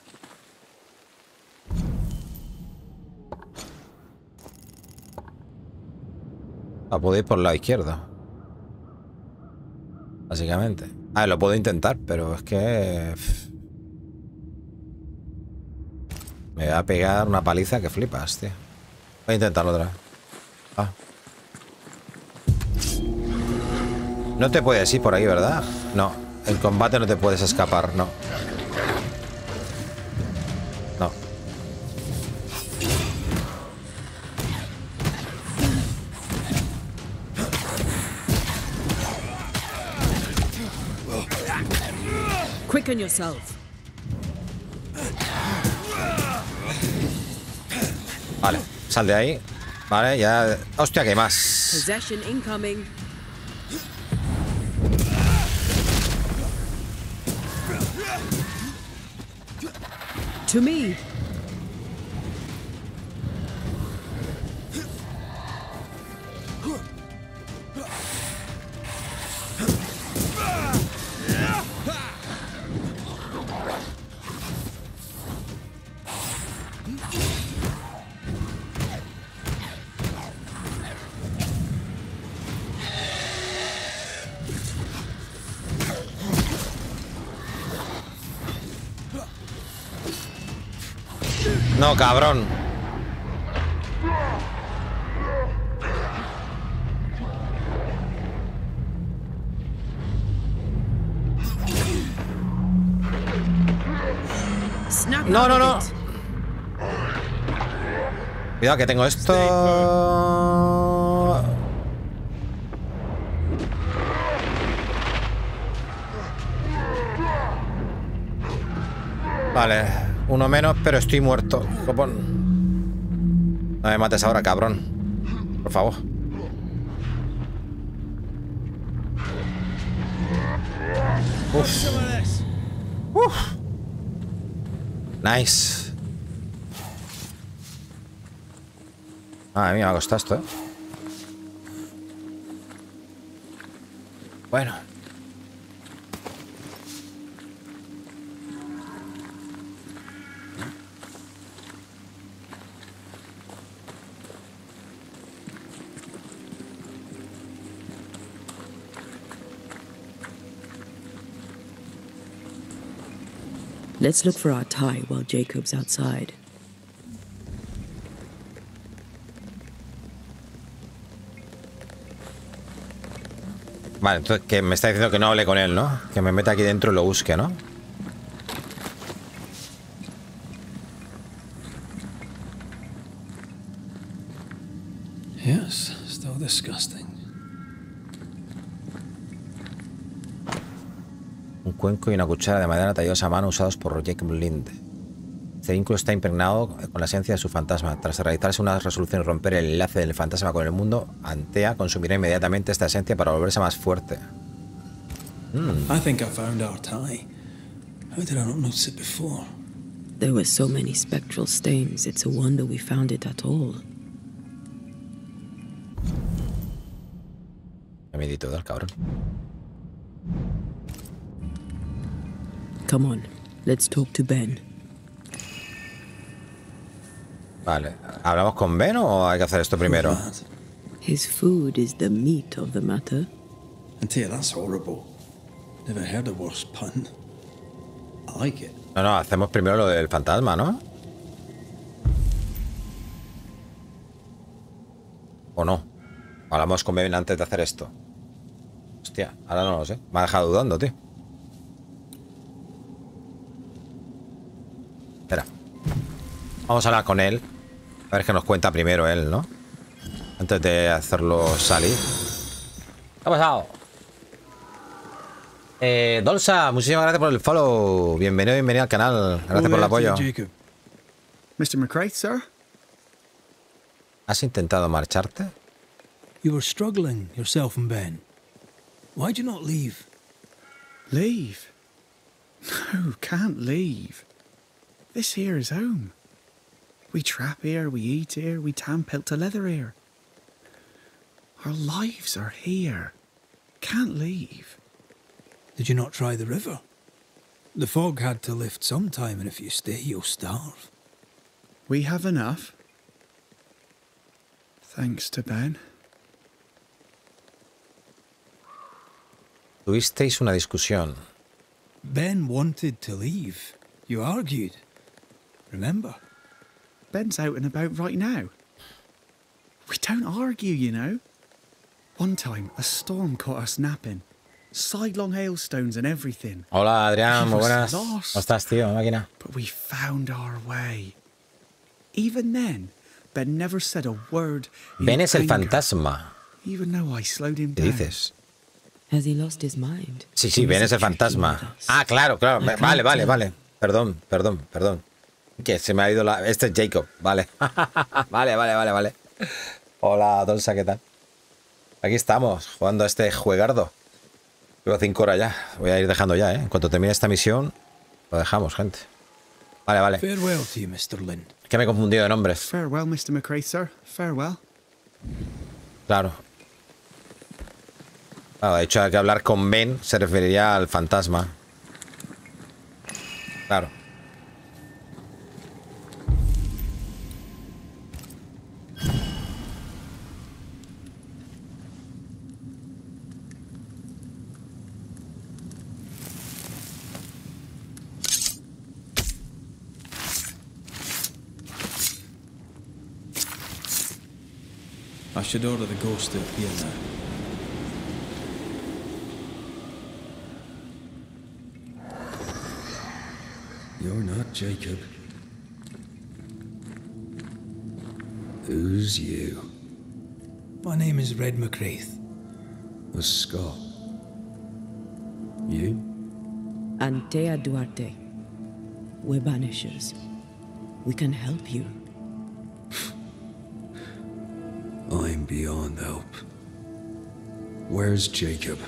Puedo ir por la izquierda. Básicamente. Lo puedo intentar, pero es que... Me va a pegar una paliza que flipas, tío. Voy a intentarlo otra vez. No te puedes ir por ahí, ¿verdad? No. En combate no te puedes escapar, no. No. Quicken yourself. Vale, sal de ahí. Vale, ya... Hostia, que hay más. Possession incoming. To me. No, cabrón. No, no, no. Cuidado que tengo esto. Vale, uno menos, pero estoy muerto. Copón. No me mates ahora, cabrón. Por favor. Uf. Uf. Nice. A mí me ha costado esto, ¿eh? Bueno. Let's look for our tie while Jacob's outside. Vale, entonces que me está diciendo que no hable con él, ¿no? Que me meta aquí dentro y lo busque, ¿no? Yes, still disgusting. Un cuenco y una cuchara de madera tallados a mano usados por Jacob Lind. Este vínculo está impregnado con la esencia de su fantasma. Tras realizarse una resolución y romper el enlace del fantasma con el mundo, Antea consumirá inmediatamente esta esencia para volverse más fuerte. I think I found our tie. How did I not notice it before? There were so many spectral stains, it's a wonder we found it at all. Me di todo el cabrón. Come on, let's talk to Ben. Vale. ¿Hablamos con Ben o hay que hacer esto primero? Bad. His food is the meat of the matter. Antea, that's horrible. Never heard a worse pun. I like it. No, hacemos primero lo del fantasma, ¿no? ¿O no? Hablamos con Ben antes de hacer esto. Hostia, ahora no lo sé. Me ha dejado dudando, tío. Espera. Vamos a hablar con él. A ver qué nos cuenta primero él, ¿no? Antes de hacerlo salir. ¿Qué ha pasado? Dolsa, muchísimas gracias por el follow. Bienvenido al canal. Gracias por el apoyo. Jacob. Mr. McCraith, sir? ¿Has intentado marcharte? You were struggling, yourself and Ben. Why'd you not leave? Leave? No, can't leave. This here is home. We trap here, we eat here, we tan pelt to leather here. Our lives are here. Can't leave. Did you not try the river? The fog had to lift sometime, and if you stay, you'll starve. We have enough. Thanks to Ben. Tuvisteis una discusión. Ben wanted to leave. You argued. Remember? Ben's out and about right now. We don't argue, you know. One time, a storm caught us napping. Sidelong hailstones and everything. Hola, Adrián, muy He was buenas. lost. ¿Cómo estás, tío? Máquina. But we found our way. Even then, Ben never said a word. in Ben es el anger, fantasma. Even though I slowed him ¿Qué down. dices? Has he lost his mind? Sí, Or Ben is es el it tricky fantasma. with us? Ah, claro. I can't Vale. tell. Perdón. Que se me ha ido la... Este es Jacob. Vale. Vale. Hola, Dolsa, ¿qué tal? Aquí estamos, jugando a este juegardo. Llevo 5 horas ya. Voy a ir dejando ya, ¿eh? En cuanto termine esta misión, lo dejamos, gente. Vale. Farewell to you, Mr. Lynn. Es que me he confundido de nombres. Farewell, Mr. McCraith, sir. Farewell. Claro. De hecho, hay que hablar con Ben, se referiría al fantasma. Claro. I should order the ghost to appear now. You're not Jacob. Who's you? My name is Red McCraith. A Scot. You? Antea Duarte. We're banishers. We can help you. I'm beyond help. Where's Jacob?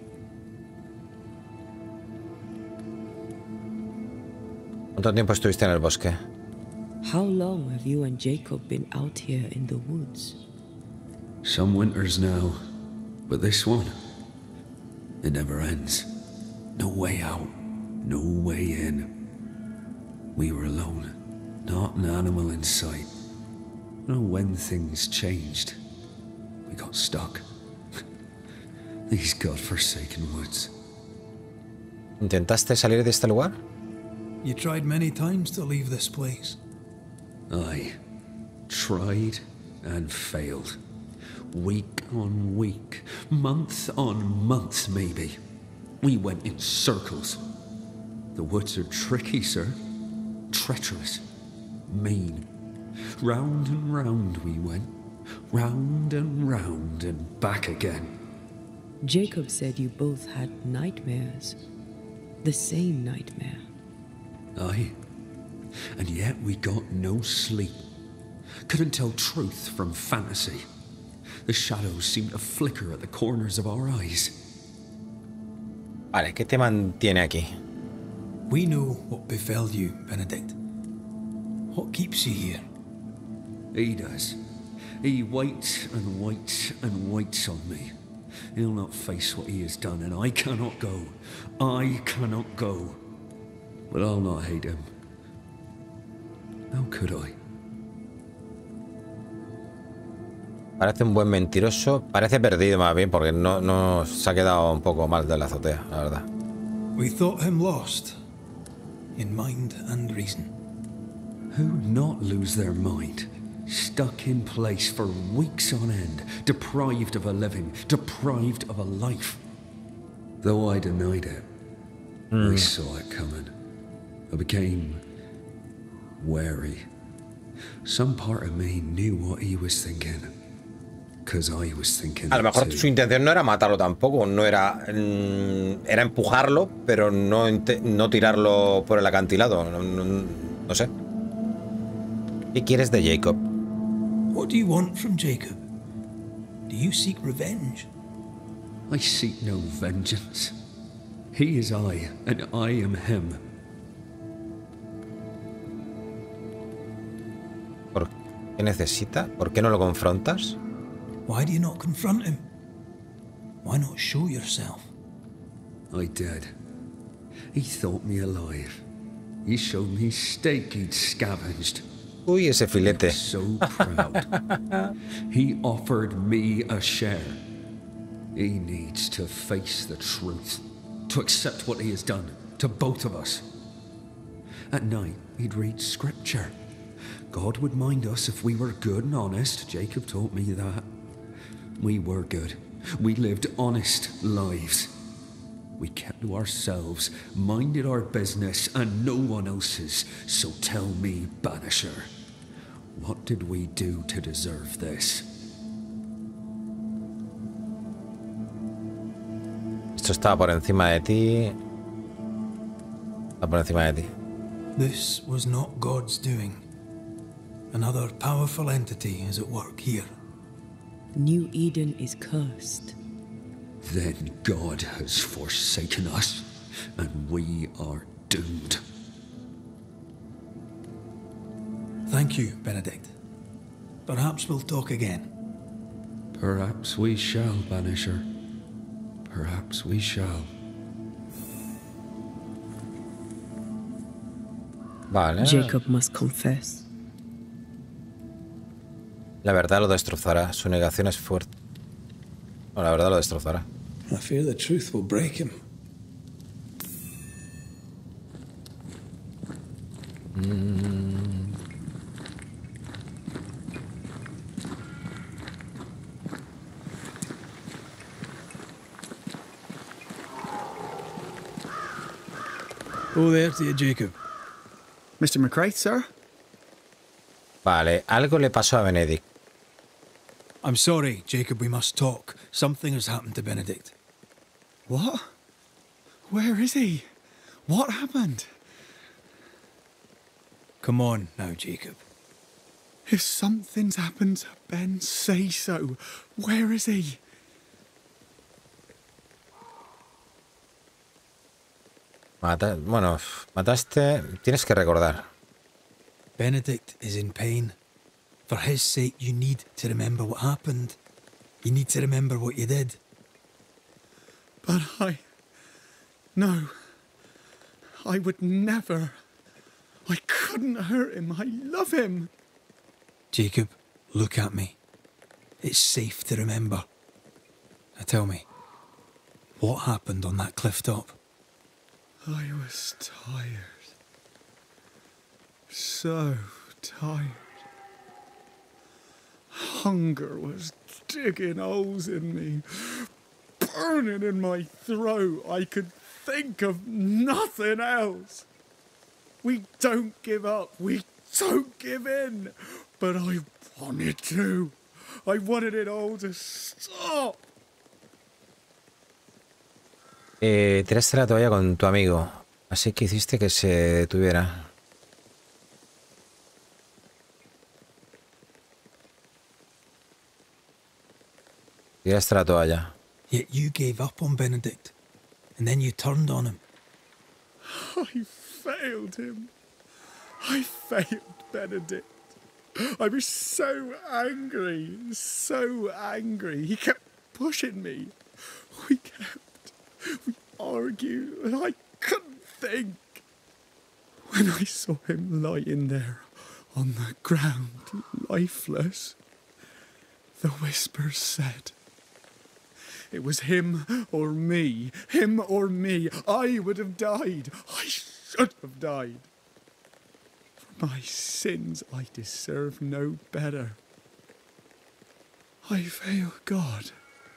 ¿Cuánto tiempo estuviste en el bosque? How long have you and Jacob been out here in the woods? Some winters now, but this one, it never ends. No way out, no way in. We were alone, not an animal in sight. I don't know when things changed. We got stuck. These godforsaken woods. ¿Intentaste salir de este lugar? You tried many times to leave this place. I tried and failed. Week on week, month on month, maybe. We went in circles. The woods are tricky, sir. Treacherous. Mean. Round and round we went. Round and back again. Jacob said you both had nightmares. The same nightmare. Aye. And yet we got no sleep. Couldn't tell truth from fantasy. The shadows seemed to flicker at the corners of our eyes. Vale, ¿qué te mantiene aquí? We know what befell you, Benedict. What keeps you here? He does. He waits and waits and waits on me. He'll not face what he has done, and I cannot go. I cannot go. But I'll not hate him. How could I? Parece un buen mentiroso. Parece perdido más bien, porque no se ha quedado un poco mal de la azotea, la verdad. We thought him lost, in mind and reason. Who'd not lose their mind? Stuck in place for weeks on end, deprived of a living, deprived of a life. Though I denied it, I saw it coming. I became wary. Some part of me knew what he was thinking. Because I was thinking. A lo mejor su intención no era matarlo tampoco, no era era empujarlo, pero no tirarlo por el acantilado. No sé. ¿Qué quieres de Jacob? What do you want from Jacob? Do you seek revenge? I seek no vengeance. He is I, and I am him. ¿Por qué necesita? ¿Por qué no lo confrontas? Why do you not confront him? Why not show yourself? I did. He thought me alive. He showed me steak he'd scavenged. Uy, ese filete. So proud. He offered me a share. He needs to face the truth, to accept what he has done to both of us. At night, he'd read scripture. God would mind us if we were good and honest. Jacob taught me that. We were good. We lived honest lives. We kept to ourselves, minded our business and no one else's. So tell me, Banisher, what did we do to deserve this? Esto estaba por encima de ti. Está por encima de ti. This was not God's doing. Another powerful entity is at work here. New Eden is cursed. Then God has forsaken us, and we are doomed. Thank you, Benedict. Perhaps we'll talk again. Perhaps we shall, Banisher. Perhaps we shall. Vale. Jacob must confess. La verdad lo destrozará. Su negación es fuerte. No, la verdad lo destrozará. I fear the truth will break him. Oh, there to you, Jacob. Mr. McCraith, sir? Vale, algo le pasó a Benedict. I'm sorry, Jacob, we must talk. Something has happened to Benedict. What? Where is he? What happened? Come on now, Jacob. If something's happened to Ben, say so. Where is he? Bueno, mataste... Tienes que recordar. Benedict is in pain. For his sake, you need to remember what happened. You need to remember what you did. But No. I would never. I couldn't hurt him. I love him. Jacob, look at me. It's safe to remember. Now tell me, what happened on that cliff top? I was tired. So tired. Hunger was digging holes in me, burning in my throat. I could think of nothing else. We don't give up. We don't give in. But I wanted to. I wanted it all to stop. Tiraste la toalla con tu amigo, así que hiciste que se detuviera. Tiraste la toalla. Yet you gave up on Benedict, and then you turned on him. I failed him. I failed Benedict. I was so angry, so angry. He kept pushing me. We argued, and I couldn't think. When I saw him lying there on the ground, lifeless, the whispers said, it was him or me, him or me. I would have died. I should have died. For my sins, I deserve no better. I failed God.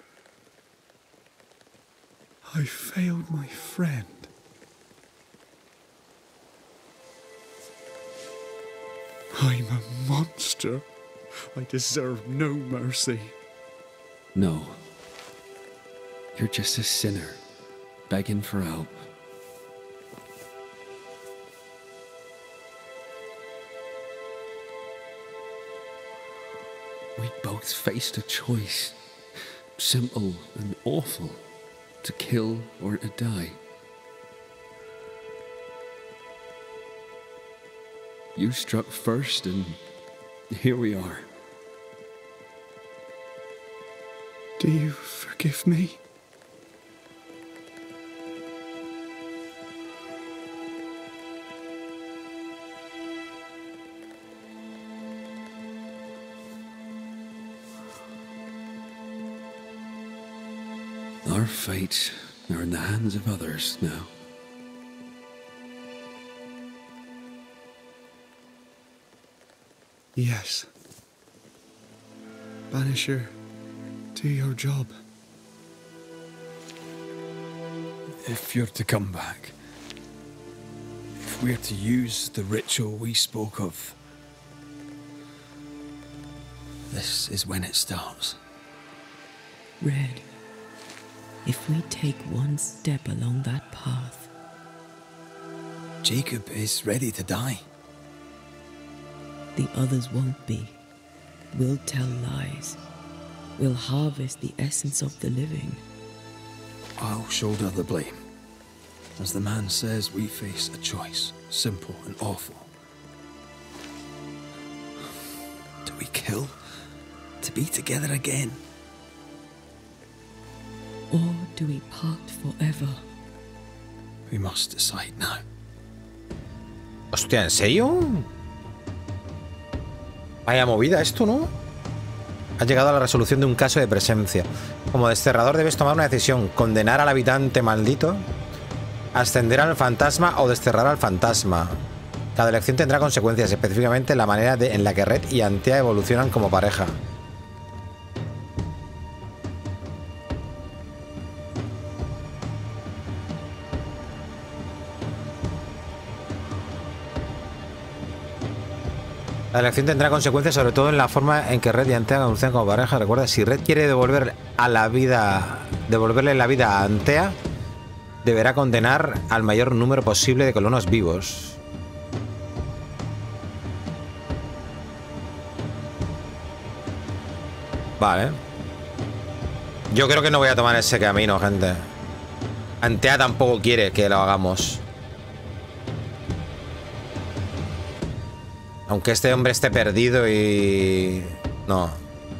I failed my friend. I'm a monster. I deserve no mercy. No. You're just a sinner, begging for help. We both faced a choice, simple and awful, to kill or to die. You struck first, and here we are. Do you forgive me? Our fates are in the hands of others now. Yes. Banisher, do your job. If you're to come back, if we're to use the ritual we spoke of, this is when it starts. Red, if we take one step along that path, Jacob is ready to die. the others won't be. We'll tell lies. We'll harvest the essence of the living. I'll shoulder the blame. As the man says, we face a choice, simple and awful. Do we kill to be together again? Or do we part forever? We must decide now. Hostia, ¿en serio? Vaya movida esto, ¿no? Has llegado a la resolución de un caso de presencia. Como desterrador debes tomar una decisión: condenar al habitante maldito, ascender al fantasma o desterrar al fantasma. Cada elección tendrá consecuencias, específicamente la manera en la que Red y Antea evolucionan como pareja. La elección tendrá consecuencias sobre todo en la forma en que Red y Antea evolucionan como pareja. Recuerda, si Red quiere devolverle la vida a Antea, deberá condenar al mayor número posible de colonos vivos. Vale. Yo creo que no voy a tomar ese camino, gente. Antea tampoco quiere que lo hagamos. Aunque este hombre esté perdido y... No.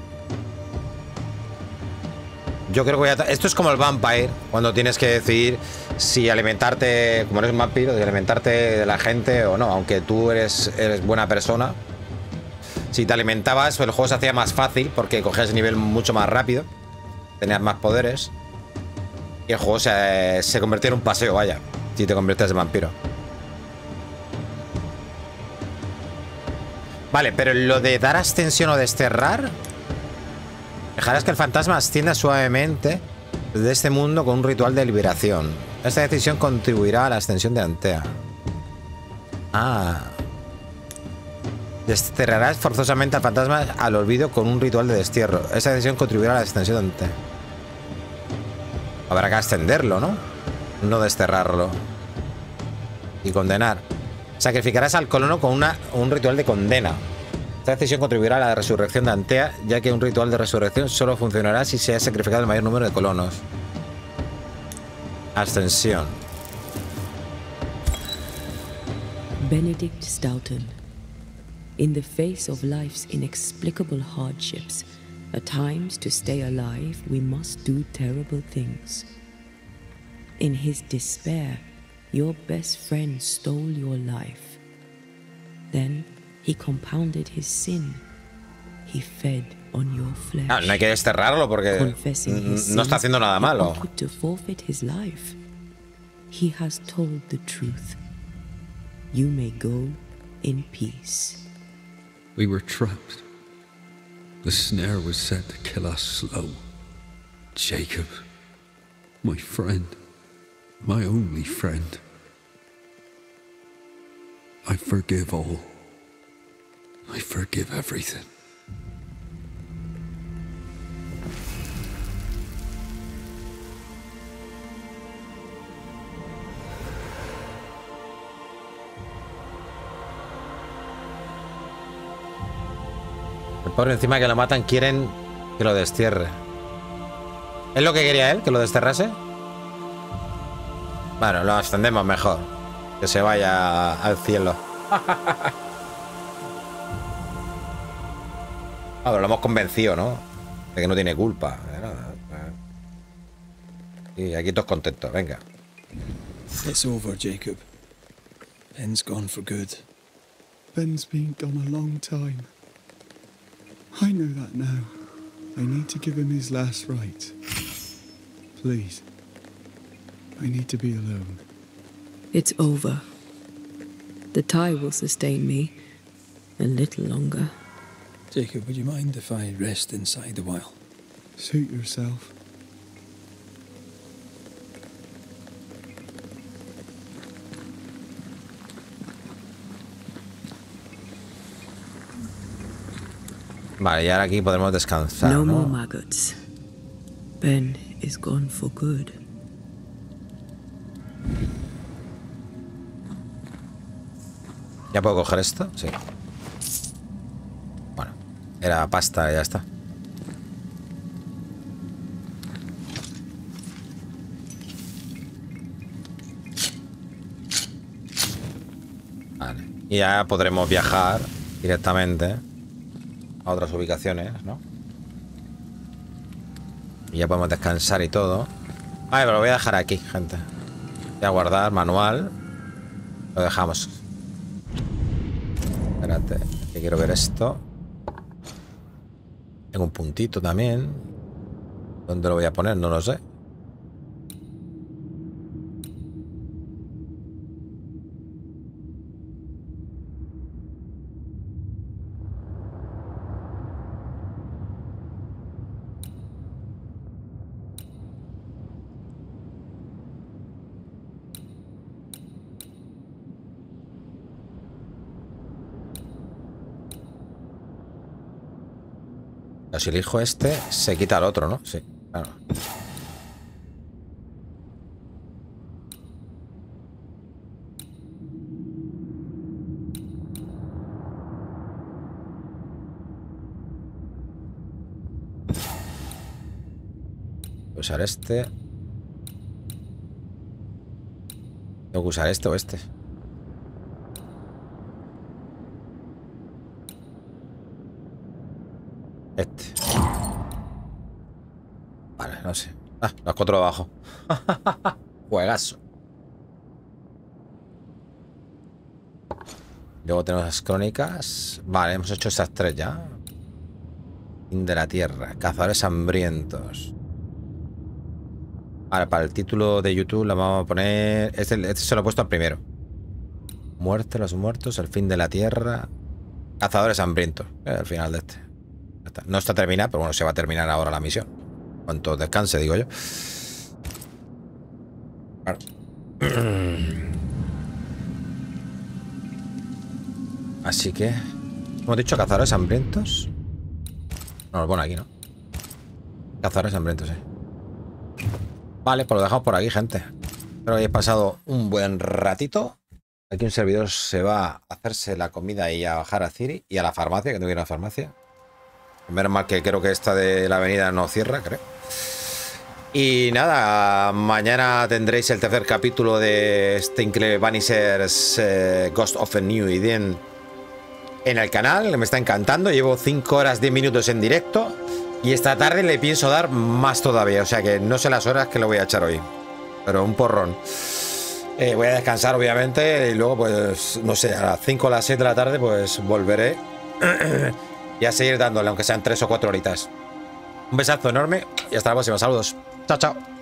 Yo creo que voy a... Esto es como el Vampire, cuando tienes que decidir si alimentarte, como eres un vampiro, de alimentarte de la gente o no. Aunque tú eres buena persona. Si te alimentabas, pues el juego se hacía más fácil porque cogías nivel mucho más rápido. Tenías más poderes. Y el juego se convertía en un paseo, vaya. Si te conviertes en vampiro. Vale, pero lo de dar ascensión o desterrar, dejarás que el fantasma ascienda suavemente desde este mundo con un ritual de liberación. Esta decisión contribuirá a la ascensión de Antea. Ah. Desterrarás forzosamente al fantasma al olvido con un ritual de destierro. Esta decisión contribuirá a la ascensión de Antea. Habrá que ascenderlo, ¿no? No desterrarlo. Y condenar. Sacrificarás al colono con un ritual de condena. Esta decisión contribuirá a la resurrección de Antea, ya que un ritual de resurrección solo funcionará si se ha sacrificado el mayor número de colonos. Ascensión. Benedict Stoughton. In the face of life's inexplicable hardships, at times to stay alive, we must do terrible things. In his despair, your best friend stole your life. Then he compounded his sin. He fed on your flesh. Ah, no hay que desterrarlo porque no está haciendo nada malo. To forfeit his life. He has told the truth. You may go in peace. We were trapped. The snare was set to kill us slow. Jacob, my friend, my only friend. I forgive all. I forgive everything. El pobre encima que lo matan quieren que lo destierre. ¿Es lo que quería él? ¿Que lo desterrase? Bueno, lo ascendemos mejor. Que se vaya al cielo. Ah, pero lo hemos convencido, ¿no? De que no tiene culpa. Y aquí todos contentos, venga. It's over, Jacob. Ben's gone for good. Ben's been gone a long time. I know that now. I need to give him his last rite. Please. I need to be alone. It's over. The tie will sustain me a little longer. Jacob, would you mind if I rest inside a while? Suit yourself. Vale, y ahora aquí podemos descansar, No ¿no? more maggots. Ben is gone for good. ¿Ya puedo coger esto? Sí. Bueno, era pasta y ya está. Vale. Y ya podremos viajar directamente a otras ubicaciones, ¿no? Y ya podemos descansar y todo. Vale, pero lo voy a dejar aquí, gente. Voy a guardar manual. Lo dejamos. Espérate, que quiero ver esto. Tengo un puntito también. ¿Dónde lo voy a poner? No lo sé. Si elijo este, se quita el otro, ¿no? Sí, claro. Voy a usar este. Tengo que usar este o este. Este. Vale, no sé. Ah, las 4 de abajo. Juegazo. Luego tenemos las crónicas. Vale, hemos hecho esas 3 ya. Fin de la tierra. Cazadores hambrientos. Vale, para el título de YouTube le vamos a poner... Este se lo he puesto al primero. Muerte de los muertos, el fin de la tierra. Cazadores hambrientos. El final de este. No está terminada, pero bueno, se va a terminar ahora la misión. Cuanto descanse, digo yo. Claro. Así que... ¿Hemos dicho cazadores hambrientos? No, lo pone aquí, ¿no? Cazadores hambrientos, sí. Vale, pues lo dejamos por aquí, gente. Espero que hayáis pasado un buen ratito. Aquí un servidor se va a hacerse la comida y a bajar a Ciri y a la farmacia, que tengo que ir a la farmacia. Menos mal que creo que esta de la avenida no cierra, creo. Y nada, mañana tendréis el tercer capítulo de Stinkle Vanishers Ghost of a New Eden en el canal. Me está encantando, llevo 5 horas 10 minutos en directo y esta tarde le pienso dar más todavía, o sea que no sé las horas que le voy a echar hoy, pero un porrón. Voy a descansar obviamente y luego pues no sé, a las 5 o las 6 de la tarde pues volveré y a seguir dándole, aunque sean 3 o 4 horitas. Un besazo enorme y hasta la próxima. Saludos. Chao, chao.